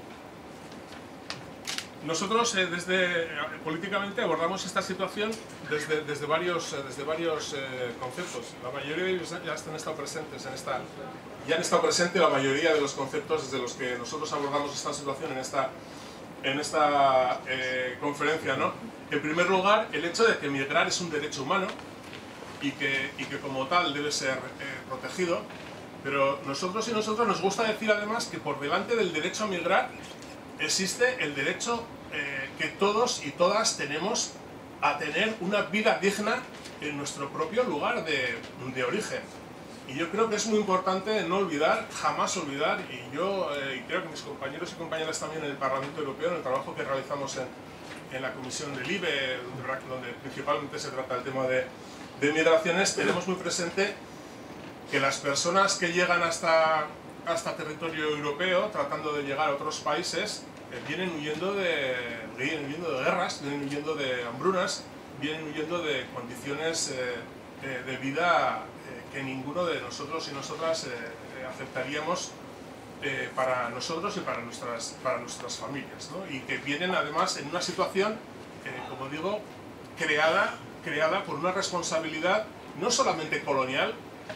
Nosotros eh, desde, eh, políticamente abordamos esta situación desde, desde varios, eh, desde varios eh, conceptos. La mayoría de ellos ya han estado presentes en esta, ya han estado presentes la mayoría de los conceptos desde los que nosotros abordamos esta situación en esta, en esta eh, conferencia, ¿no? En primer lugar, el hecho de que migrar es un derecho humano y que, y que como tal debe ser eh, protegido, pero nosotros y nosotros nos gusta decir además que por delante del derecho a migrar existe el derecho eh, que todos y todas tenemos a tener una vida digna en nuestro propio lugar de, de origen. Y yo creo que es muy importante no olvidar, jamás olvidar, y yo eh, y creo que mis compañeros y compañeras también en el Parlamento Europeo, en el trabajo que realizamos en, en la Comisión del I B E, donde, donde principalmente se trata el tema de, de migraciones, tenemos muy presente que las personas que llegan hasta... hasta territorio europeo, tratando de llegar a otros países, eh, vienen, huyendo de, vienen huyendo de guerras, vienen huyendo de hambrunas, vienen huyendo de condiciones eh, eh, de vida eh, que ninguno de nosotros y nosotras eh, eh, aceptaríamos eh, para nosotros y para nuestras, para nuestras familias, ¿no? Y que vienen además en una situación, eh, como digo, creada, creada por una responsabilidad no solamente colonial,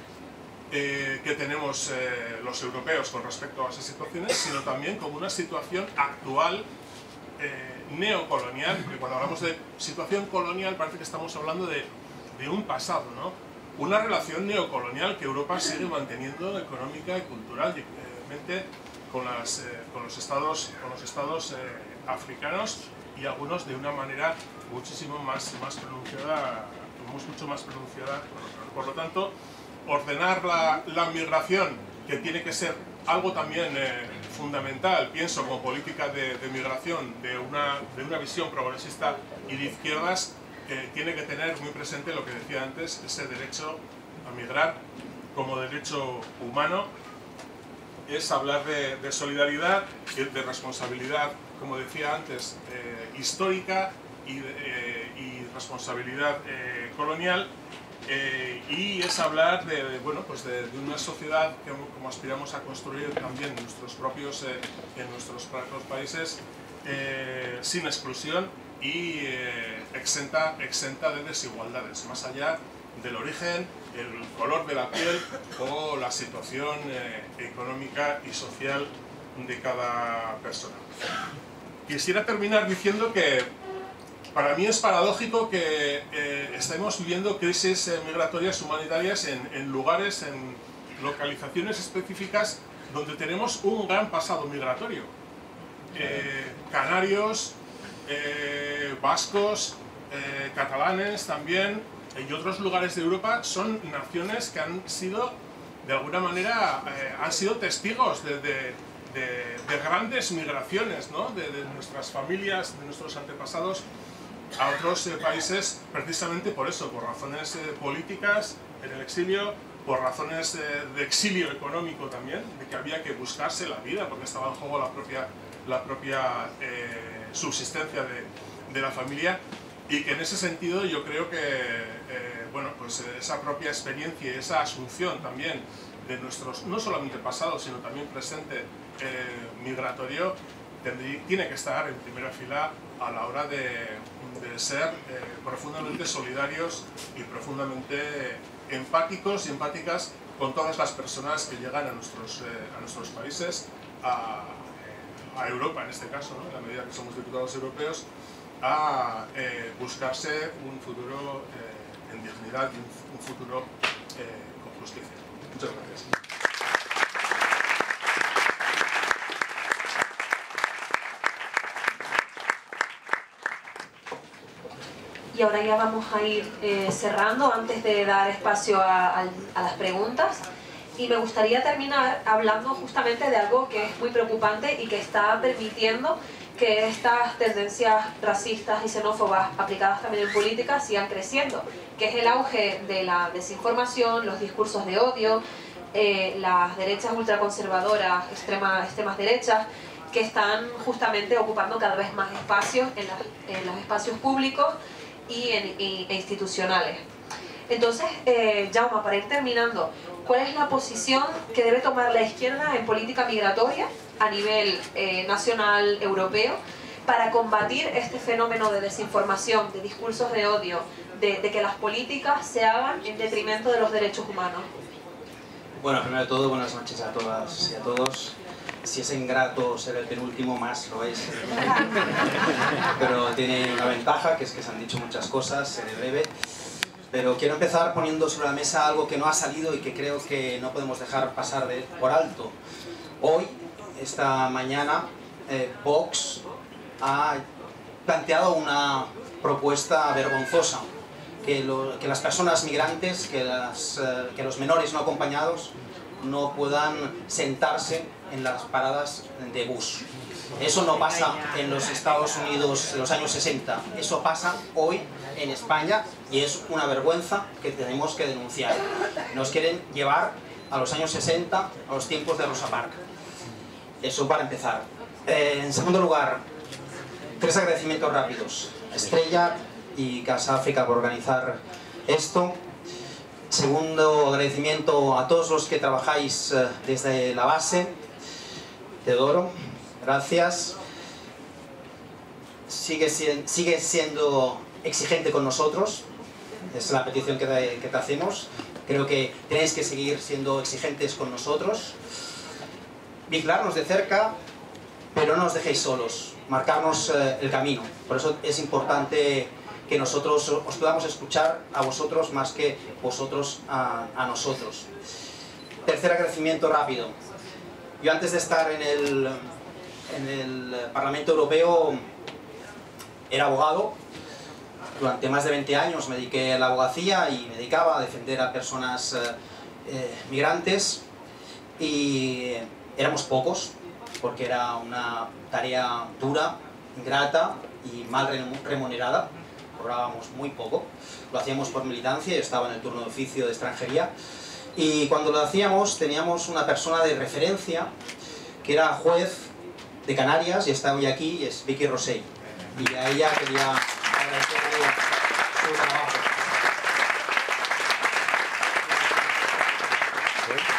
Eh, que tenemos eh, los europeos con respecto a esas situaciones, sino también como una situación actual eh, neocolonial, que cuando hablamos de situación colonial parece que estamos hablando de, de un pasado, ¿no? Una relación neocolonial que Europa sigue manteniendo económica y cultural y evidentemente con, las, eh, con los estados, con los estados eh, africanos y algunos de una manera muchísimo más, más pronunciada, mucho más pronunciada. Por lo tanto, ordenar la, la migración, que tiene que ser algo también eh, fundamental, pienso, como política de, de migración, de una, de una visión progresista y de izquierdas, eh, tiene que tener muy presente lo que decía antes, ese derecho a migrar como derecho humano. Es hablar de, de solidaridad, de responsabilidad, como decía antes, eh, histórica y, eh, y responsabilidad eh, colonial. eh, y es hablar de, de, bueno, pues de, de una sociedad que como aspiramos a construir también en nuestros propios, eh, en nuestros propios países, eh, sin exclusión y eh, exenta, exenta de desigualdades, más allá del origen, el color de la piel o la situación eh, económica y social de cada persona. Quisiera terminar diciendo que para mí es paradójico que eh, estemos viviendo crisis eh, migratorias humanitarias en, en lugares, en localizaciones específicas donde tenemos un gran pasado migratorio. Eh, canarios, eh, vascos, eh, catalanes también, y otros lugares de Europa son naciones que han sido, de alguna manera, eh, han sido testigos de, de, de, de grandes migraciones, ¿no? de, de nuestras familias, de nuestros antepasados a otros eh, países, precisamente por eso, por razones eh, políticas en el exilio, por razones eh, de exilio económico también, de que había que buscarse la vida porque estaba en juego la propia, la propia eh, subsistencia de, de la familia. Y que en ese sentido yo creo que eh, bueno, pues esa propia experiencia y esa asunción también de nuestros, no solamente pasado, sino también presente eh, migratorio, tendrí, tiene que estar en primera fila a la hora de, de ser eh, profundamente solidarios y profundamente empáticos y empáticas con todas las personas que llegan a nuestros, eh, a nuestros países, a, a Europa en este caso, ¿no? En la medida que somos diputados europeos, a eh, buscarse un futuro eh, en dignidad y un, un futuro eh, con justicia. Muchas gracias. Y ahora ya vamos a ir eh, cerrando antes de dar espacio a, a, a las preguntas. Y me gustaría terminar hablando justamente de algo que es muy preocupante y que está permitiendo que estas tendencias racistas y xenófobas aplicadas también en política sigan creciendo, que es el auge de la desinformación, los discursos de odio, eh, las derechas ultraconservadoras, extrema, extremas derechas, que están justamente ocupando cada vez más espacios en, la, en los espacios públicos y, en, y, e institucionales. Entonces, eh, Jaume, para ir terminando, ¿cuál es la posición que debe tomar la izquierda en política migratoria a nivel eh, nacional, europeo, para combatir este fenómeno de desinformación, de discursos de odio, de, de que las políticas se hagan en detrimento de los derechos humanos? Bueno, primero de todo, buenas noches a todas y a todos. Si es ingrato ser el penúltimo, más lo es. Pero tiene una ventaja, que es que se han dicho muchas cosas, seré breve. Pero quiero empezar poniendo sobre la mesa algo que no ha salido y que creo que no podemos dejar pasar de, por alto. Hoy, esta mañana, eh, Vox ha planteado una propuesta vergonzosa, que, lo, que las personas migrantes, que, las, eh, que los menores no acompañados no puedan sentarse en las paradas de bus. Eso no pasa en los Estados Unidos de los años sesenta, eso pasa hoy en España y es una vergüenza que tenemos que denunciar. Nos quieren llevar a los años sesenta, a los tiempos de Rosa Parks. Eso para empezar. Eh, en segundo lugar, tres agradecimientos rápidos. Estrella y Casa África por organizar esto. Segundo agradecimiento a todos los que trabajáis eh, desde la base. Teodoro, gracias. Sigue, sigue siendo exigente con nosotros. Es la petición que te, que te hacemos. Creo que tenéis que seguir siendo exigentes con nosotros. Vigilarnos de cerca, pero no nos dejéis solos. Marcarnos eh, el camino. Por eso es importante que nosotros os podamos escuchar a vosotros más que vosotros a, a nosotros. Tercer agradecimiento rápido. Yo antes de estar en el, en el Parlamento Europeo era abogado. Durante más de veinte años me dediqué a la abogacía y me dedicaba a defender a personas eh, eh, migrantes. Y éramos pocos, porque era una tarea dura, ingrata y mal remunerada. Cobrábamos muy poco. Lo hacíamos por militancia, yo estaba en el turno de oficio de extranjería. Y cuando lo hacíamos teníamos una persona de referencia que era juez de Canarias y está hoy aquí, y es Vicky Rosell. Y a ella quería agradecerle su trabajo.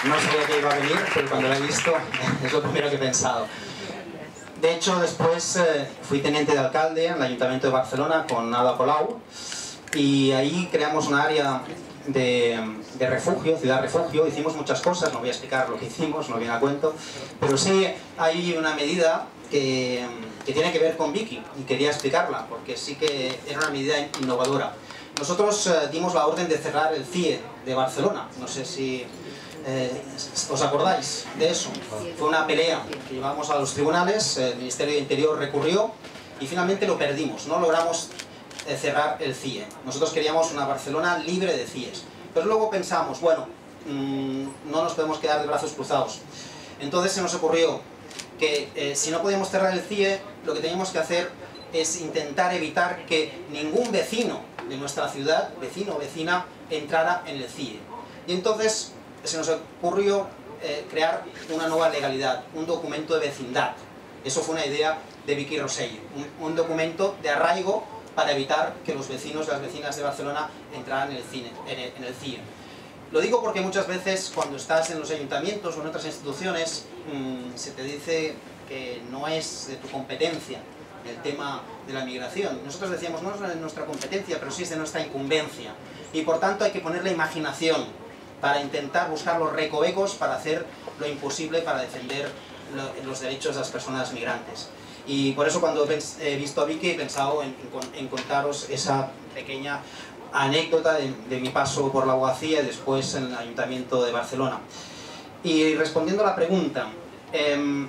No sabía que iba a venir, pero cuando lo he visto es lo primero que he pensado. De hecho, después eh, fui teniente de alcalde en el Ayuntamiento de Barcelona con Ada Colau, y ahí creamos un área de, de refugio, ciudad refugio. Hicimos muchas cosas, no voy a explicar lo que hicimos, no viene a cuento, pero sí hay una medida que, que tiene que ver con Vicky, y quería explicarla, porque sí que era una medida innovadora. Nosotros eh, dimos la orden de cerrar el C I E de Barcelona, no sé si eh, os acordáis de eso. Fue una pelea que llevamos a los tribunales, el Ministerio de Interior recurrió y finalmente lo perdimos, no logramos eh, cerrar el C I E. Nosotros queríamos una Barcelona libre de C I Es, pero luego pensamos, bueno, mmm, no nos podemos quedar de brazos cruzados. Entonces se nos ocurrió que eh, si no podíamos cerrar el C I E, lo que teníamos que hacer es intentar evitar que ningún vecino de nuestra ciudad, vecino o vecina, entrara en el C I E. Y entonces se nos ocurrió eh, crear una nueva legalidad, un documento de vecindad. Eso fue una idea de Vicky Rosell, un, un documento de arraigo para evitar que los vecinos y las vecinas de Barcelona entraran en el, cine, en el, en el C I E. Lo digo porque muchas veces cuando estás en los ayuntamientos o en otras instituciones mmm, se te dice que no es de tu competencia el tema de la migración. Nosotros decíamos, no es de nuestra competencia, pero sí es de nuestra incumbencia. Y por tanto hay que poner la imaginación para intentar buscar los recovecos para hacer lo imposible para defender lo, los derechos de las personas migrantes. Y por eso cuando he visto a Vicky he pensado en, en, en contaros esa pequeña anécdota de, de mi paso por la abogacía y después en el Ayuntamiento de Barcelona. Y respondiendo a la pregunta, eh,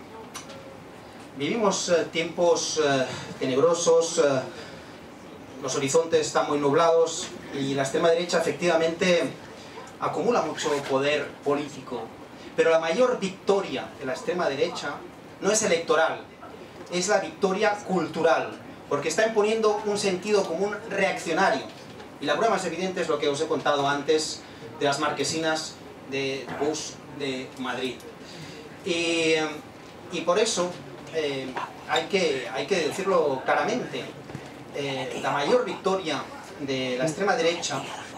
vivimos eh, tiempos eh, tenebrosos, eh, los horizontes están muy nublados y la extrema derecha efectivamente acumula mucho poder político, pero la mayor victoria de la extrema derecha no es electoral, es la victoria cultural, porque está imponiendo un sentido común reaccionario. Y la prueba más evidente es lo que os he contado antes de las marquesinas de bus de Madrid. Y, y por eso eh, hay, que, hay que decirlo claramente, eh, la mayor victoria de la extrema derecha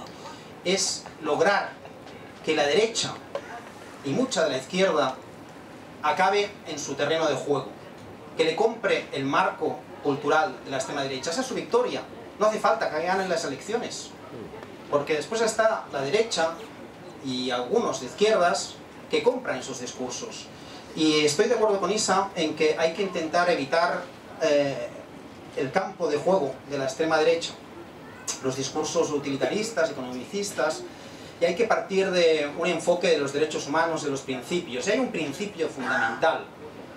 es lograr que la derecha y mucha de la izquierda acabe en su terreno de juego, que le compre el marco cultural de la extrema derecha. Esa es su victoria. No hace falta que ganen las elecciones, porque después está la derecha y algunos de izquierdas que compran esos discursos. Y estoy de acuerdo con Isa en que hay que intentar evitar eh, el campo de juego de la extrema derecha, los discursos utilitaristas, economicistas, y hay que partir de un enfoque de los derechos humanos, de los principios. Y hay un principio fundamental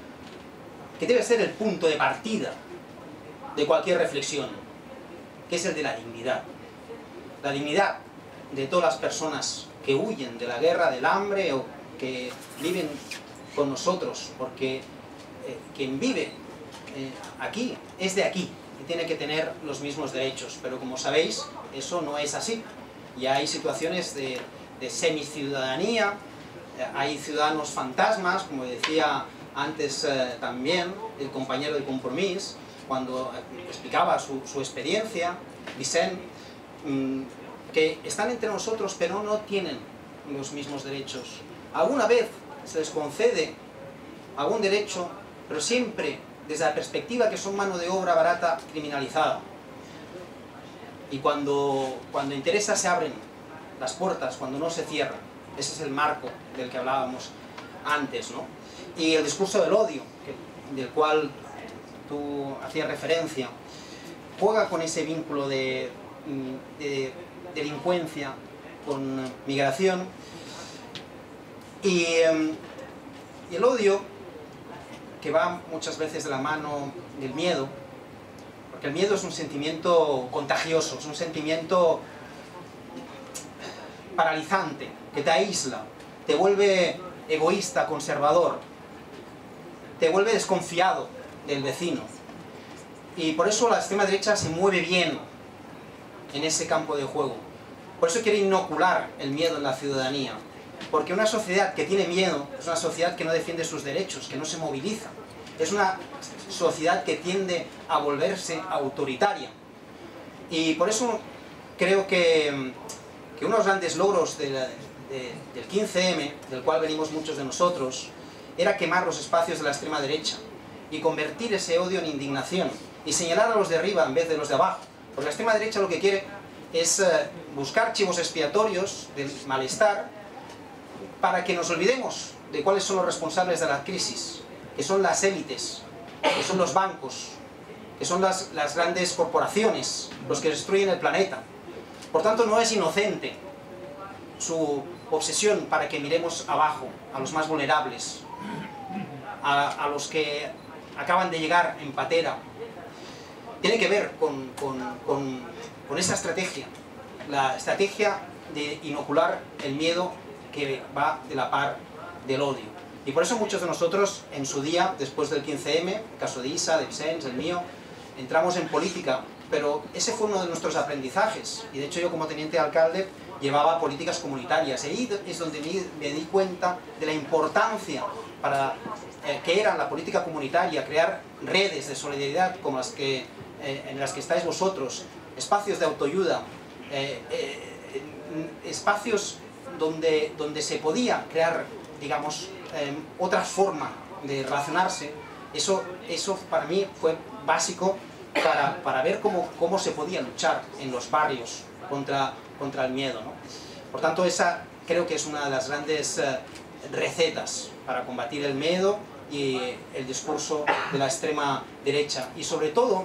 que debe ser el punto de partida de cualquier reflexión, que es el de la dignidad. La dignidad de todas las personas que huyen de la guerra, del hambre o que viven con nosotros, porque eh, quien vive eh, aquí es de aquí y tiene que tener los mismos derechos, pero como sabéis eso no es así. Y hay situaciones de, de semiciudadanía, eh, hay ciudadanos fantasmas, como decía antes eh, también el compañero de Compromís, cuando explicaba su, su experiencia, Vicent, mmm, que están entre nosotros pero no tienen los mismos derechos. Alguna vez se les concede algún derecho, pero siempre desde la perspectiva que son mano de obra barata criminalizada. Y cuando, cuando interesa se abren las puertas, cuando no se cierran. Ese es el marco del que hablábamos antes, ¿no? Y el discurso del odio, que, del cual tú hacías referencia, juega con ese vínculo de, de delincuencia con migración. Y, y el odio, que va muchas veces de la mano del miedo, porque el miedo es un sentimiento contagioso, es un sentimiento paralizante, que te aísla, te vuelve egoísta, conservador, te vuelve desconfiado del vecino. Y por eso la extrema derecha se mueve bien en ese campo de juego. Por eso quiere inocular el miedo en la ciudadanía. Porque una sociedad que tiene miedo es una sociedad que no defiende sus derechos, que no se moviliza. Es una sociedad que tiende a volverse autoritaria. Y por eso creo que, que uno de los grandes logros de la, de, del quince eme, del cual venimos muchos de nosotros, era quemar los espacios de la extrema derecha y convertir ese odio en indignación y señalar a los de arriba en vez de los de abajo. Porque la extrema derecha lo que quiere es eh, buscar chivos expiatorios del malestar para que nos olvidemos de cuáles son los responsables de la crisis, que son las élites, que son los bancos, que son las, las grandes corporaciones, los que destruyen el planeta. Por tanto, no es inocente su obsesión para que miremos abajo, a los más vulnerables, a, a los que acaban de llegar en patera. Tiene que ver con, con, con, con esa estrategia, la estrategia de inocular el miedo que va de la par del odio. Y por eso muchos de nosotros, en su día, después del quince eme, el caso de Isa, de Vicens, el mío, entramos en política, pero ese fue uno de nuestros aprendizajes. Y de hecho yo, como teniente alcalde, llevaba políticas comunitarias. Y ahí es donde me di cuenta de la importancia para eh, que era la política comunitaria, crear redes de solidaridad como las que, eh, en las que estáis vosotros, espacios de autoayuda, eh, eh, espacios donde, donde se podía crear, digamos, eh, otra forma de relacionarse. Eso, eso para mí fue básico para, para ver cómo, cómo se podía luchar en los barrios contra, contra el miedo, ¿no? Por tanto, esa creo que es una de las grandes eh, recetas para combatir el miedo y el discurso de la extrema derecha. Y sobre todo,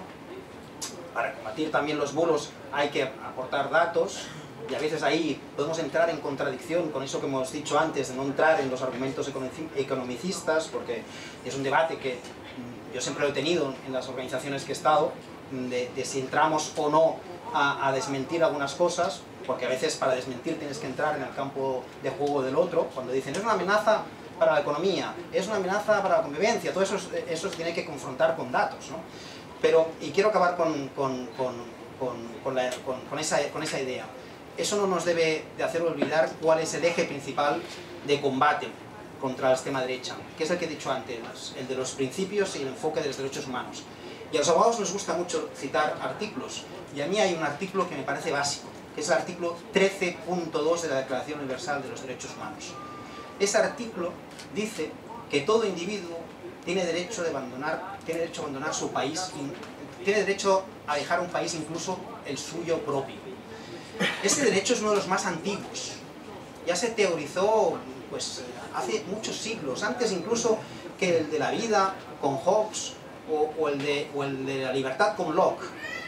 para combatir también los bulos hay que aportar datos, y a veces ahí podemos entrar en contradicción con eso que hemos dicho antes, de no entrar en los argumentos economicistas, porque es un debate que yo siempre lo he tenido en las organizaciones que he estado, de, de si entramos o no a, a desmentir algunas cosas, porque a veces para desmentir tienes que entrar en el campo de juego del otro, cuando dicen es una amenaza para la economía, es una amenaza para la convivencia, todo eso, eso se tiene que confrontar con datos, ¿no? Pero, y quiero acabar con, con, con, con, con, la, con, con, esa, con esa idea. Eso no nos debe de hacer olvidar cuál es el eje principal de combate contra la extrema derecha, que es el que he dicho antes, el de los principios y el enfoque de los derechos humanos. Y a los abogados nos gusta mucho citar artículos, y a mí hay un artículo que me parece básico, que es el artículo trece punto dos de la Declaración Universal de los Derechos Humanos. Ese artículo dice que todo individuo tiene derecho, de abandonar, tiene derecho a abandonar su país, y tiene derecho a dejar un país, incluso el suyo propio. Este derecho es uno de los más antiguos. Ya se teorizó pues, hace muchos siglos, antes incluso que el de la vida con Hobbes o, o, el, de, o el de la libertad con Locke.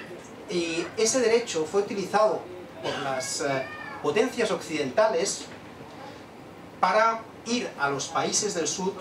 Y ese derecho fue utilizado por las eh, potencias occidentales para ir a los países del sur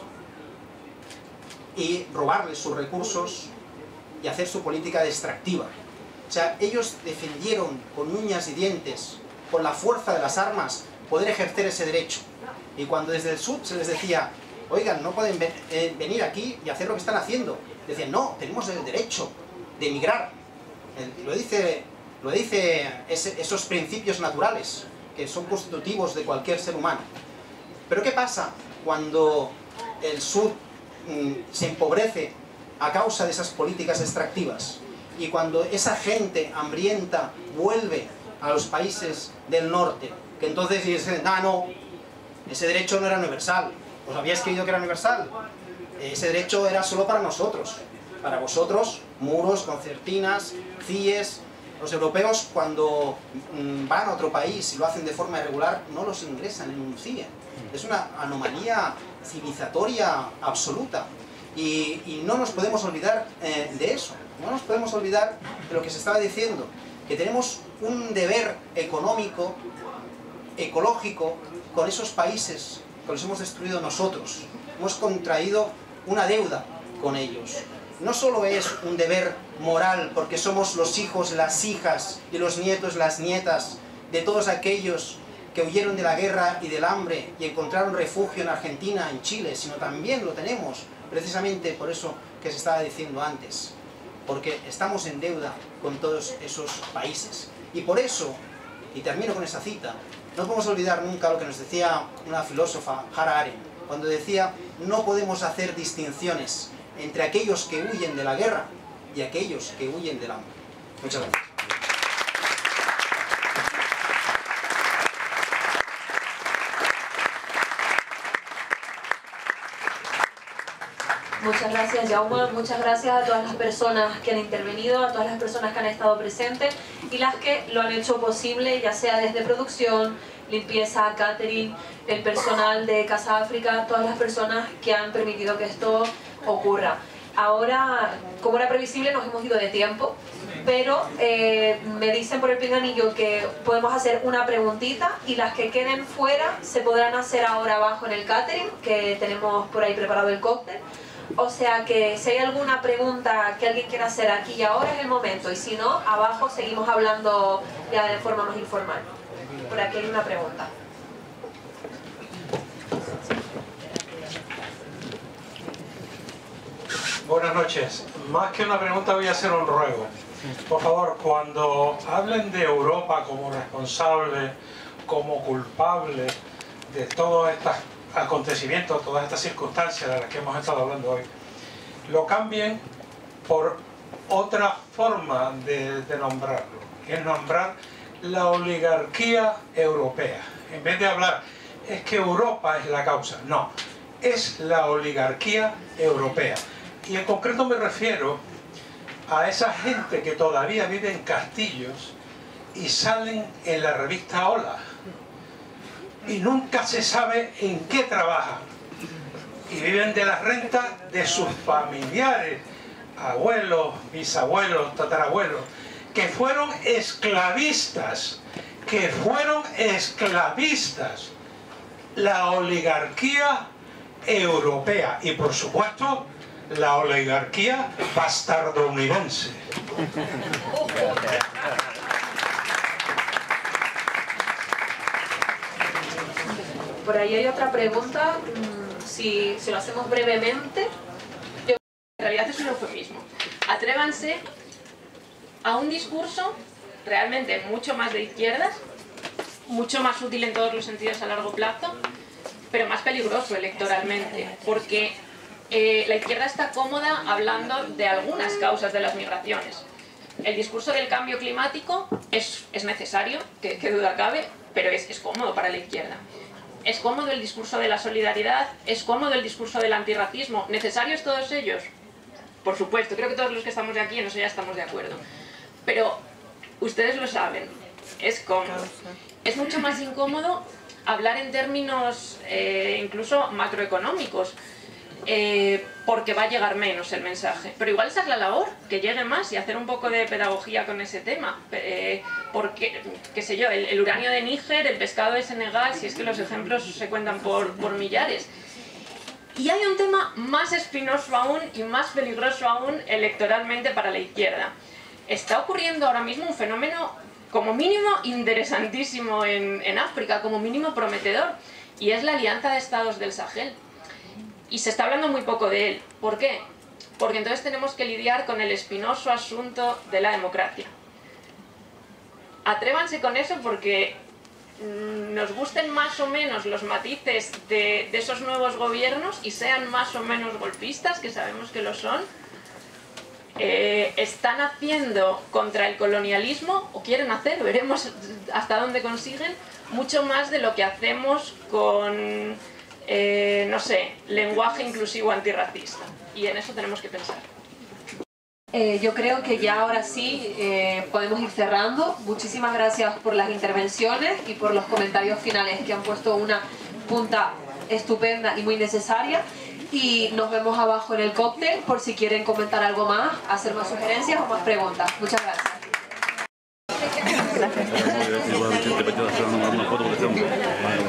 y robarles sus recursos y hacer su política extractiva. O sea, ellos defendieron con uñas y dientes, con la fuerza de las armas, poder ejercer ese derecho. Y cuando desde el sur se les decía, oigan, no pueden ven eh, venir aquí y hacer lo que están haciendo, decían, no, tenemos el derecho de emigrar. El, lo dice, lo dice ese, esos principios naturales, que son constitutivos de cualquier ser humano. Pero ¿qué pasa cuando el sur mmm, se empobrece a causa de esas políticas extractivas? Y cuando esa gente hambrienta vuelve a los países del norte, que entonces dicen, ah, no, ese derecho no era universal. ¿Os habíais creído que era universal? Ese derecho era solo para nosotros. Para vosotros, muros, concertinas, C I Es. Los europeos, cuando mmm, van a otro país y lo hacen de forma irregular, no los ingresan en un C I E. Es una anomalía civilizatoria absoluta. Y, y no nos podemos olvidar eh, de eso. No nos podemos olvidar de lo que se estaba diciendo, que tenemos un deber económico, ecológico, con esos países que los hemos destruido nosotros. Hemos contraído una deuda con ellos. No solo es un deber moral, porque somos los hijos, las hijas, y los nietos, las nietas, de todos aquellos que huyeron de la guerra y del hambre y encontraron refugio en Argentina, en Chile, sino también lo tenemos, precisamente por eso que se estaba diciendo antes. Porque estamos en deuda con todos esos países. Y por eso, y termino con esa cita, no podemos olvidar nunca lo que nos decía una filósofa, Hannah Arendt, cuando decía, no podemos hacer distinciones entre aquellos que huyen de la guerra y aquellos que huyen del hambre. Muchas gracias. Muchas gracias, Jaume. Muchas gracias a todas las personas que han intervenido, a todas las personas que han estado presentes y las que lo han hecho posible, ya sea desde producción, limpieza, catering, el personal de Casa África, todas las personas que han permitido que esto ocurra. Ahora, como era previsible, nos hemos ido de tiempo, pero eh, me dicen por el pinganillo que podemos hacer una preguntita y las que queden fuera se podrán hacer ahora abajo en el catering, que tenemos por ahí preparado el cóctel. O sea que si hay alguna pregunta que alguien quiera hacer aquí y ahora es el momento, y si no, abajo seguimos hablando ya de forma más informal. Por aquí hay una pregunta. Buenas noches. Más que una pregunta voy a hacer un ruego. Por favor, cuando hablen de Europa como responsable, como culpable de todos estos acontecimientos, todas estas circunstancias de las que hemos estado hablando hoy, lo cambien por otra forma de, de nombrarlo, que es nombrar la oligarquía europea. En vez de hablar, es que Europa es la causa. No, es la oligarquía europea. Y en concreto me refiero a esa gente que todavía vive en castillos y salen en la revista Hola y nunca se sabe en qué trabajan y viven de las rentas de sus familiares, abuelos, bisabuelos, tatarabuelos, que fueron esclavistas, que fueron esclavistas. La oligarquía europea y, por supuesto, la oligarquía bastardounidense. Por ahí hay otra pregunta, si, si lo hacemos brevemente. Yo, en realidad es un eufemismo. Atrévanse a un discurso realmente mucho más de izquierdas, mucho más útil en todos los sentidos a largo plazo, pero más peligroso electoralmente, porque eh, la izquierda está cómoda hablando de algunas causas de las migraciones. El discurso del cambio climático es, es necesario, que, que duda cabe, pero es, es cómodo para la izquierda. Es cómodo el discurso de la solidaridad, es cómodo el discurso del antirracismo. ¿Necesarios todos ellos? Por supuesto, creo que todos los que estamos de aquí en eso ya estamos de acuerdo. Pero ustedes lo saben, es cómodo. Es mucho más incómodo hablar en términos eh, incluso macroeconómicos, eh, porque va a llegar menos el mensaje. Pero igual esa es la labor, que llegue más y hacer un poco de pedagogía con ese tema. Eh, porque, qué sé yo, el, el uranio de Níger, el pescado de Senegal, si es que los ejemplos se cuentan por, por millares. Y hay un tema más espinoso aún y más peligroso aún electoralmente para la izquierda. Está ocurriendo ahora mismo un fenómeno como mínimo interesantísimo en, en África, como mínimo prometedor, y es la Alianza de Estados del Sahel. Y se está hablando muy poco de él. ¿Por qué? Porque entonces tenemos que lidiar con el espinoso asunto de la democracia. Atrévanse con eso porque nos gusten más o menos los matices de, de esos nuevos gobiernos y sean más o menos golpistas, que sabemos que lo son, eh, están haciendo contra el colonialismo, o quieren hacer, veremos hasta dónde consiguen, mucho más de lo que hacemos con, eh, no sé, lenguaje inclusivo antirracista. Y en eso tenemos que pensar. Eh, yo creo que ya ahora sí eh, podemos ir cerrando. Muchísimas gracias por las intervenciones y por los comentarios finales que han puesto una punta estupenda y muy necesaria. Y nos vemos abajo en el cóctel por si quieren comentar algo más, hacer más sugerencias o más preguntas. Muchas gracias.